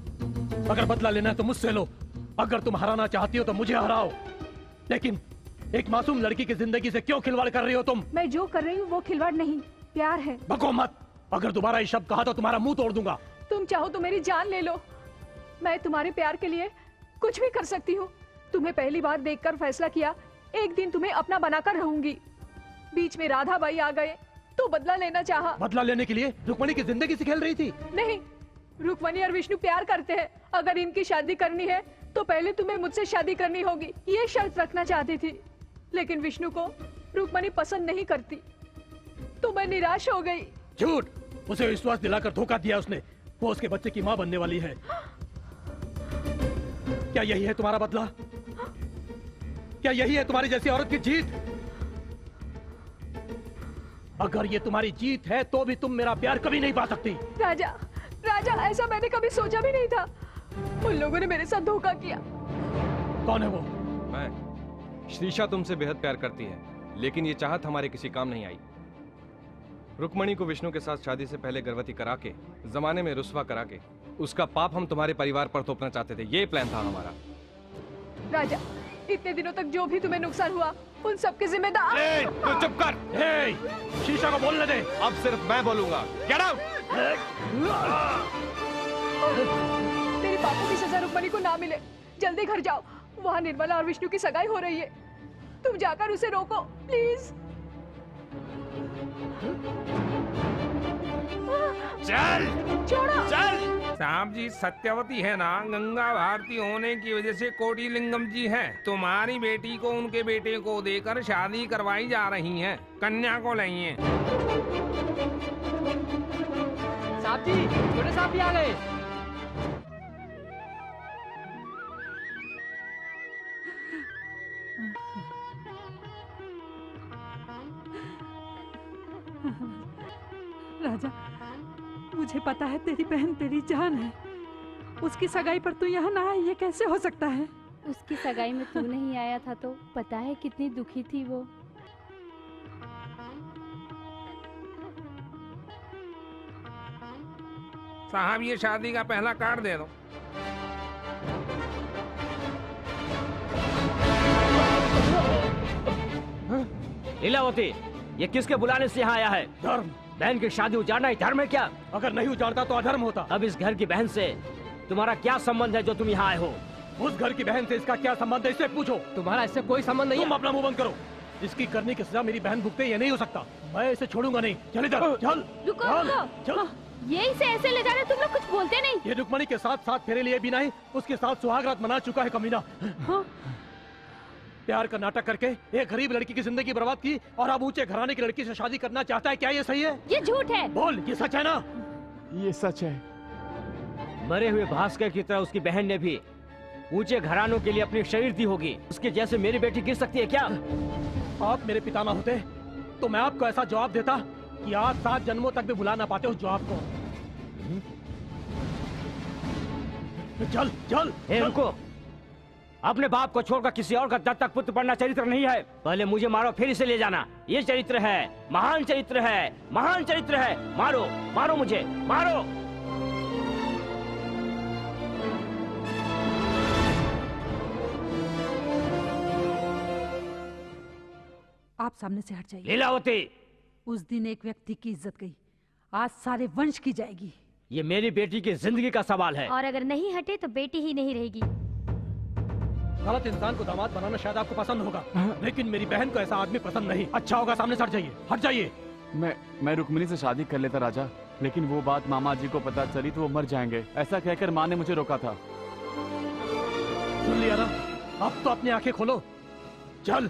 अगर बदला लेना है तो मुझसे लो। अगर तुम हराना चाहती हो तो मुझे हराओ। लेकिन एक मासूम लड़की की जिंदगी से क्यों खिलवाड़ कर रही हो तुम? मैं जो कर रही हूँ वो खिलवाड़ नहीं, प्यार है। बको मत, अगर दोबारा ये शब्द कहा तो तुम्हारा मुंह तोड़ दूंगा। तुम चाहो तो मेरी जान ले लो, मैं तुम्हारे प्यार के लिए कुछ भी कर सकती हूँ। तुम्हें पहली बार देखकर फैसला किया एक दिन तुम्हें अपना बनाकर रहूंगी। बीच में राधा बाई आ गए तो बदला लेना चाहा। बदला लेने के लिए रुक्मणी की जिंदगी से खेल रही थी? नहीं, रुक्मणी और विष्णु प्यार करते हैं। अगर इनकी शादी करनी है तो पहले तुम्हें मुझसे शादी करनी होगी, ये शर्त रखना चाहती थी। लेकिन विष्णु को रुक्मणी पसंद नहीं करती तो मैं निराश हो गई। झूठ, उसे विश्वास दिलाकर धोखा दिया उसने। वो उसके बच्चे की माँ बनने वाली है। क्या यही है तुम्हारा बदला? क्या यही है तुम्हारी जैसी औरत की जीत? अगर ये तुम्हारी जीत है तो भी तुम मेरा प्यार कभी नहीं पा सकती। राजा, राजा, ऐसा मैंने कभी सोचा भी नहीं था। उन लोगों ने मेरे साथ धोखा किया। कौन है वो? मैं। श्रीषा तुमसे बेहद प्यार करती है, लेकिन ये चाहत हमारे किसी काम नहीं आई। रुक्मणी को विष्णु के साथ शादी से पहले गर्भवती करा के, जमाने में रुस्वा करा के, उसका पाप हम तुम्हारे परिवार पर थोपना चाहते थे। ये प्लान था हमारा। राजा, इतने दिनों तक जो भी तुम्हें नुकसान हुआ उन सबके जिम्मेदार। तू चुप कर। शीशा को बोलने दे। अब सिर्फ मैं बोलूंगा। Get out. तेरे पापों की सजा रुक्मणी को ना मिले। जल्दी घर जाओ, वहाँ निर्मला और विष्णु की सगाई हो रही है। तुम जाकर उसे रोको प्लीज। चल छोड़ो। चल। साहब जी सत्यवती है ना, गंगा भारती होने की वजह से कोटिलिंगम जी हैं। तुम्हारी बेटी को उनके बेटे को देकर शादी करवाई जा रही है। कन्या को लाइए। साहब जी, छोटे साहब भी आ गए। राजा, मुझे पता है तेरी बहन तेरी जान है। उसकी सगाई पर तू यहाँ ना आए, ये कैसे हो सकता है? उसकी सगाई में तू नहीं आया था तो पता है कितनी दुखी थी वो। साहब ये शादी का पहला कार्ड दे दो। लीलावती, ये किसके बुलाने से यहाँ आया है? धर्म। बहन की शादी उजाड़ना ही धर्म है क्या? अगर नहीं उजाड़ता तो अधर्म होता। अब इस घर की बहन से तुम्हारा क्या संबंध है जो तुम यहाँ आए हो? उस घर की बहन से इसका क्या संबंध है, इससे पूछो। तुम्हारा इससे कोई संबंध नहीं। तुम अपना मुंह बंद करो। इसकी करने की सजा मेरी बहन भुगते, ये नहीं हो सकता। मैं इसे छोड़ूंगा नहीं। चल इधर, चल। रुको, ये इसे ऐसे ले जा रहे, तुम लोग कुछ बोलते नहीं। ये रुक्मणी के साथ साथ फेरे लिए बिना ही उसके साथ सुहागरात मना चुका है कमीना। प्यार का नाटक करके एक गरीब लड़की की जिंदगी बर्बाद की और अब ऊंचे घराने की लड़की से शादी करना चाहता है। क्या ये सही है? ये झूठ है। बोल, ये सच है ना? ये सच है। मरे हुए भास्कर की तरह उसकी बहन ने भी ऊंचे घरानों के लिए अपनी शरीर दी होगी। उसके जैसे मेरी बेटी गिर सकती है क्या? आप मेरे पिता ना होते तो मैं आपको ऐसा जवाब देता कि आप 7 जन्मों तक भी भुला ना पाते उस जवाब को। चल चल। रुको, अपने बाप को छोड़कर किसी और का दत्तक पुत्र बनना चरित्र नहीं है। पहले मुझे मारो फिर इसे ले जाना। ये चरित्र है, महान चरित्र है, महान चरित्र है। मारो, मारो मुझे, मारो। आप सामने से हट जाइए। लीलावती, उस दिन एक व्यक्ति की इज्जत गई, आज सारे वंश की जाएगी। ये मेरी बेटी की जिंदगी का सवाल है। और अगर नहीं हटे तो बेटी ही नहीं रहेगी। गलत इंसान को दामाद बनाना शायद आपको पसंद होगा, लेकिन मेरी बहन को ऐसा आदमी पसंद नहीं। अच्छा होगा सामने से हट जाइए, हट जाइए। मैं रुक्मिणी से शादी कर लेता राजा, लेकिन वो बात मामा जी को पता चली तो वो मर जाएंगे, ऐसा कहकर माँ ने मुझे रोका था। सुन लिया ना, अब तो अपनी आंखें खोलो। चल।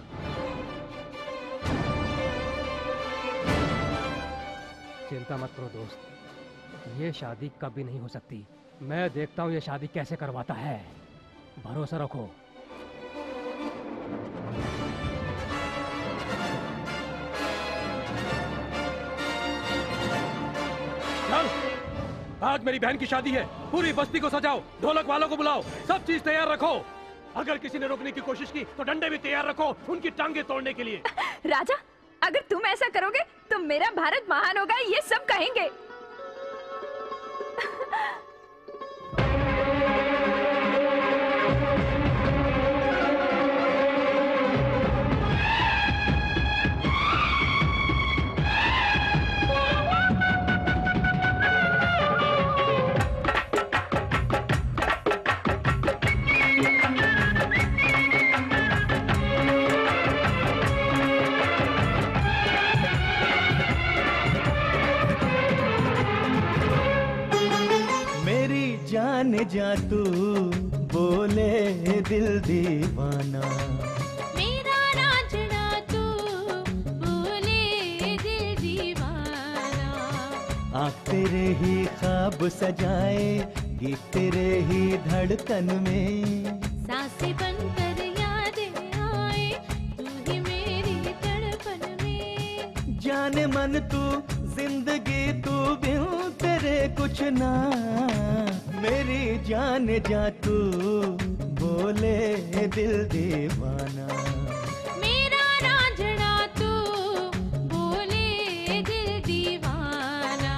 चिंता मत करो दोस्त, ये शादी कभी नहीं हो सकती। मैं देखता हूँ ये शादी कैसे करवाता है। भरोसा रखो। चल, आज मेरी बहन की शादी है। पूरी बस्ती को सजाओ, ढोलक वालों को बुलाओ, सब चीज तैयार रखो। अगर किसी ने रोकने की कोशिश की तो डंडे भी तैयार रखो उनकी टांगे तोड़ने के लिए। राजा, अगर तुम ऐसा करोगे तो मेरा भारत महान होगा, ये सब कहेंगे। जा तू बोले दिल दीवाना। मेरा रांझना तू बोले दिल दीवाना। आँख तेरे ही ख्वाब सजाए गीत तेरे ही धड़कन में। सांसें बनकर यादें आए तू ही मेरी तड़पन में। जाने मन तू जिंदगी तू बिन तेरे कुछ ना। मेरी जान जा तू बोले दिल दीवाना। मेरा रांझना तू बोले दिल दीवाना।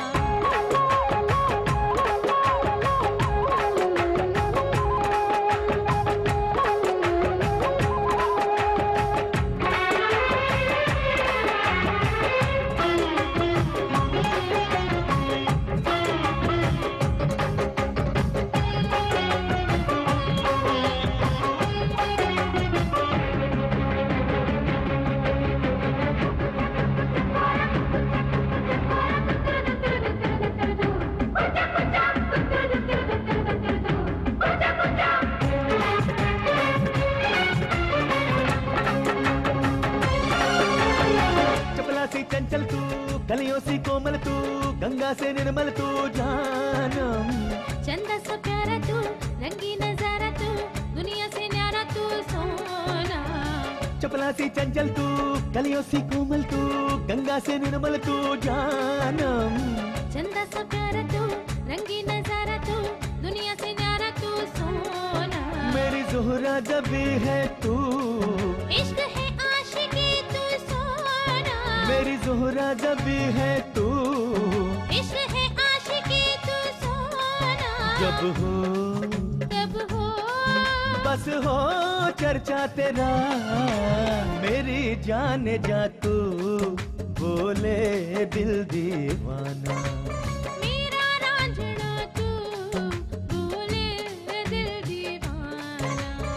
चंचल तू कलियों सी कोमल तू गंगा से निर्मल तू जानम। चंदा सा प्यारा तू रंगी नजारा तू दुनिया से न्यारा तू सोना। चपला सी चंचल तू कलियों सी कोमल तू गंगा से निर्मल तू जानम। चंदा सा प्यारा तू रंगी नजारा तू दुनिया से न्यारा तू सोना। मेरी ज़ोहरा जबी है तू इश्क है आशिकी तू सोना। मेरी ज़ोहरा जबी है तू इश्क है आशिकी तू सोना। जब हो बस हो चर्चा तेरा मेरी जान जा तू बोले दिल दीवाना। मेरा रांझना तू बोले दिल दीवाना।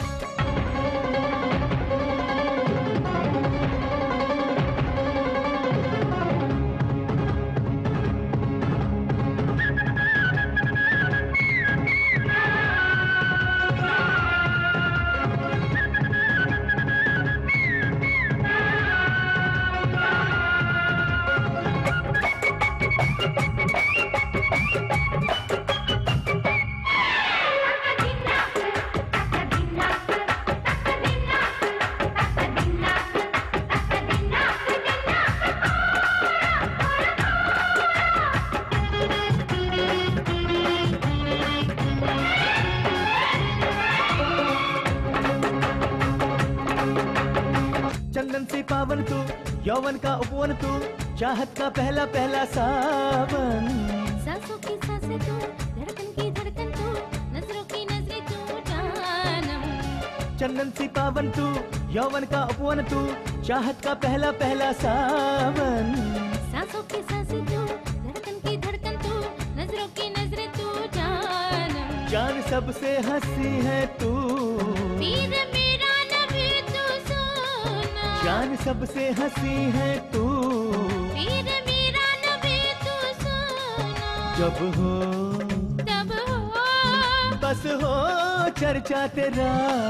चंदन से पावन तू यौवन का उपवन तू चाहत का पहला पहला सावन। सांसों की सांसें तू धड़कन की धड़कन तू नजरों की नजरें तू जानम। चंदन सी पावन तू यौवन का उपवन तू चाहत का पहला पहला सावन। सांसों की सांसें तू धड़कन की धड़कन तू नजरों की नजरें तू जानम। जान सबसे हंसी है तू पीर मेरा नबी तू सोना। जान सबसे हंसी है तू पीर मेरा नबी तू सोना। जब हो तब हो बस हो चर्चा तेरा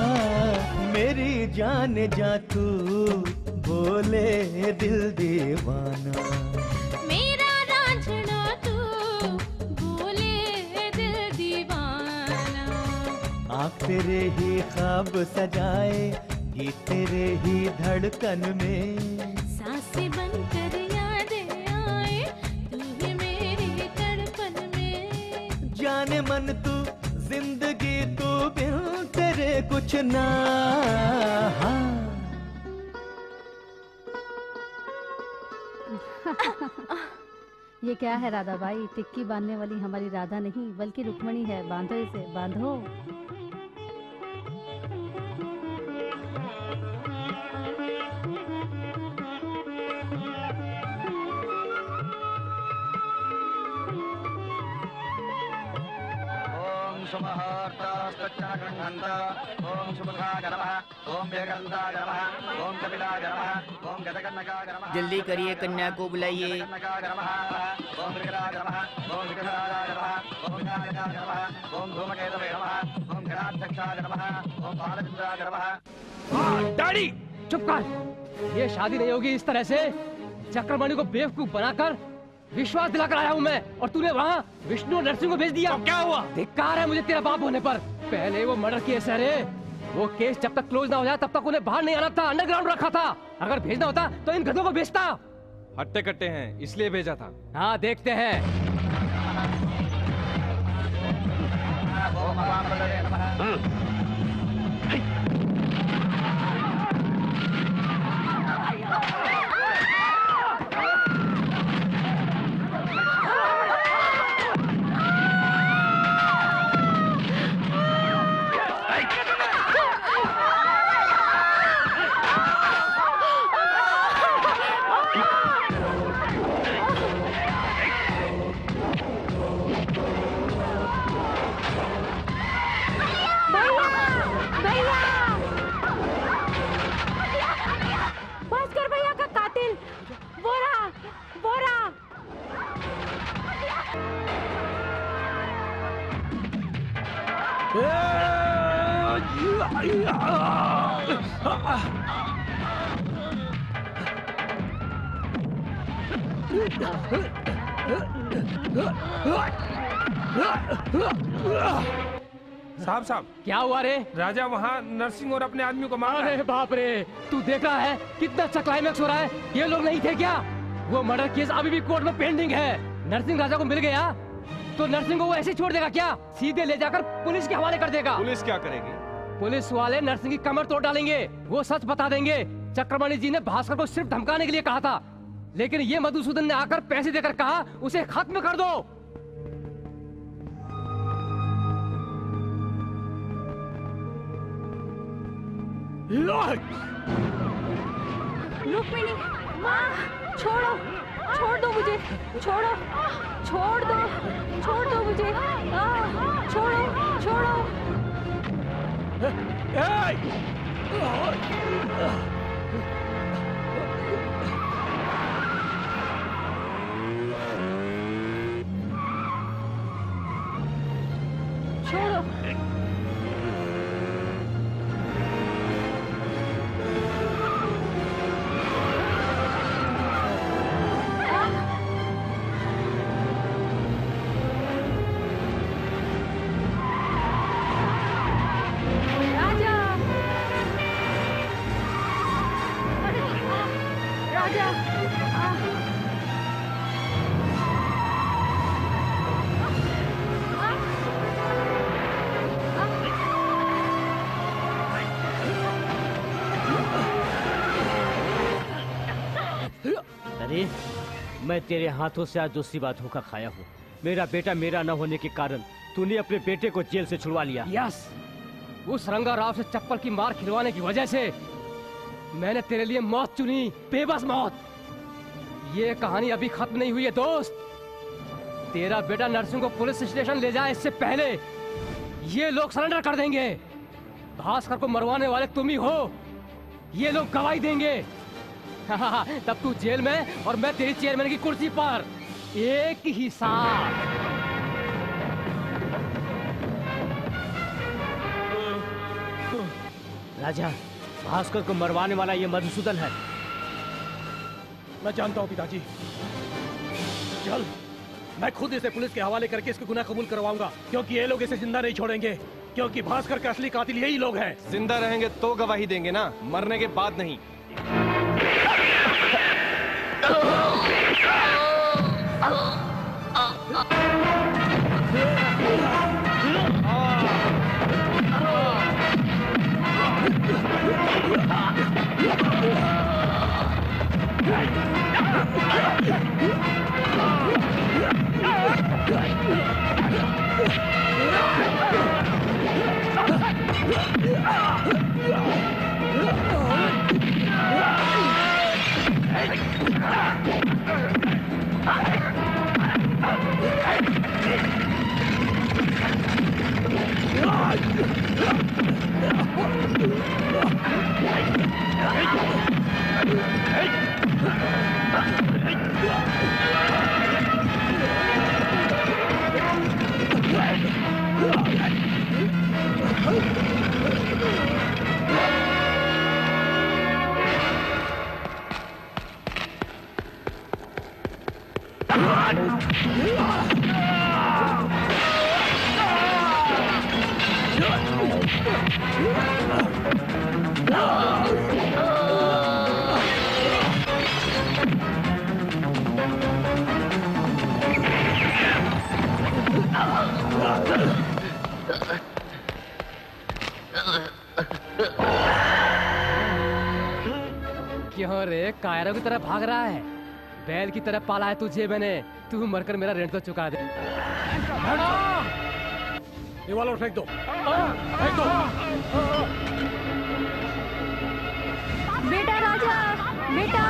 मेरी जान जा तू बोले दिल दीवाना। मेरा रांझना तू बोले दिल दीवाना। आँख तेरे ही ख्वाब सजाए गीत तेरे ही धड़कन में। सांसें बनकर यादें आए तू ही मेरी तड़पन में। जाने मन तू जिंदगी तू बिन तेरे कुछ ना। ये क्या है राधा भाई? टिक्की बांधने वाली हमारी राधा नहीं बल्कि रुक्मणी है। बांधो इसे, बांधो। सुमुहूर्तस्तच्चक्रह्णन्त ओम सुमुखाय नमः ओम वेगन्धाय नमः ओम कपिलाय नमः ओम गतकर्णकाय नमः। जल्दी करिए, कन्या को बुलाइए। ओम विकराय नमः ओम विकराय नमः ओम विनायकाय नमः ओम धूमकेतवे नमः ओम गणाध्यक्षाय नमः ओम बालचंद्राय नमः। डैडी चुप कर, ये शादी नहीं होगी इस तरह से। चक्रमणि को बेवकूफ बनाकर विश्वास दिलाकर आया हूँ मैं, और तूने वहाँ विष्णु और नरसिंह को भेज दिया। तो क्या हुआ? धिक्कार है मुझे तेरा बाप होने पर। पहले वो मर्डर केस है रे, वो केस जब तक क्लोज ना हो जाए तब तक उन्हें बाहर नहीं आना था, अंडरग्राउंड रखा था। अगर भेजना होता तो इन गधों को भेजता। हट्टे कट्टे हैं इसलिए भेजा था। हाँ देखते हैं। साहब क्या हुआ रे? राजा वहाँ नरसिंह और अपने आदमी को मार रहा है। अरे बाप रे, तू देख रहा है कितना अच्छा क्लाइमैक्स हो रहा है। ये लोग नहीं थे क्या? वो मर्डर केस अभी भी कोर्ट में पेंडिंग है। नरसिंह राजा को मिल गया तो नरसिंह को वो ऐसे छोड़ देगा क्या? सीधे ले जाकर पुलिस के हवाले कर देगा। पुलिस क्या करेगी? पुलिस वाले नरसिंह की कमर तोड़ डालेंगे। वो सच बता देंगे। चक्रमणि जी ने भास्कर को सिर्फ धमकाने के लिए कहा था, लेकिन ये मधुसूदन ने आकर पैसे देकर कहा उसे खत्म कर दो। रुक्मिणी, माँ, छोड़ो, छोड़ दो मुझे, छोड़ो, छोड़ दो मुझे, छोड़ो, छोड़ो। छोड़ो। मैं तेरे हाथों से आज दूसरी बार धोखा खाया हूँ। मेरा बेटा मेरा न होने के कारण तूने अपने बेटे को जेल से छुड़वा लिया। यस, उस रंगा राव से चप्पल की मार खिलवाने की वजह से मैंने तेरे लिए मौत चुनी, बेबस मौत। ये कहानी अभी खत्म नहीं हुई है दोस्त। तेरा बेटा नरसिंह को पुलिस स्टेशन ले जाए इससे पहले ये लोग सरेंडर कर देंगे। भास्कर को मरवाने वाले तुम ही हो। ये लोग गवाही देंगे। तब तू जेल में और मैं तेरी चेयरमैन की कुर्सी पर, एक ही साथ। राजा, भास्कर को मरवाने वाला ये मधुसूदन है। मैं जानता हूँ पिताजी। चल, मैं खुद इसे पुलिस के हवाले करके इसके गुनाह कबूल करवाऊंगा, क्योंकि ये लोग इसे जिंदा नहीं छोड़ेंगे, क्योंकि भास्कर का असली कातिल यही लोग हैं। जिंदा रहेंगे तो गवाही देंगे ना, मरने के बाद नहीं। क्यों रे कायरों की तरह भाग रहा है? बैल की तरह पाला है तुझे मैंने, तू मरकर मेरा रेंट तो चुका दे। रिवॉल्वर फेंक दो, फेंक दो। बेटा राजा, बेटा।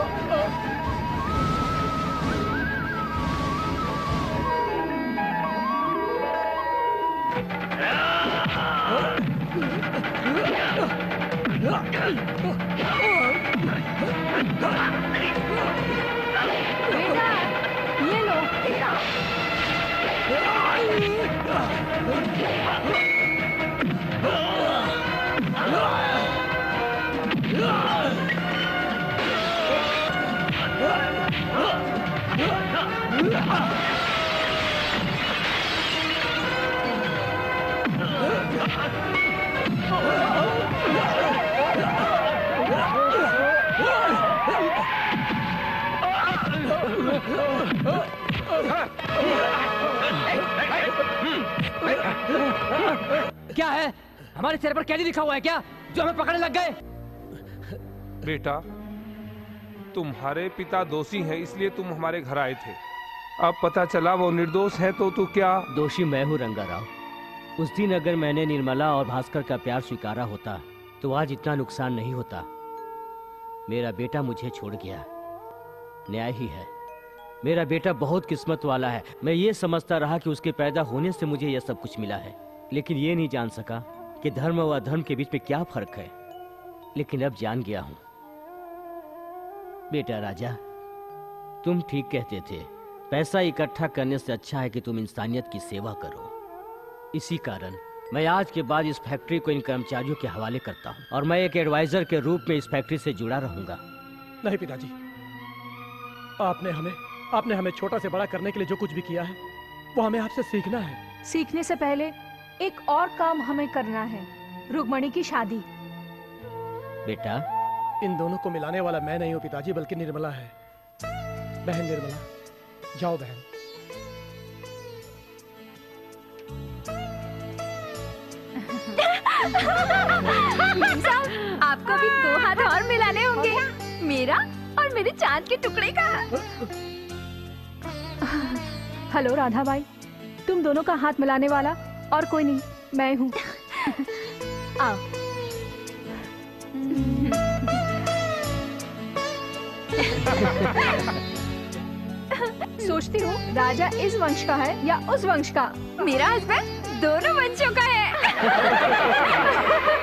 बेटा ये लो। क्या है? हमारे सिर पर कैदी लिखा हुआ है क्या, जो हमें पकड़ने लग गए? बेटा, तुम्हारे पिता दोषी हैं, इसलिए तुम हमारे घर आए थे। अब पता चला वो निर्दोष है तो क्या? दोषी मैं हूँ रंगाराव। उस दिन अगर मैंने निर्मला और भास्कर का प्यार स्वीकारा होता तो आज इतना नुकसान नहीं होता। मेरा बेटा मुझे छोड़ गया, न्याय ही है। मेरा बेटा बहुत किस्मत वाला है। मैं ये समझता रहा कि उसके पैदा होने से मुझे यह सब कुछ मिला है, लेकिन ये नहीं जान सका कि धर्म व अधर्म के बीच में क्या फर्क है। लेकिन अब जान गया हूं। बेटा राजा, तुम ठीक कहते थे, पैसा इकट्ठा करने से अच्छा है कि तुम इंसानियत की सेवा करो। इसी कारण मैं आज के बाद इस फैक्ट्री को इन कर्मचारियों के हवाले करता हूं और मैं एक एडवाइजर के रूप में इस फैक्ट्री से जुड़ा रहूंगा। नहीं पिताजी, आपने हमें छोटा से बड़ा करने के लिए जो कुछ भी किया है वो हमें आपसे सीखना है। सीखने से पहले एक और काम हमें करना है, रुक्मणी की शादी। बेटा, इन दोनों को मिलाने वाला मैं नहीं हूँ पिताजी, बल्कि निर्मला है। बहन निर्मला, जाओ बहन। आपको भी 2 हाथ और मिलाने होंगे, मेरा और मेरे चांद के टुकड़े का। हेलो राधा बाई, तुम दोनों का हाथ मिलाने वाला और कोई नहीं, मैं हूँ। आओ। सोचती हूँ राजा इस वंश का है या उस वंश का। मेरा हस्बैंड दोनों वंशों का है।